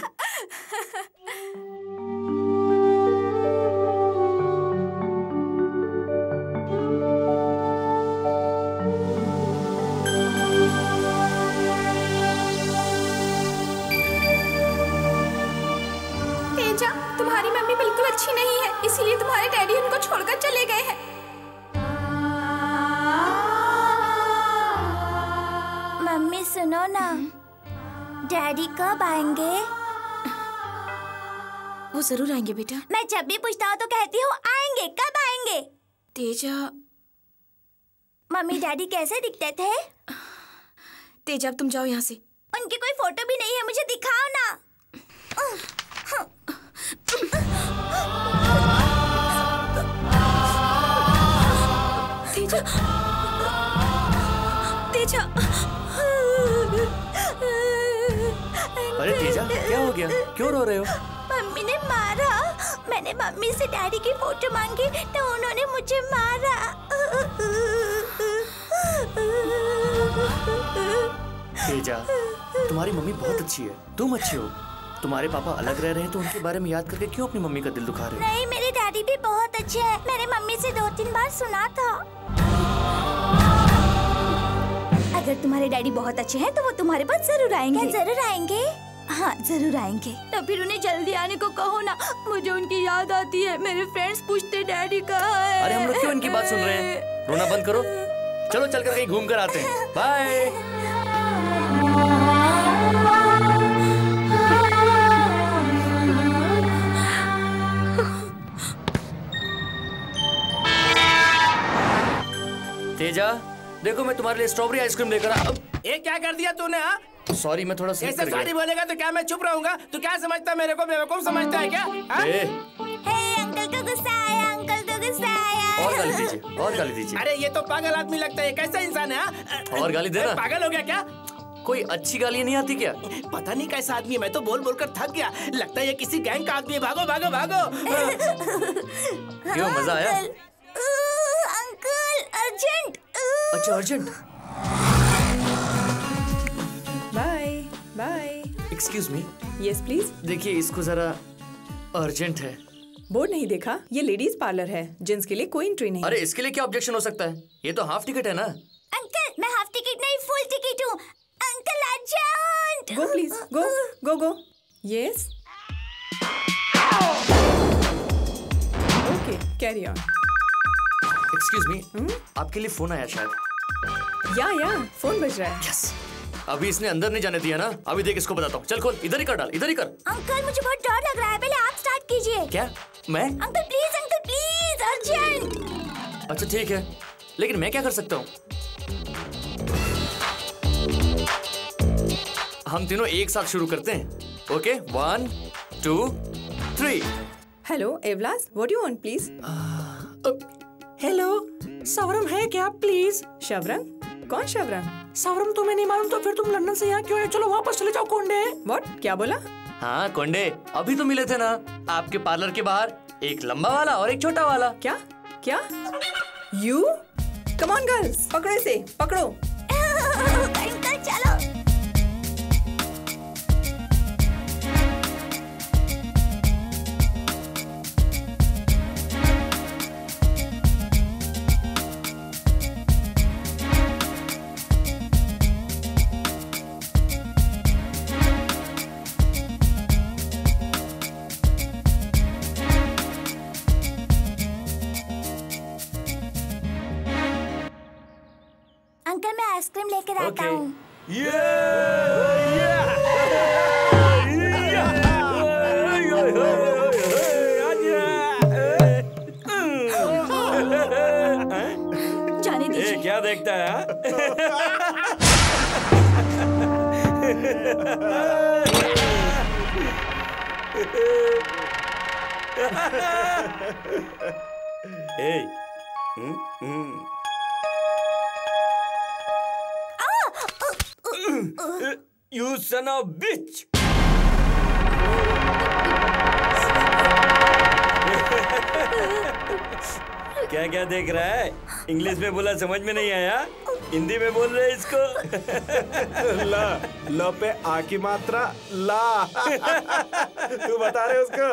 तेजा, तुम्हारी मम्मी बिल्कुल अच्छी नहीं है, इसीलिए तुम्हारे डैडी उनको छोड़कर चले गए हैं। मम्मी सुनो ना, डैडी कब आएंगे? वो जरूर आएंगे बेटा। मैं जब भी पूछता हूँ तो कहती हूँ आएंगे, कब आएंगे? तेजा, मम्मी डैडी कैसे दिखते थे? तेजा, अब तुम जाओ यहाँ से। उनकी कोई फोटो भी नहीं है, मुझे दिखाओ ना। तेजा, तेजा। अरे तेजा, क्या हो गया? क्यों रो रहे हो? मम्मी ने मारा। मैंने मम्मी से डैडी की फोटो मांगी तो उन्होंने मुझे मारा। तेजा, तुम्हारी मम्मी बहुत अच्छी है, तुम अच्छी हो। तुम्हारे पापा अलग रह रहे हैं तो उनके बारे में याद करके क्यों अपनी मम्मी का दिल दुखा रहे हो? नहीं, मेरे डैडी भी बहुत अच्छे हैं। मैंने मम्मी से 2-3 बार सुना था। अगर तुम्हारे डैडी बहुत अच्छे हैं तो वो तुम्हारे पास जरूर आएंगे। क्या जरूर आएंगे? हाँ, जरूर आएंगे। तो फिर उन्हें जल्दी आने को कहो ना, मुझे उनकी याद आती है। मेरे फ्रेंड्स पूछते डैडी कहाँ है। अरे हम लोग क्यों इनकी बात सुन रहे हैं? रोना बंद करो, चलो चलकर कहीं घूम कर आते हैं। बाय। तेजा, देखो मैं तुम्हारे लिए स्ट्रॉबेरी आइसक्रीम लेकर आ। ये क्या कर दिया तूने? हाँ, सॉरी, मैं थोड़ा स्लिप कर गया। सॉरी बोलेगा तो क्या मैं चुप रहूंगा? तू क्या समझता है मेरे को? बेवकूफ समझता है क्या? अंकल को गुस्सा आया, अंकल को गुस्सा आया। और गाली दीजिए, और गाली दीजिए। अरे ये तो पागल आदमी लगता है, कैसा इंसान है? और गाली देना। पागल हो गया क्या? कोई अच्छी गाली नहीं आती क्या? पता नहीं कैसा आदमी है, मैं तो बोल बोल कर थक गया। लगता है ये किसी गैंग का आदमी है। भागो भागो भागो। क्यों, मजा आया? Uncle urgent. अच्छा, urgent. Bye bye. Excuse me. Yes please. देखिए, इसको जरा अर्जेंट है, बोर्ड नहीं देखा? ये लेडीज पार्लर है, जेंट्स के लिए कोई एंट्री नहीं। अरे इसके लिए क्या ऑब्जेक्शन हो सकता है? ये तो हाफ टिकट है ना। अंकल मैं हाफ टिकट नहीं फुल टिकट हूँ। Uncle urgent. Go please, go go go. Yes okay, carry on. Excuse me, आपके लिए फोन आया शायद। या फोन बज रहा है। यस, अभी इसने अंदर नहीं जाने दिया ना। अभी देख इसको बताता हूँ। चल खोल, इधर ही कर डाल, इधर ही कर। अंकल मुझे बहुत डर लग रहा है, पहले आप स्टार्ट कीजिए। क्या? मैं? Uncle please urgent. अच्छा ठीक है, लेकिन मैं क्या कर सकता हूँ? हम तीनों एक साथ शुरू करते हैं। ओके, 1 2 3। हेलो एवलास, what you want please? Hello, सवरम है क्या प्लीज? शवरम? कौन शवरम? सवरम तुम्हें नहीं मालूम तो फिर तुम लंदन से यहाँ क्यों आए? चलो वापस चले जाओ कोंडे। व्हाट? क्या बोला? हाँ कोंडे, अभी तो मिले थे ना आपके पार्लर के बाहर, एक लंबा वाला और एक छोटा वाला। क्या? यू? कम ऑन गर्ल्स, पकड़ो इसे, पकड़ो। अंकल चलो। अंकल मैं आइसक्रीम लेकर आता हूँ। जाने दीजिए। क्या देखता है? You son of bitch! क्या क्या देख रहा है? इंग्लिश में बोला समझ में नहीं आया? हिंदी में बोल रहे इसको। ल पे आ की मात्रा ला। तू बता रहे उसको?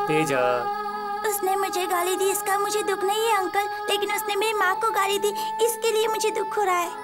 तेजा। उसने मुझे गाली दी, इसका मुझे दुख नहीं है अंकल, लेकिन उसने मेरी माँ को गाली दी, इसके लिए मुझे दुख हो रहा है।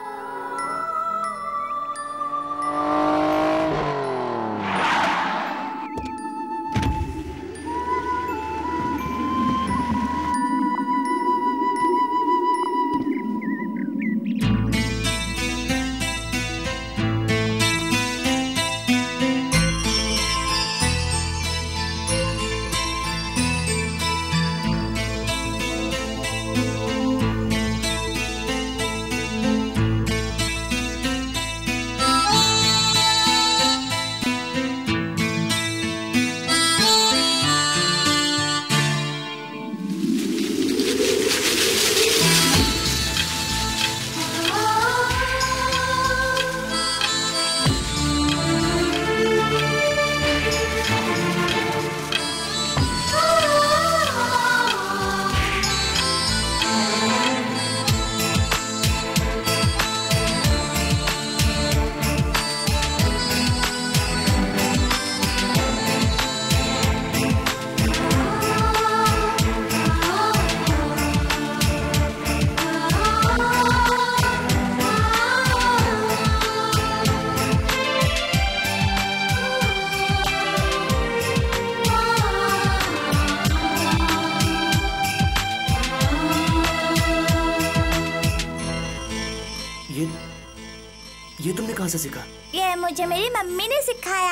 ये तुमने कहाँ से सीखा? ये मुझे मेरी मम्मी ने सिखाया,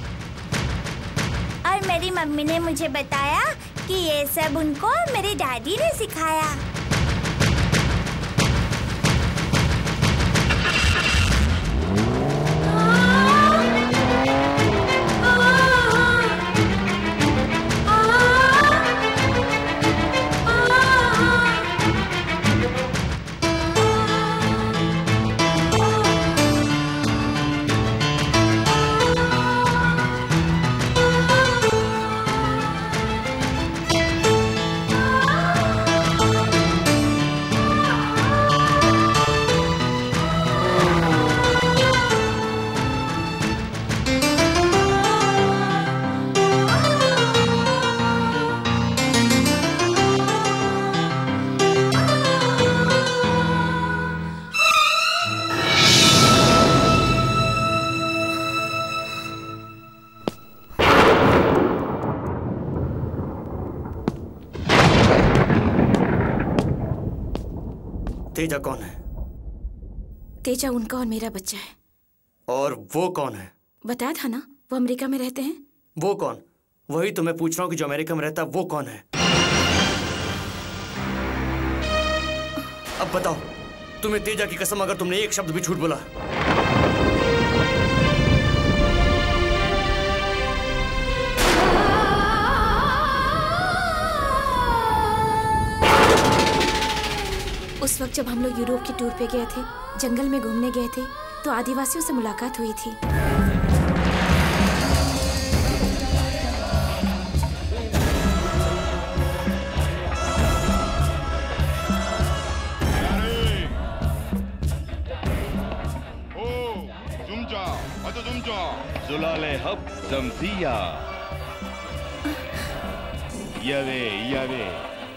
और मेरी मम्मी ने मुझे बताया कि ये सब उनको मेरे डैडी ने सिखाया। तेजा कौन है? तेजा उनका और मेरा बच्चा है। और वो कौन है? बताया था ना, वो अमेरिका में रहते हैं। वो कौन? वही तो मैं पूछ रहा हूँ कि जो अमेरिका में रहता है वो कौन है? अब बताओ, तुम्हें तेजा की कसम, अगर तुमने एक शब्द भी झूठ बोला। उस वक्त जब हम लोग यूरोप की टूर पे गए थे, जंगल में घूमने गए थे, तो आदिवासियों से मुलाकात हुई थी। जुलाले हब जमसिया यावे यावे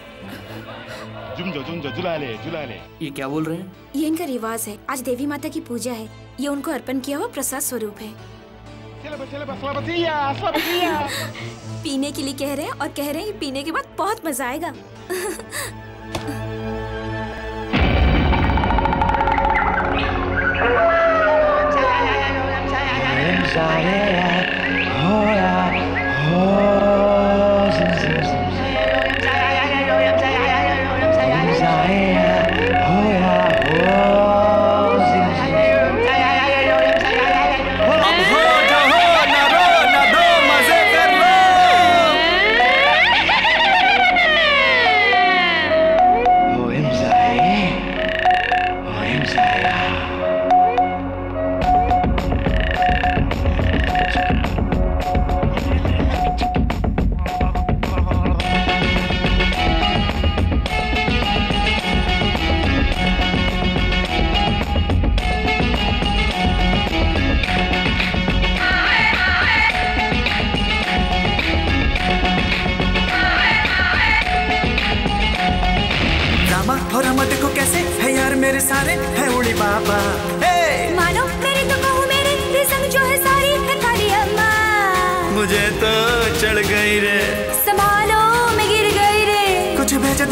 जुमजो जुलाले जुलाले। ये क्या बोल रहे हैं? ये इनका रिवाज है। आज देवी माता की पूजा है, ये उनको अर्पण किया हुआ प्रसाद स्वरूप है। पीने के लिए कह रहे हैं, और कह रहे हैं कि पीने के बाद बहुत मजा आएगा।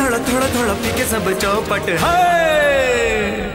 थोड़ा थोड़ा थोड़ा पी के सब चौपट है।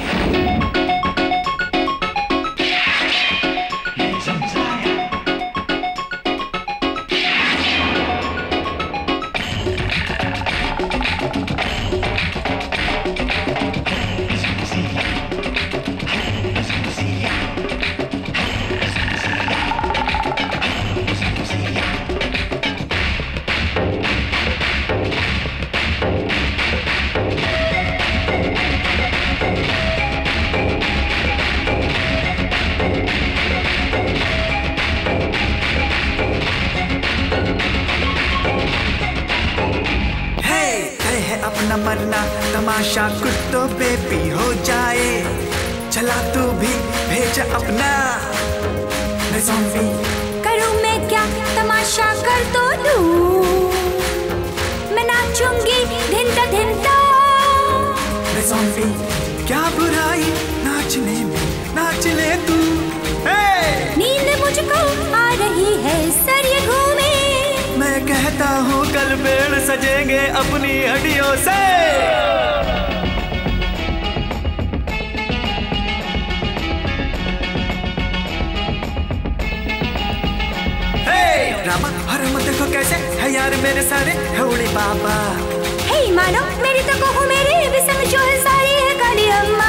अपना मरना तमाशा कुछ तो बेबी हो जाए, चला तू भी भेज अपना ज़ॉम्बी। करूं मैं क्या तमाशा कर तो दूं, मैं नाचूंगी धिनता धिनता ज़ॉम्बी। क्या बुराई नाचने में, नाच ले तू। नींद मुझको आ रही है, सर ये घूमे। मैं कहता हूँ कल पेड़ सजेंगे अपनी हड्डियों से। रामा हर मत देखो कैसे है यार मेरे सारे हौड़ी बाबा। हे मानो मेरी तो कहूँ मेरी भी समझो है सारी है काली अम्मा।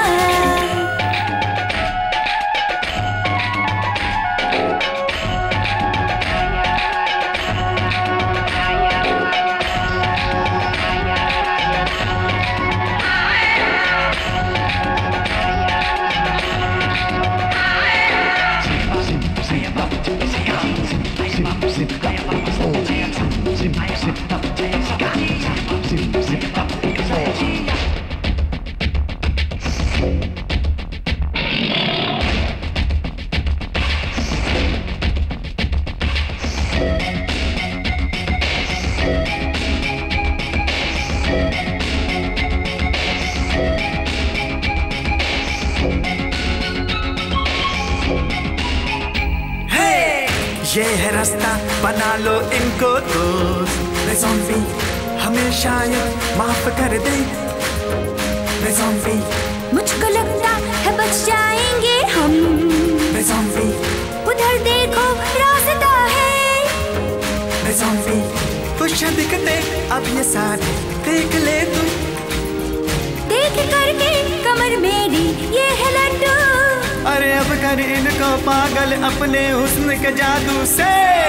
ये है रास्ता बना लो इनको दोस्त, ज़ॉम्बी हमेशा ये माफ कर दे ज़ॉम्बी। मुझको लगता है बच जाएंगे हम ज़ॉम्बी। उधर देखो रास्ता है ज़ॉम्बी। खुश दिखते अब ये सारे देख ले तू, देख करके कमर मेरी ये है लड्डू। अरे अब कर इनको पागल अपने हुस्न के जादू से।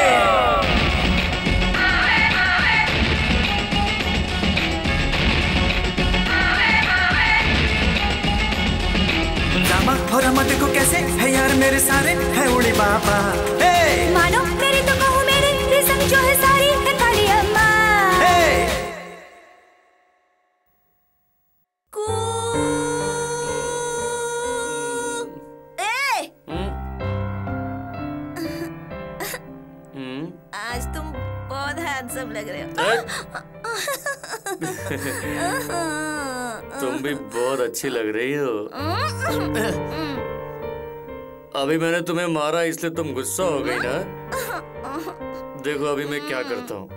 रामा और रामा देखो कैसे है यार मेरे सारे है उड़ी बाबा। मानो मेरी तो कहूँ मेरे समझो है सारी है काली अम्मा। आज तुम बहुत हैंडसम लग रहे हो। तुम भी बहुत अच्छी लग रही हो। अभी मैंने तुम्हें मारा इसलिए तुम गुस्सा हो गई ना। देखो अभी मैं क्या करता हूँ।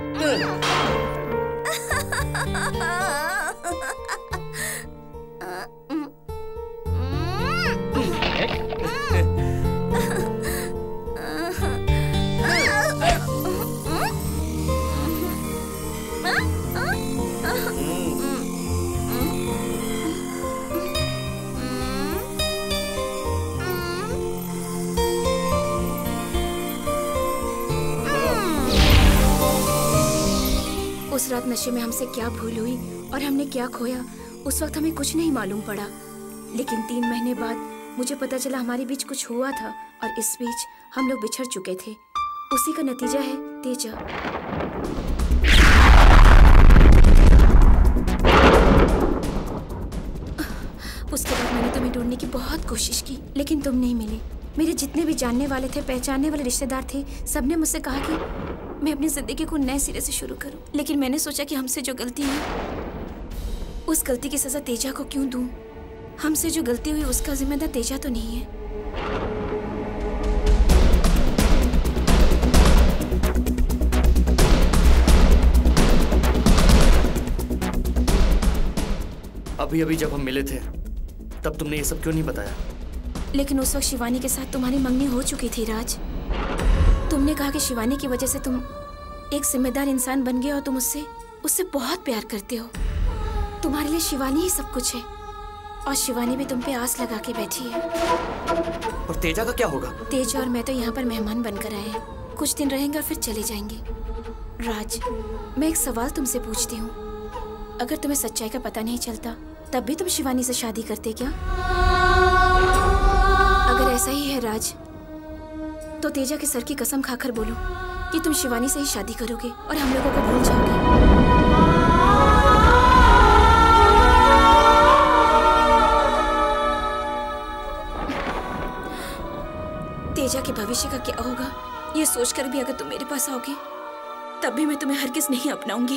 उस रात नशे में हमसे क्या भूल हुई और हमने क्या खोया, उस वक्त हमें कुछ नहीं मालूम पड़ा। लेकिन 3 महीने बाद मुझे पता चला हमारे बीच कुछ हुआ था और इस बीच हम लोग बिछड़ चुके थे। उसी का नतीजा है तेजा। उसके बाद मैंने तुम्हें ढूंढने की बहुत कोशिश की, लेकिन तुम नहीं मिले। मेरे जितने भी जानने वाले थे, पहचानने वाले रिश्तेदार थे, सबने मुझसे कहा कि मैं अपनी जिंदगी को नए सिरे से शुरू करूं। लेकिन मैंने सोचा कि हमसे जो गलती हुई, उस गलती की सजा तेजा को क्यों दूं? हमसे जो गलती हुई उसका जिम्मेदार तेजा तो नहीं है। अभी अभी जब हम मिले थे तब तुमने ये सब क्यों नहीं बताया? लेकिन उस वक्त शिवानी के साथ तुम्हारी मंगनी हो चुकी थी राज। तुमने कहा कि शिवानी की वजह से तुम एक जिम्मेदार इंसान बन गए और तुम उससे बहुत प्यार करते हो। तुम्हारे लिए शिवानी ही सब कुछ है और शिवानी भी तुम पे आस लगा के बैठी है। और तेजा का क्या होगा? तेजा और मैं तो यहाँ पर मेहमान बनकर आए हैं। कुछ दिन रहेंगे और फिर चले जाएंगे। राज, मैं एक सवाल तुमसे पूछती हूँ, अगर तुम्हें सच्चाई का पता नहीं चलता तब भी तुम शिवानी से शादी करते क्या? अगर ऐसा ही है राज, तो तेजा के सर की कसम खाकर बोलो कि तुम शिवानी से ही शादी करोगे और हम लोगों को भूल जाओगे। तेजा के भविष्य का क्या होगा ये सोचकर भी अगर तुम मेरे पास आओगे तब भी मैं तुम्हें हरगिज़ नहीं अपनाऊंगी।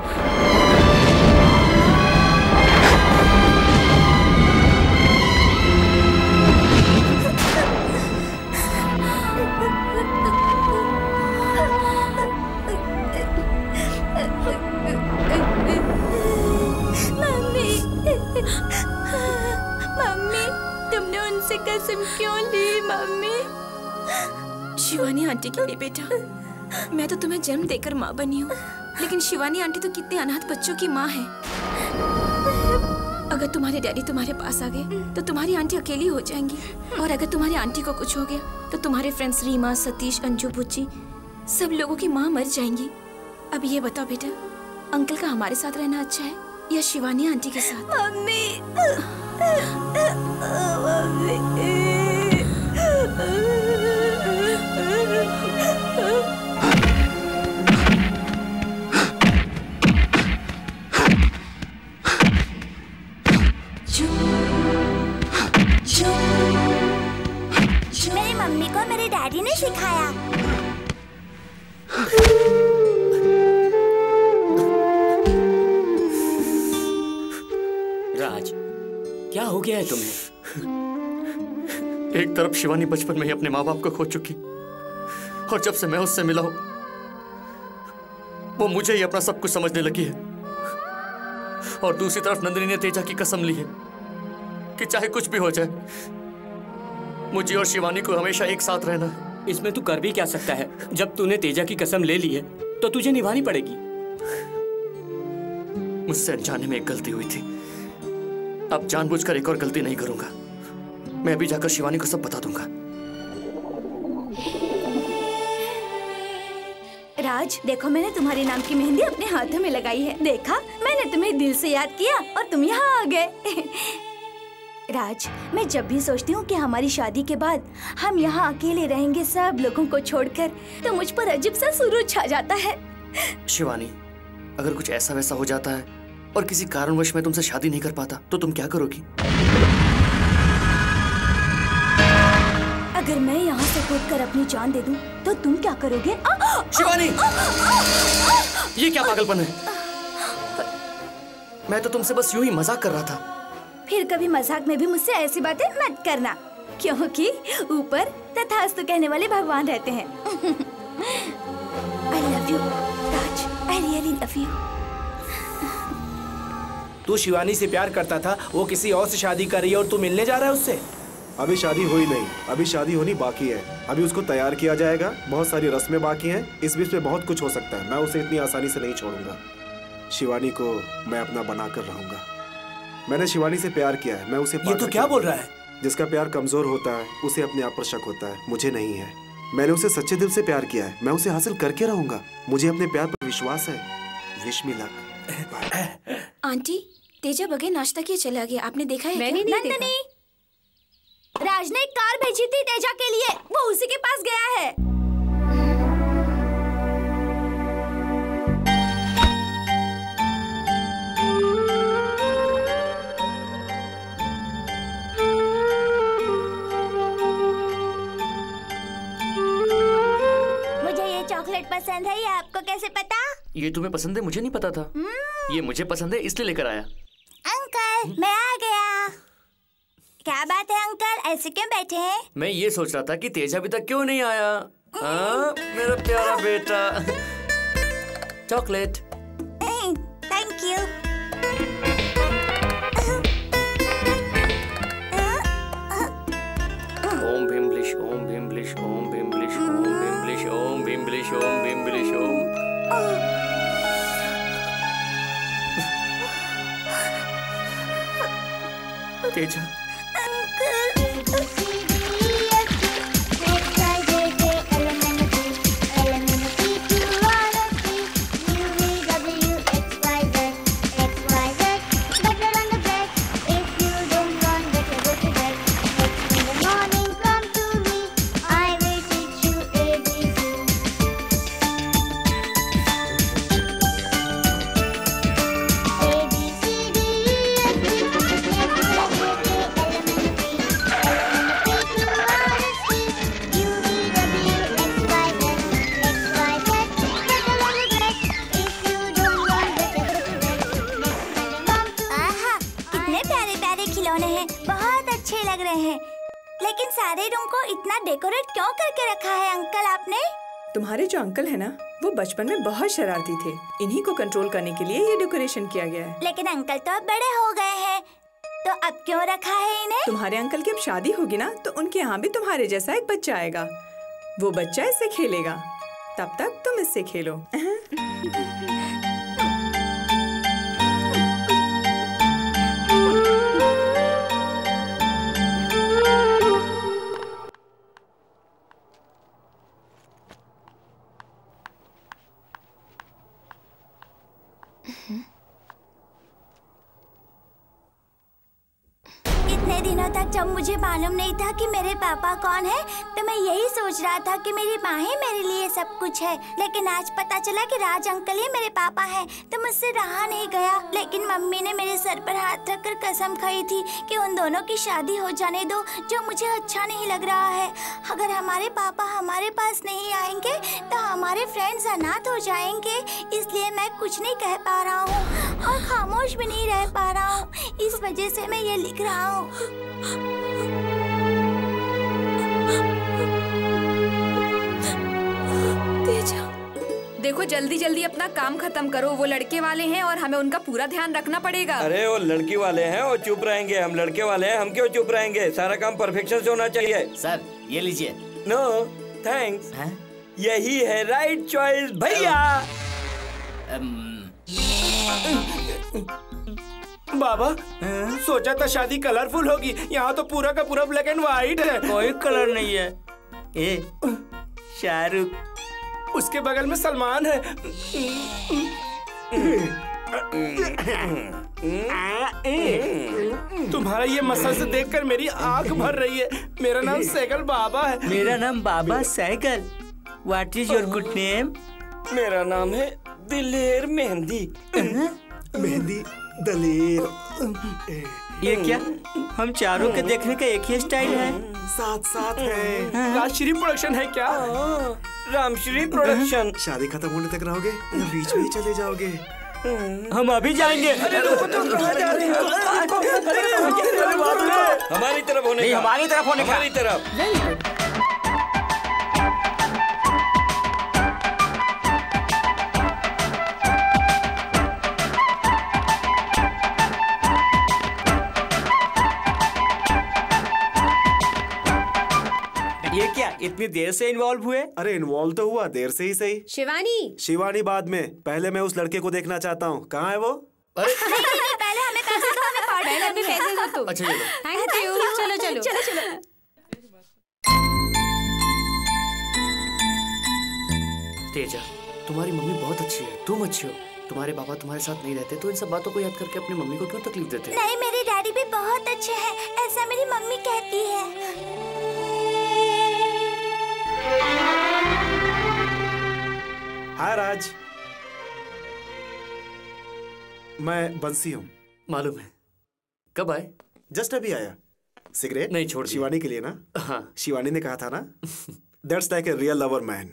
मम्मी, तुमने उनसे कसम क्यों ली मम्मी? शिवानी आंटी के लिए बेटा, मैं तो तुम्हें जन्म देकर माँ बनी हूँ, लेकिन शिवानी आंटी तो कितने अनाथ बच्चों की माँ है। अगर तुम्हारे डैडी तुम्हारे पास आ गए तो तुम्हारी आंटी अकेली हो जाएंगी, और अगर तुम्हारी आंटी को कुछ हो गया तो तुम्हारे फ्रेंड्स रीमा, सतीश, अंजू, बुच्ची सब लोगों की माँ मर जाएंगी। अब ये बताओ बेटा, अंकल का हमारे साथ रहना अच्छा है या शिवानी आंटी के साथ? मम्मी, मेरी मम्मी को मेरे डैडी ने सिखाया। राज, क्या हो गया है तुम्हें? एक तरफ शिवानी बचपन में ही अपने माँ बाप को खो चुकी, और जब से मैं उससे मिला हूं वो मुझे ही अपना सब कुछ समझने लगी है। और दूसरी तरफ नंदिनी ने तेजा की कसम ली है कि चाहे कुछ भी हो जाए मुझे और शिवानी को हमेशा एक साथ रहना है। इसमें तू कर भी क्या सकता है? जब तूने तेजा की कसम ले ली है तो तुझे निभानी पड़ेगी। मुझसे अनजाने में एक गलती हुई थी, अब जानबूझकर एक और गलती नहीं करूंगा। मैं अभी जाकर शिवानी को सब बता दूंगा। राज, देखो मैंने तुम्हारे नाम की मेहंदी अपने हाथों में लगाई है। देखा, मैंने तुम्हें दिल से याद किया और तुम यहाँ आ गए। राज, मैं जब भी सोचती हूँ कि हमारी शादी के बाद हम यहाँ अकेले रहेंगे सब लोगों को छोड़कर, तो मुझ पर अजीब सा सुरूर छा जाता है। शिवानी, अगर कुछ ऐसा वैसा हो जाता है और किसी कारणवश मैं तुमसे शादी नहीं कर पाता तो तुम क्या करोगी? अगर मैं यहाँ से कूदकर अपनी जान दे दूं, तो तुम क्या करोगे? शिवानी, ये क्या पागलपन है? मैं तो तुमसे बस यूं ही मजाक कर रहा था। फिर कभी मजाक में भी मुझसे ऐसी बातें मत करना, क्योंकि ऊपर तथास्तु कहने वाले भगवान रहते हैं। I love you, Raj, I really love you। तू शिवानी से प्यार करता था, वो किसी और से शादी कर रही है और तू मिलने जा रहा है उससे? अभी शादी हुई नहीं, अभी शादी होनी बाकी है। अभी उसको तैयार किया जाएगा, बहुत सारी रस्में बाकी हैं। इस बीच में बहुत कुछ हो सकता है। मैं उसे इतनी आसानी से नहीं छोड़ूंगा। शिवानी को मैं अपना बना कर रहूंगा। मैंने शिवानी से प्यार किया है, मैं उसे ये तो क्या बोल रहा है? जिसका प्यार कमजोर होता है उसे अपने आप पर शक होता है, मुझे नहीं है। मैंने उसे सच्चे दिल से प्यार किया है, मैं उसे हासिल करके रहूंगा। मुझे अपने प्यार पर विश्वास है। Wish me luck. Aunty, Teja बगैर नाश्ता किए चला गया, आपने देखा है? मैंने नहीं देखा। नंदिनी, राज ने एक कार भेजी थी तेजा के लिए, वो उसी के पास गया है। मुझे ये चॉकलेट पसंद है, ये आपको कैसे पता? ये तुम्हें पसंद है? मुझे नहीं पता था। ये मुझे पसंद है इसलिए लेकर आया। अंकल, मैं आ गया। क्या बात है अंकल, ऐसे क्यों बैठे हैं? मैं ये सोच रहा था कि तेजा अभी तक क्यों नहीं आया। हाँ, मेरा प्यारा बेटा। चॉकलेट। Thank you. भीमलिश ओम भीमलिश ओम भीमलिश ओम भीमलिश ओम भीमलिश ओम। तेजा लेकिन सारे रूम को इतना डेकोरेट क्यों करके रखा है अंकल आपने? तुम्हारे जो अंकल है ना, वो बचपन में बहुत शरारती थे। इन्हीं को कंट्रोल करने के लिए ये डेकोरेशन किया गया है। लेकिन अंकल तो अब बड़े हो गए हैं, तो अब क्यों रखा है इन्हें? तुम्हारे अंकल की अब शादी होगी ना, तो उनके यहाँ भी तुम्हारे जैसा एक बच्चा आएगा। वो बच्चा इससे खेलेगा, तब तक तुम इससे खेलो। इतने दिनों तक जब मुझे मालूम नहीं था कि मेरे पापा कौन है, तो मैं यही सोच रहा था कि मेरी माँ ही मेरे लिए सब कुछ है। लेकिन आज पता चला कि राज अंकल ही मेरे पापा हैं, तो मुझसे रहा नहीं गया। लेकिन मम्मी ने मेरे सर पर हाथ रखकर कसम खाई थी कि उन दोनों की शादी हो जाने दो, जो मुझे अच्छा नहीं लग रहा है। अगर हमारे पापा हमारे पास नहीं आएंगे तो हमारे फ्रेंड्स अनाथ हो जाएंगे। इसलिए मैं कुछ नहीं कह पा रहा हूँ और खामोश भी नहीं रह पा रहा हूँ। इस वजह से मैं ये लिख रहा हूँ। देखो जल्दी जल्दी अपना काम खत्म करो, वो लड़के वाले हैं और हमें उनका पूरा ध्यान रखना पड़ेगा। अरे वो लड़की वाले हैं और चुप रहेंगे, हम लड़के वाले हैं, हम क्यों चुप रहेंगे? सारा काम परफेक्शन से होना चाहिए। सर ये लीजिए। नो थैंक्स, यही है राइट चॉइस भैया। बाबा सोचा था शादी कलरफुल होगी, यहाँ तो पूरा का पूरा ब्लैक एंड व्हाइट है। कोई कलर नहीं है। ए शाहरुख, उसके बगल में सलमान है। तुम्हारा ये मसल देखकर मेरी आंख भर रही है। मेरा नाम सैगल बाबा है। मेरा नाम Baba Sehgal. What is your good name? मेरा नाम है दिलेर मेहंदी। मेहंदी दलेर। ये क्या, हम चारों के देखने का एक ही स्टाइल है? साथ साथ है। राजश्री प्रोडक्शन है क्या? रामश्री प्रोडक्शन। शादी खत्म होने तक रहोगे या बीच में ही चले जाओगे? हम अभी जाएंगे। अरे रुको तो, कहाँ जा रहे हो? हमारी तरफ होने नहीं, का। हमारी तरफ होने का। हमारी तरफ। ये क्या इतनी देर से इन्वॉल्व हुए? अरे इन्वॉल्व तो हुआ, देर से ही सही। शिवानी बाद में, पहले मैं उस लड़के को देखना चाहता हूँ। कहाँ है वो? नहीं, पहले हमें पैसे दो, हमें पार्टी करनी है। पैसे दो तुम। अच्छा चलो। Thank you. चलो चलो चलो चलो। तेजा, तुम्हारी मम्मी बहुत अच्छी है, तुम अच्छी हो। तुम्हारे पापा तुम्हारे साथ नहीं रहते तो इन सब बातों को याद करके अपनी मम्मी को क्यों तकलीफ देते? नहीं, मेरे डैडी भी बहुत अच्छे हैं, ऐसा मेरी मम्मी कहती है। हाय राज, मैं बंसी हूँ। मालूम है। कब आए? जस्ट अभी आया। सिगरेट नहीं छोड़, शिवानी के लिए ना? हाँ। शिवानी ने कहा था ना, that's like a real lover man.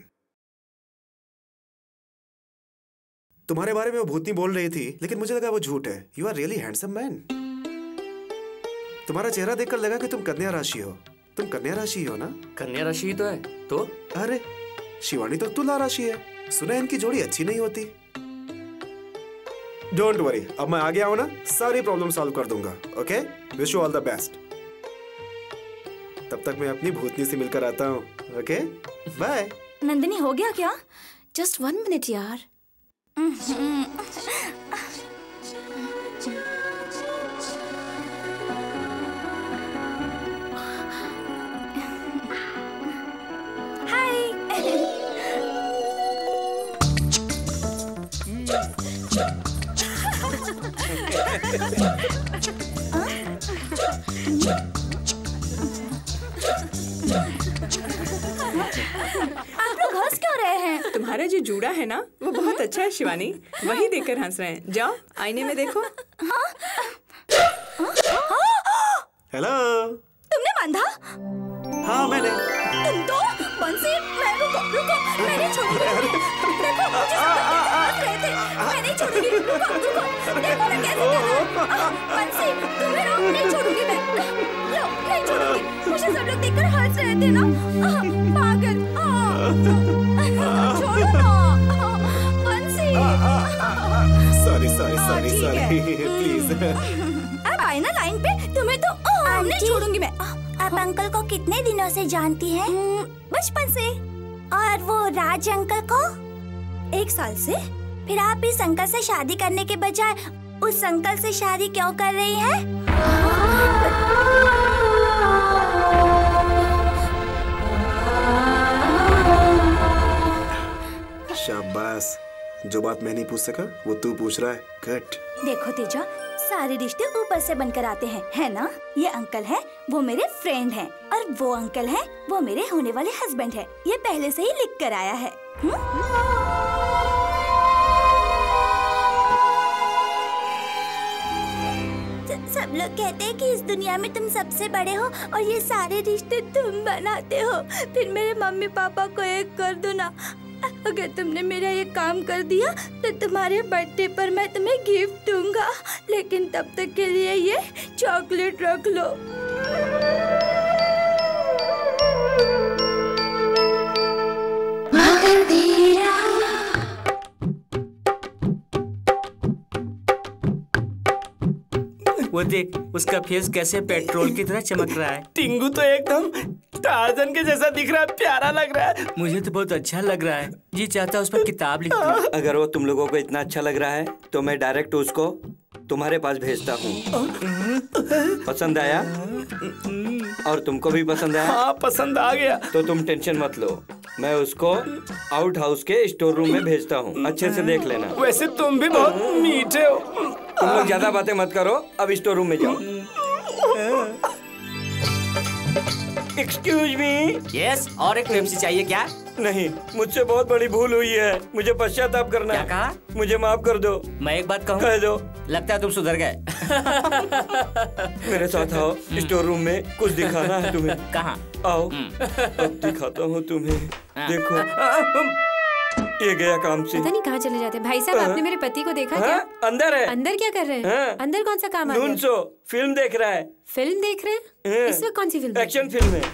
तुम्हारे बारे में वो भूतनी बोल रही थी, लेकिन मुझे लगा वो झूठ है। You are really handsome man. तुम्हारा चेहरा देखकर लगा कि तुम कन्या राशि हो। तुम कन्या राशि हो ना? कन्या राशि तो है। तो अरे शिवानी तो तुला राशि है। सुना इनकी जोड़ी अच्छी नहीं होती। डोंट वरी, अब मैं आ गया हूं ना, सारी प्रॉब्लम सॉल्व कर दूंगा। Okay, wish you all the best. तब तक मैं अपनी भूतनी से मिलकर आता हूं। Okay bye. नंदिनी हो गया क्या? जस्ट 1 मिनट यार। आप लोग हंस क्यों रहे हैं? तुम्हारा जो जूड़ा है ना वो बहुत अच्छा है शिवानी, वही देखकर हंस रहे हैं। जाओ आईने में देखो। हेलो। तुमने बांधा? हाँ मैंने। तुम तो बंसी, मैं रुको, मैं नहीं छोड़ूंगी। देखो मुझे हंस रहे थे, मैं नहीं छोड़ूंगी। रुको, देखो मैं कैसे कर रहा हूँ। बंसी तुम्हें नहीं छोड़ूंगी मैं। लो, नहीं छोड़ूंगी। मुझे सब लोग देखकर हंस रहे थे ना। पागल। छोड़ो ना बंसी। Sorry please. अब आए ना लाइन पे, तुम्हें तो नहीं छोड़ूंगी मैं। आप अंकल को कितने दिनों से जानती हैं? बचपन से। और वो राज अंकल को? 1 साल से। फिर आप इस अंकल से शादी करने के बजाय उस अंकल से शादी क्यों कर रही हैं? शाबाश, जो बात मैं नहीं पूछ सका वो तू पूछ रहा है। कट। देखो तेजा, सारे रिश्ते ऊपर से बनकर आते हैं, है ना? ये अंकल है, वो मेरे फ्रेंड हैं, और वो अंकल है, वो मेरे होने वाले हस्बैंड है। ये पहले से ही लिख कर आया है। सब लोग कहते हैं कि इस दुनिया में तुम सबसे बड़े हो और ये सारे रिश्ते तुम बनाते हो। फिर मेरे मम्मी पापा को एक कर दो ना। अगर तुमने मेरा ये काम कर दिया तो तुम्हारे बर्थडे पर मैं तुम्हें गिफ्ट दूंगा, लेकिन तब तक के लिए ये चॉकलेट रख लो। वो देख, उसका फेस कैसे पेट्रोल की तरह चमक रहा है। टिंगू तो एकदम टार्जन के जैसा दिख रहा है, प्यारा लग रहा है। मुझे तो बहुत अच्छा लग रहा है। जी चाहता उस पर किताब लिख दूं। अगर वो तुम लोगों को इतना अच्छा लग रहा है तो मैं डायरेक्ट उसको तुम्हारे पास भेजता हूँ। पसंद आया? और तुमको भी पसंद आया? हाँ, पसंद आ गया। तो तुम टेंशन मत लो, मैं उसको आउट हाउस के स्टोर रूम में भेजता हूँ। अच्छे से देख लेना। वैसे तुम भी बहुत मीठे हो। तुम लोग ज्यादा बातें मत करो, अब स्टोर रूम में जाओ। Excuse me. यस, और एक पेप्सी चाहिए क्या? नहीं, मुझसे बहुत बड़ी भूल हुई है, मुझे पश्चाताप करना है। क्या कहा? मुझे माफ कर दो। मैं एक बात कहूँ? कह दो। लगता है तुम सुधर गए। मेरे साथ आओ, स्टोर रूम में कुछ दिखाना है तुम्हें। कहाँ? आओ, अब दिखाता हूँ तुम्हें। देखो, ये गया काम से। पता नहीं कहाँ चले जाते हैं। भाई साहब, आपने मेरे पति को देखा क्या? अंदर है। अंदर क्या कर रहे हैं? अंदर कौन सा काम आ गया? नूनसो फिल्म देख रहा है। फिल्म देख रहे हैं? इस वक्त कौन सी फिल्म? एक्शन फिल्म है।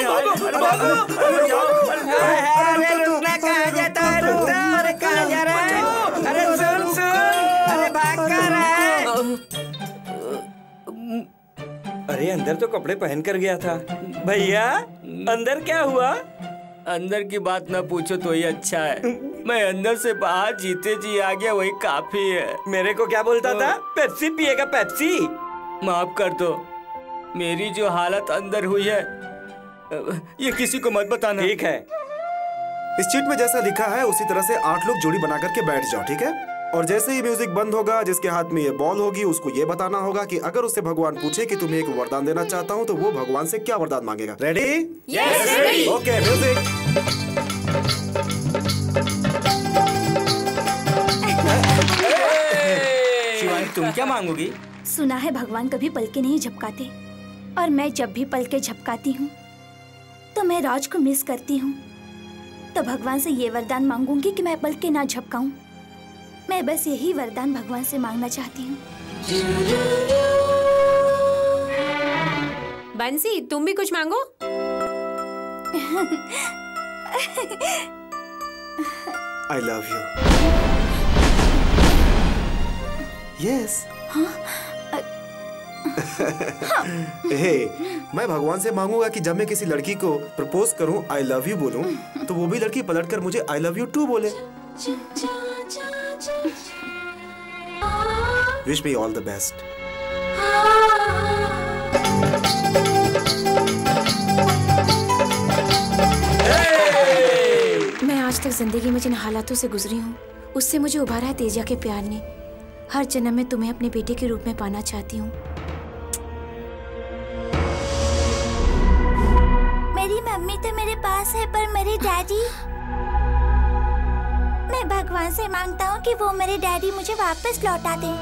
अरे अंदर तो कपड़े पहन कर गया था। भैया अंदर क्या हुआ? अंदर की बात ना पूछो तो ही अच्छा है। मैं अंदर से बाहर जीते जी आ गया, वही काफी है। मेरे को क्या बोलता था? पेप्सी पिएगा पेप्सी। माफ कर दो, मेरी जो हालत अंदर हुई है ये किसी को मत बताना। ठीक है। इस चीट में जैसा लिखा है उसी तरह से 8 लोग जोड़ी बना करके बैठ जाओ, ठीक है? और जैसे ही म्यूजिक बंद होगा, जिसके हाथ में ये बॉल होगी उसको ये बताना होगा कि अगर उससे भगवान पूछे कि तुम्हें एक वरदान देना चाहता हूँ तो वो भगवान से क्या वरदान मांगेगा। Ready? Yes, ready. Okay, music. Shivani, तुम क्या मांगोगी? सुना है भगवान कभी पलके नहीं झपकाते, और मैं जब भी पलके झपकाती हूँ तो मैं राज को मिस करती हूँ। तो भगवान से ये वरदान मांगूंगी कि मैं पलके ना झपकाऊं। मैं बस यही वरदान भगवान से मांगना चाहती हूँ। बंसी, तुम भी कुछ मांगो। I love you. Yes. मैं भगवान से मांगूंगा कि जब मैं किसी लड़की को प्रपोज करूं, आई लव यू बोलूं, तो वो भी लड़की पलटकर मुझे आई लव यू टू बोले। Wish me all the best. मैं आज तक जिंदगी में जिन हालातों से गुजरी हूँ, उससे मुझे उभारा है तेजिया के प्यार ने। हर जन्म में तुम्हें अपने बेटे के रूप में पाना चाहती हूँ। मेरी मम्मी तो मेरे पास है, पर मेरे डैडी, मैं भगवान से मांगता हूँ कि वो मेरे डैडी मुझे वापस लौटा दे।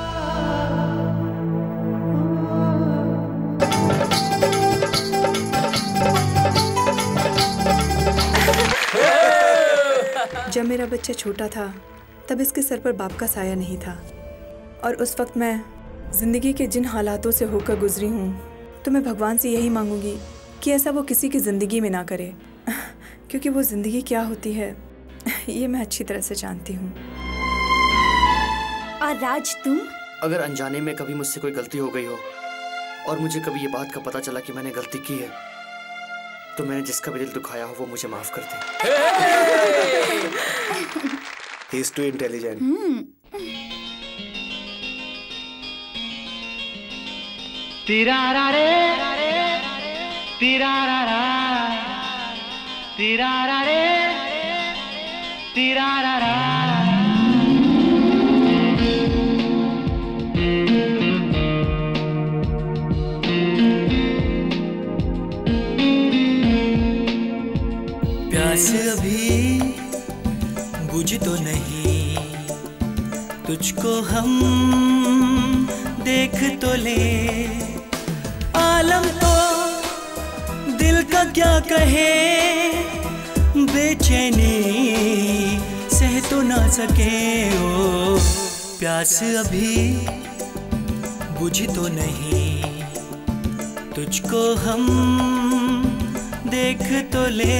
जब मेरा बच्चा छोटा था तब इसके सर पर बाप का साया नहीं था, और उस वक्त मैं जिंदगी के जिन हालातों से होकर गुजरी हूँ, तो मैं भगवान से यही मांगूंगी कि ऐसा वो किसी की ज़िंदगी में ना करे, क्योंकि वो ज़िंदगी क्या होती है ये मैं अच्छी तरह से जानती हूँ। और राज, तुम? अगर अनजाने में कभी मुझसे कोई गलती हो गई हो और मुझे कभी ये बात का पता चला कि मैंने गलती की है, तो मैंने जिसका भी दिल दुखाया हो वो मुझे माफ कर दे। He is too intelligent. तिरारा रे तिरारा तिरारा रे तिरारा। प्यास अभी बुझ तो नहीं, तुझको हम देख तो ले। आलम तो दिल का क्या कहे, बेचैनी सह तो ना सके। ओ प्यास अभी बुझ तो नहीं, तुझको हम देख तो ले।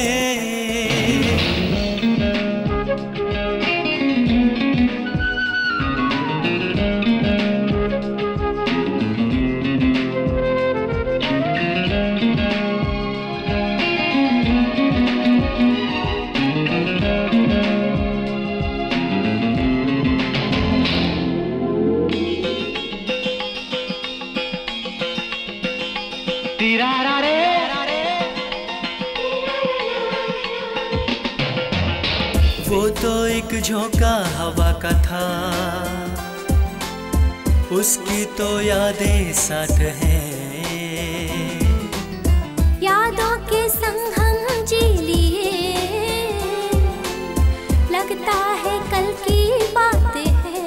वो तो एक झोंका हवा का था, उसकी तो यादें साथ हैं। यादों के संग हम जी लिए, लगता है कल की बात है।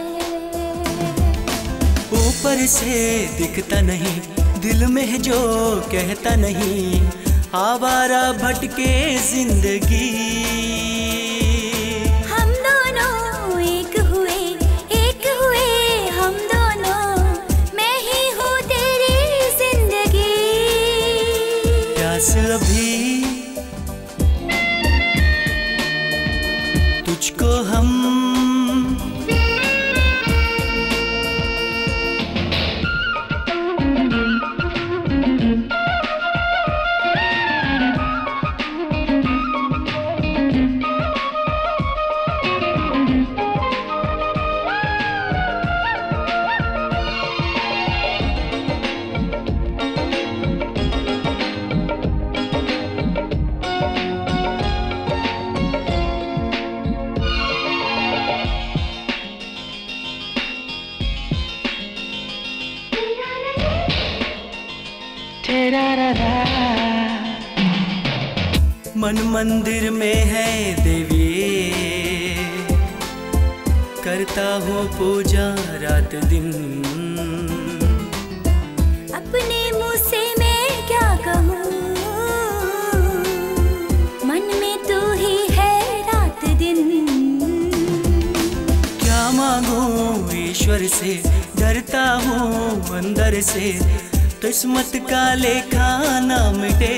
ऊपर से दिखता नहीं, दिल में जो कहता नहीं, आवारा भटके जिंदगी। अभी तुझको हम मन मंदिर में है देवी, करता हूँ पूजा रात दिन। अपने मुँह से मैं क्या कहूँ, मन में तू ही है रात दिन। क्या मांगू ईश्वर से, डरता हूँ अंदर से, किस्मत का लेखा ना मिटे।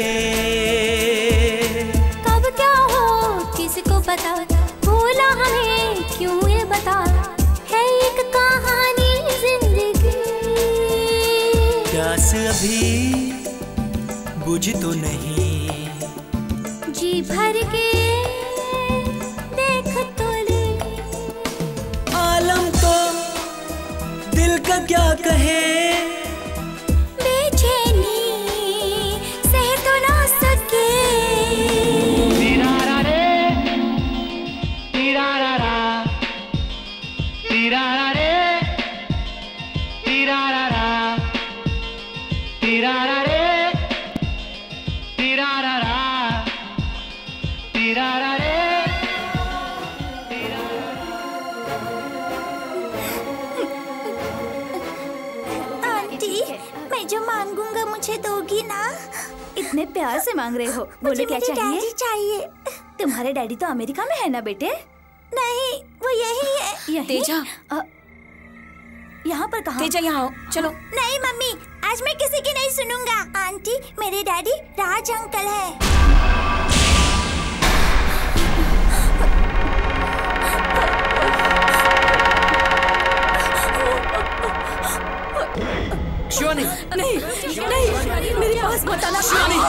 कब क्या हो किसको पता, भूला हमें क्यों ये बता, है एक कहानी जिंदगी। कभी बुझ तो नहीं। जी भर के देख तो ले। आलम तो दिल का क्या कहे, बेचैनी सह तो ना सके। तिरारा रे तिरारा तिरारा रे तिरारा तिरारा रे तिरारा तिरारा रे। आंटी, मैं जो मांगूंगा मुझे दोगी ना? इतने प्यार से मांग रहे हो, बोलो क्या चाहिए? डैडी चाहिए। तुम्हारे डैडी तो अमेरिका में है ना बेटे? नहीं, वो यही है। यही? तेजा, यहाँ पर कहाँ? तेजा यहाँ आओ, चलो। नहीं मम्मी, आज मैं किसी की नहीं सुनूंगा। आंटी, मेरे डैडी राज अंकल है। शिवानी, नहीं, नहीं, मेरे पास मत आना।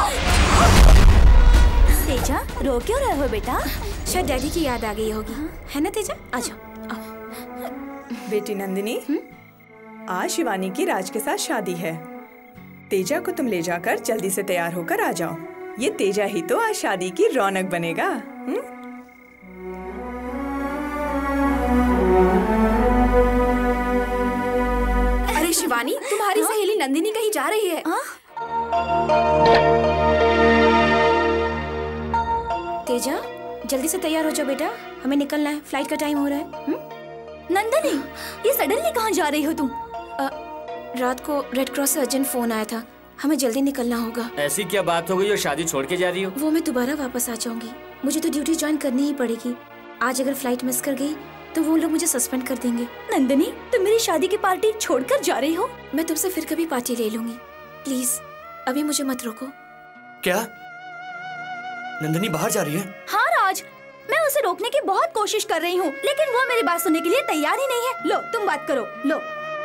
तेजा, रो क्यों रहे हो बेटा? शायद डैडी की याद आ गई होगी, है ना तेजा? आ जाओ। बेटी नंदिनी, आज शिवानी की राज के साथ शादी है। तेजा को तुम ले जाकर जल्दी से तैयार होकर आ जाओ। ये तेजा ही तो आज शादी की रौनक बनेगा। अरे शिवानी, तुम्हारी सहेली नंदिनी कहीं जा रही है। तेजा, जल्दी से तैयार हो जाओ बेटा, हमें निकलना है, फ्लाइट का टाइम हो रहा है। नंदिनी, ये सडनली कहाँ जा रही हो तुम? रात को रेड क्रॉस से अर्जेंट फोन आया था, हमें जल्दी निकलना होगा। ऐसी क्या बात हो गई जो शादी छोड़ के जा रही हो? वो मैं दोबारा वापस आ जाऊंगी, मुझे तो ड्यूटी ज्वाइन करनी ही पड़ेगी। आज अगर फ्लाइट मिस कर गई तो वो लोग मुझे सस्पेंड कर देंगे। नंदिनी, तुम मेरी शादी की पार्टी छोड़कर जा रही हो? मैं तुमसे फिर कभी पार्टी ले लूंगी, प्लीज अभी मुझे मत रोको। क्या नंदिनी बाहर जा रही है? हाँ राज, मैं उसे रोकने की बहुत कोशिश कर रही हूँ, लेकिन वो मेरी बात सुनने के लिए तैयार ही नहीं है। लो, तुम बात करो, लो।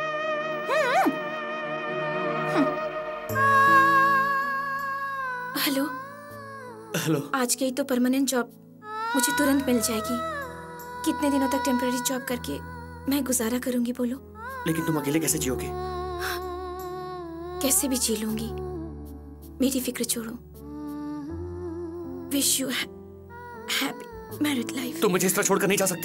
Hello hello. आज गई तो परमानेंट जॉब मुझे तुरंत मिल जाएगी। कितने दिनों तक टेम्पररी जॉब करके मैं गुजारा करूंगी बोलो? लेकिन तुम अकेले कैसे जियोगे? कैसे भी जी लूंगी, मेरी फिक्र छोड़ो। Wish you happy married life. तुम मुझे इस तरह छोड़कर नहीं जा सकती।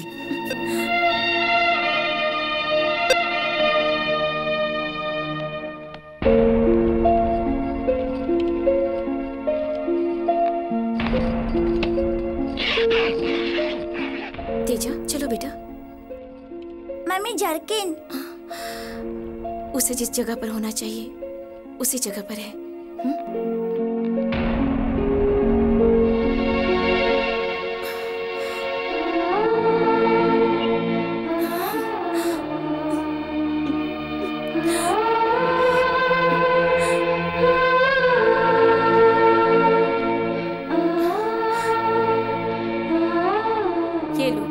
तेजा, चलो बेटा। Mummy, jerkin. उसे जिस जगह पर होना चाहिए उसी जगह पर है। ये लो।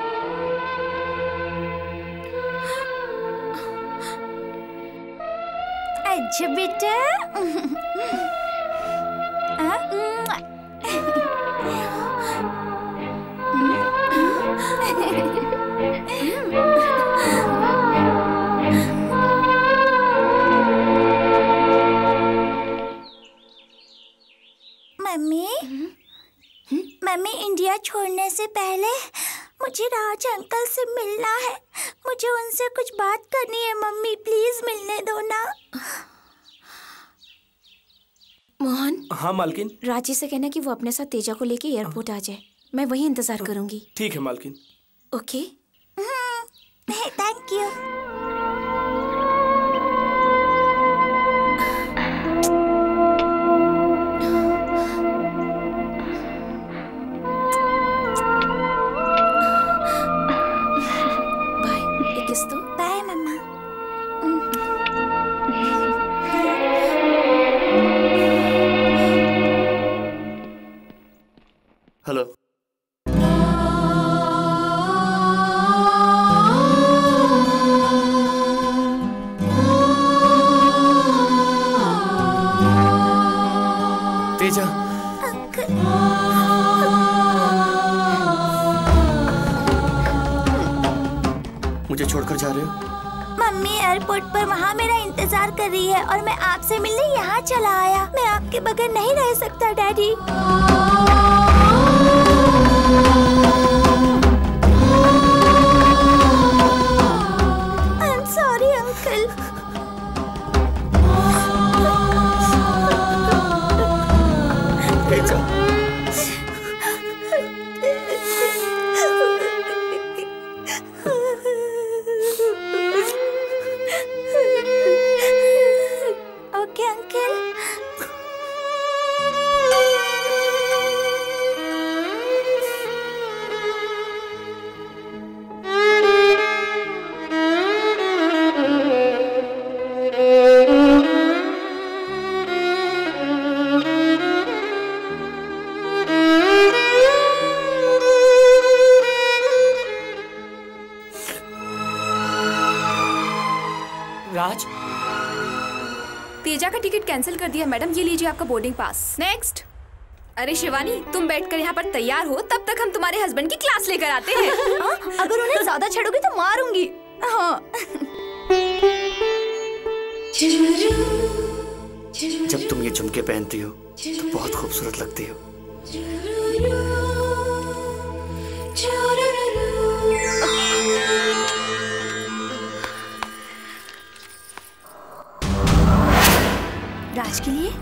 अच्छा बेटा। मम्मी, मम्मी, इंडिया छोड़ने से पहले मुझे राज अंकल से मिलना है। मुझे उनसे कुछ बात करनी है मम्मी, प्लीज मिलने दो ना। मोहन। हाँ मालकिन। राजी से कहना कि वो अपने साथ तेजा को लेके एयरपोर्ट आ जाए, मैं वहीं इंतजार करूंगी। ठीक है मालकिन। Okay. Thank you. Bye mamma. Hello. Mummy airport पर वहाँ मेरा इंतजार कर रही है और मैं आपसे मिलने यहाँ चला आया। मैं आपके बगैर नहीं रह सकता daddy. I am sorry uncle. Okay uncle. Raj, Teja का टिकट कैंसिल कर दिया मैडम, ये लीजिए आपका बोर्डिंग पास। नेक्स्ट। अरे शिवानी, तुम बैठकर यहाँ पर तैयार हो, तब तक हम तुम्हारे हस्बैंड की क्लास लेकर आते हैं। अगर उन्हें ज्यादा छेड़ोगी तो मारूंगी। हाँ। जब तुम ये झुमके पहनती हो तो बहुत खूबसूरत लगती हो। राज के लिए?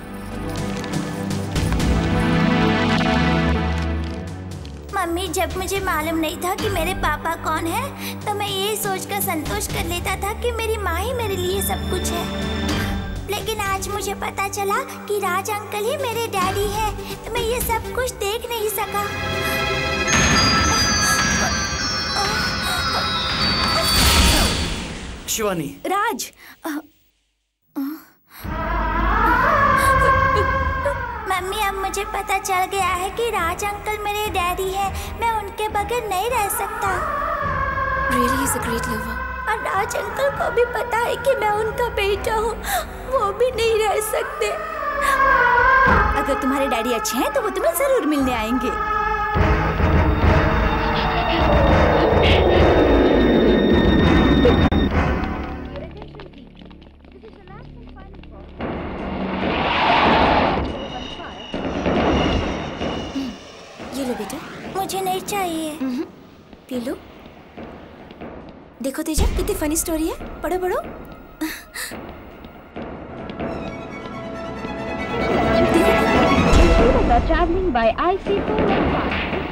मम्मी, जब मुझे मालूम नहीं था कि मेरे पापा कौन है, तो मैं यही सोचकर संतोष कर लेता था कि मेरी माँ ही मेरे लिए सब कुछ है। लेकिन आज मुझे पता चला कि राज अंकल ही मेरे डैडी है, तो मैं ये सब कुछ देख नहीं सका। शिवानी। राज। मम्मी, अब मुझे पता चल गया है कि राज अंकल मेरे डैडी है। मैं उनके बगैर नहीं रह सकता। Really, he's a great lover. और राज अंकल को भी पता है कि मैं उनका बेटा हूँ, वो भी नहीं रह सकते। अगर तुम्हारे डैडी अच्छे हैं तो वो तुम्हें जरूर मिलने आएंगे। ये लो बेटा। मुझे नहीं चाहिए। पी लो। देखो तेजा, कितनी फनी स्टोरी है। पढ़ो पढ़ो। Traveling by IC415.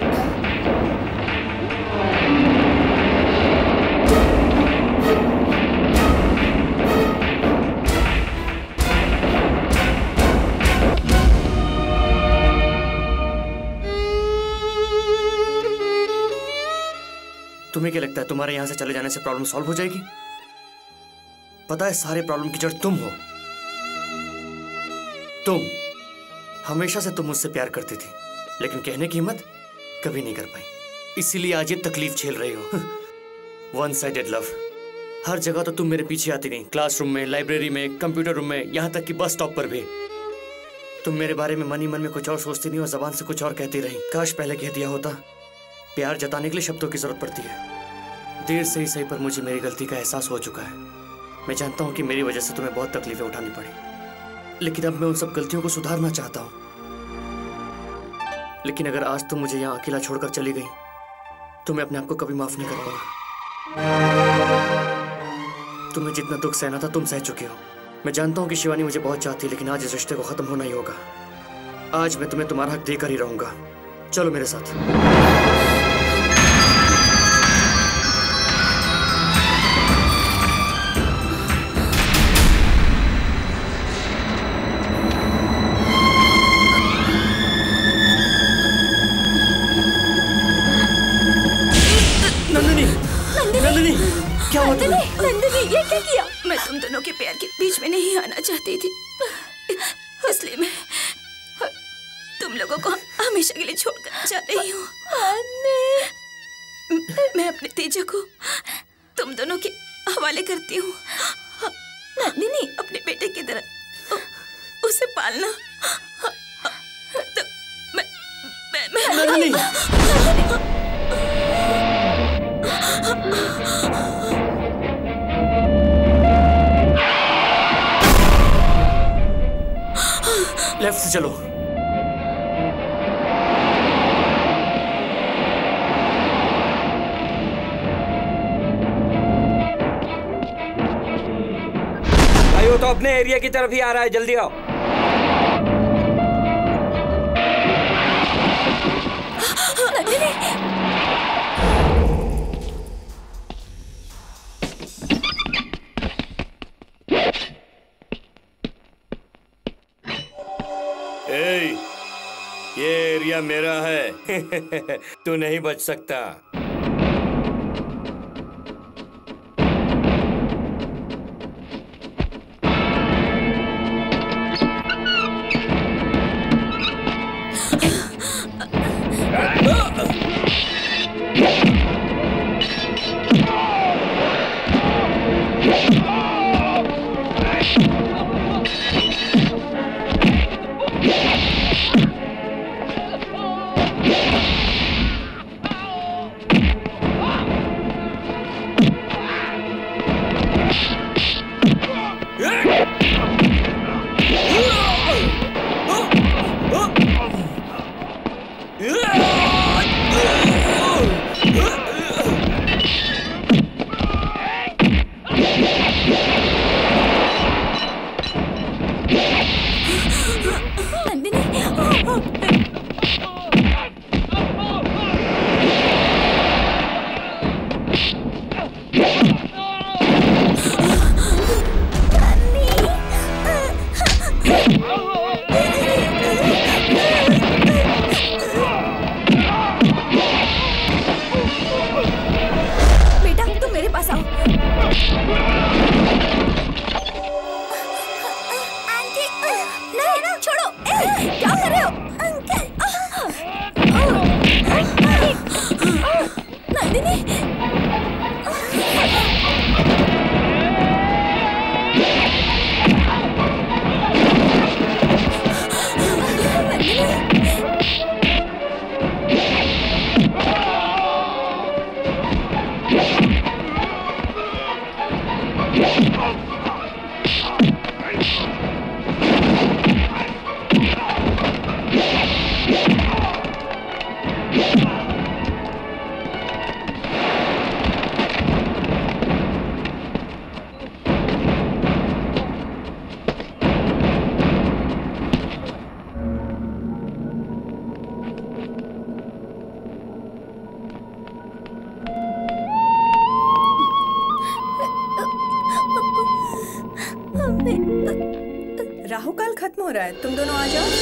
तुम्हें क्या लगता है तुम्हारे यहाँ से चले जाने से प्रॉब्लम सॉल्व हो जाएगी? पता है सारे प्रॉब्लम की जड़ तुम हो। तुम हमेशा से तुम मुझसे प्यार करती थी, लेकिन कहने की हिम्मत कभी नहीं कर पाई। इसीलिए आज ये तकलीफ झेल रही हो। One sided love. हर जगह तो तुम मेरे पीछे आती नहीं, क्लासरूम में, लाइब्रेरी में, कंप्यूटर रूम में, यहाँ तक कि बस स्टॉप पर भी। तुम मेरे बारे में मन ही मन में कुछ और सोचती नहीं और जबान से कुछ और कहती रही। काश पहले कह दिया होता। प्यार जताने के लिए शब्दों की जरूरत पड़ती है। देर से ही सही पर मुझे मेरी गलती का एहसास हो चुका है। मैं जानता हूँ कि मेरी वजह से तुम्हें बहुत तकलीफें उठानी पड़ी, लेकिन अब मैं उन सब गलतियों को सुधारना चाहता हूँ। लेकिन अगर आज तुम मुझे यहाँ अकेला छोड़कर चली गई तो मैं अपने आप को कभी माफ नहीं कर पाऊंगा। तुम्हें जितना दुख सहना था तुम सह चुके हो। मैं जानता हूँ कि शिवानी मुझे बहुत चाहती है, लेकिन आज इस रिश्ते को खत्म होना ही होगा। आज मैं तुम्हें तुम्हारा हक देकर ही रहूंगा। चलो मेरे साथ। नंदिनी, क्या हुआ तुम्हें? नंदिनी, ये क्या किया? मैं तुम दोनों के प्यार के बीच में नहीं आना चाहती थी, इसलिए मैं तुम लोगों को हमेशा के लिए छोड़कर जा रही हूँ। मैं अपने तेजा को तुम दोनों के हवाले करती हूँ। नंदिनी, अपने बेटे की तरह उसे पालना। तो मैं लेफ्ट से चलो। भाई वो तो अपने एरिया की तरफ ही आ रहा है, जल्दी आओ। ये एरिया मेरा है। तू नहीं बच सकता। राहुकाल खत्म हो रहा है, तुम दोनों आ जाओ।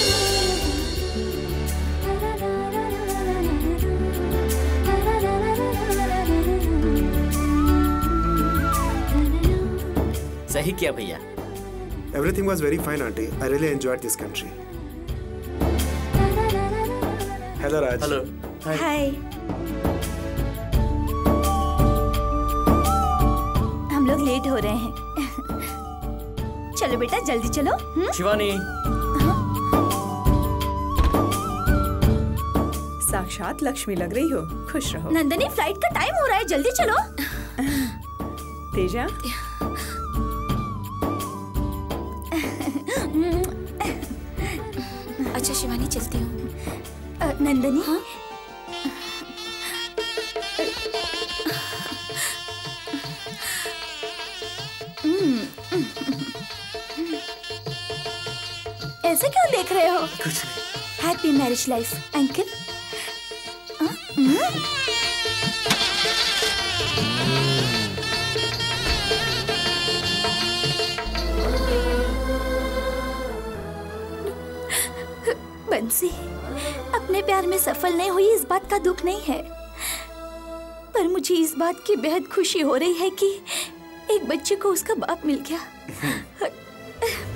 सही किया भैया। Everything was very fine, auntie. I really enjoyed this country. Hello, Raj. Hello. Hi. हम लोग लेट हो रहे हैं। चलो बेटा जल्दी चलो। शिवानी। साक्षात लक्ष्मी लग रही हो, खुश रहो। नंदनी फ्लाइट का टाइम हो रहा है, जल्दी चलो। तेजा। अच्छा शिवानी चलती हूँ। नंदनी। हाँ? ऐसे क्यों देख रहे हो? कुछ नहीं। Happy marriage life uncle. Bansi अपने प्यार में सफल नहीं हुई इस बात का दुख नहीं है, पर मुझे इस बात की बेहद खुशी हो रही है कि एक बच्चे को उसका बाप मिल गया।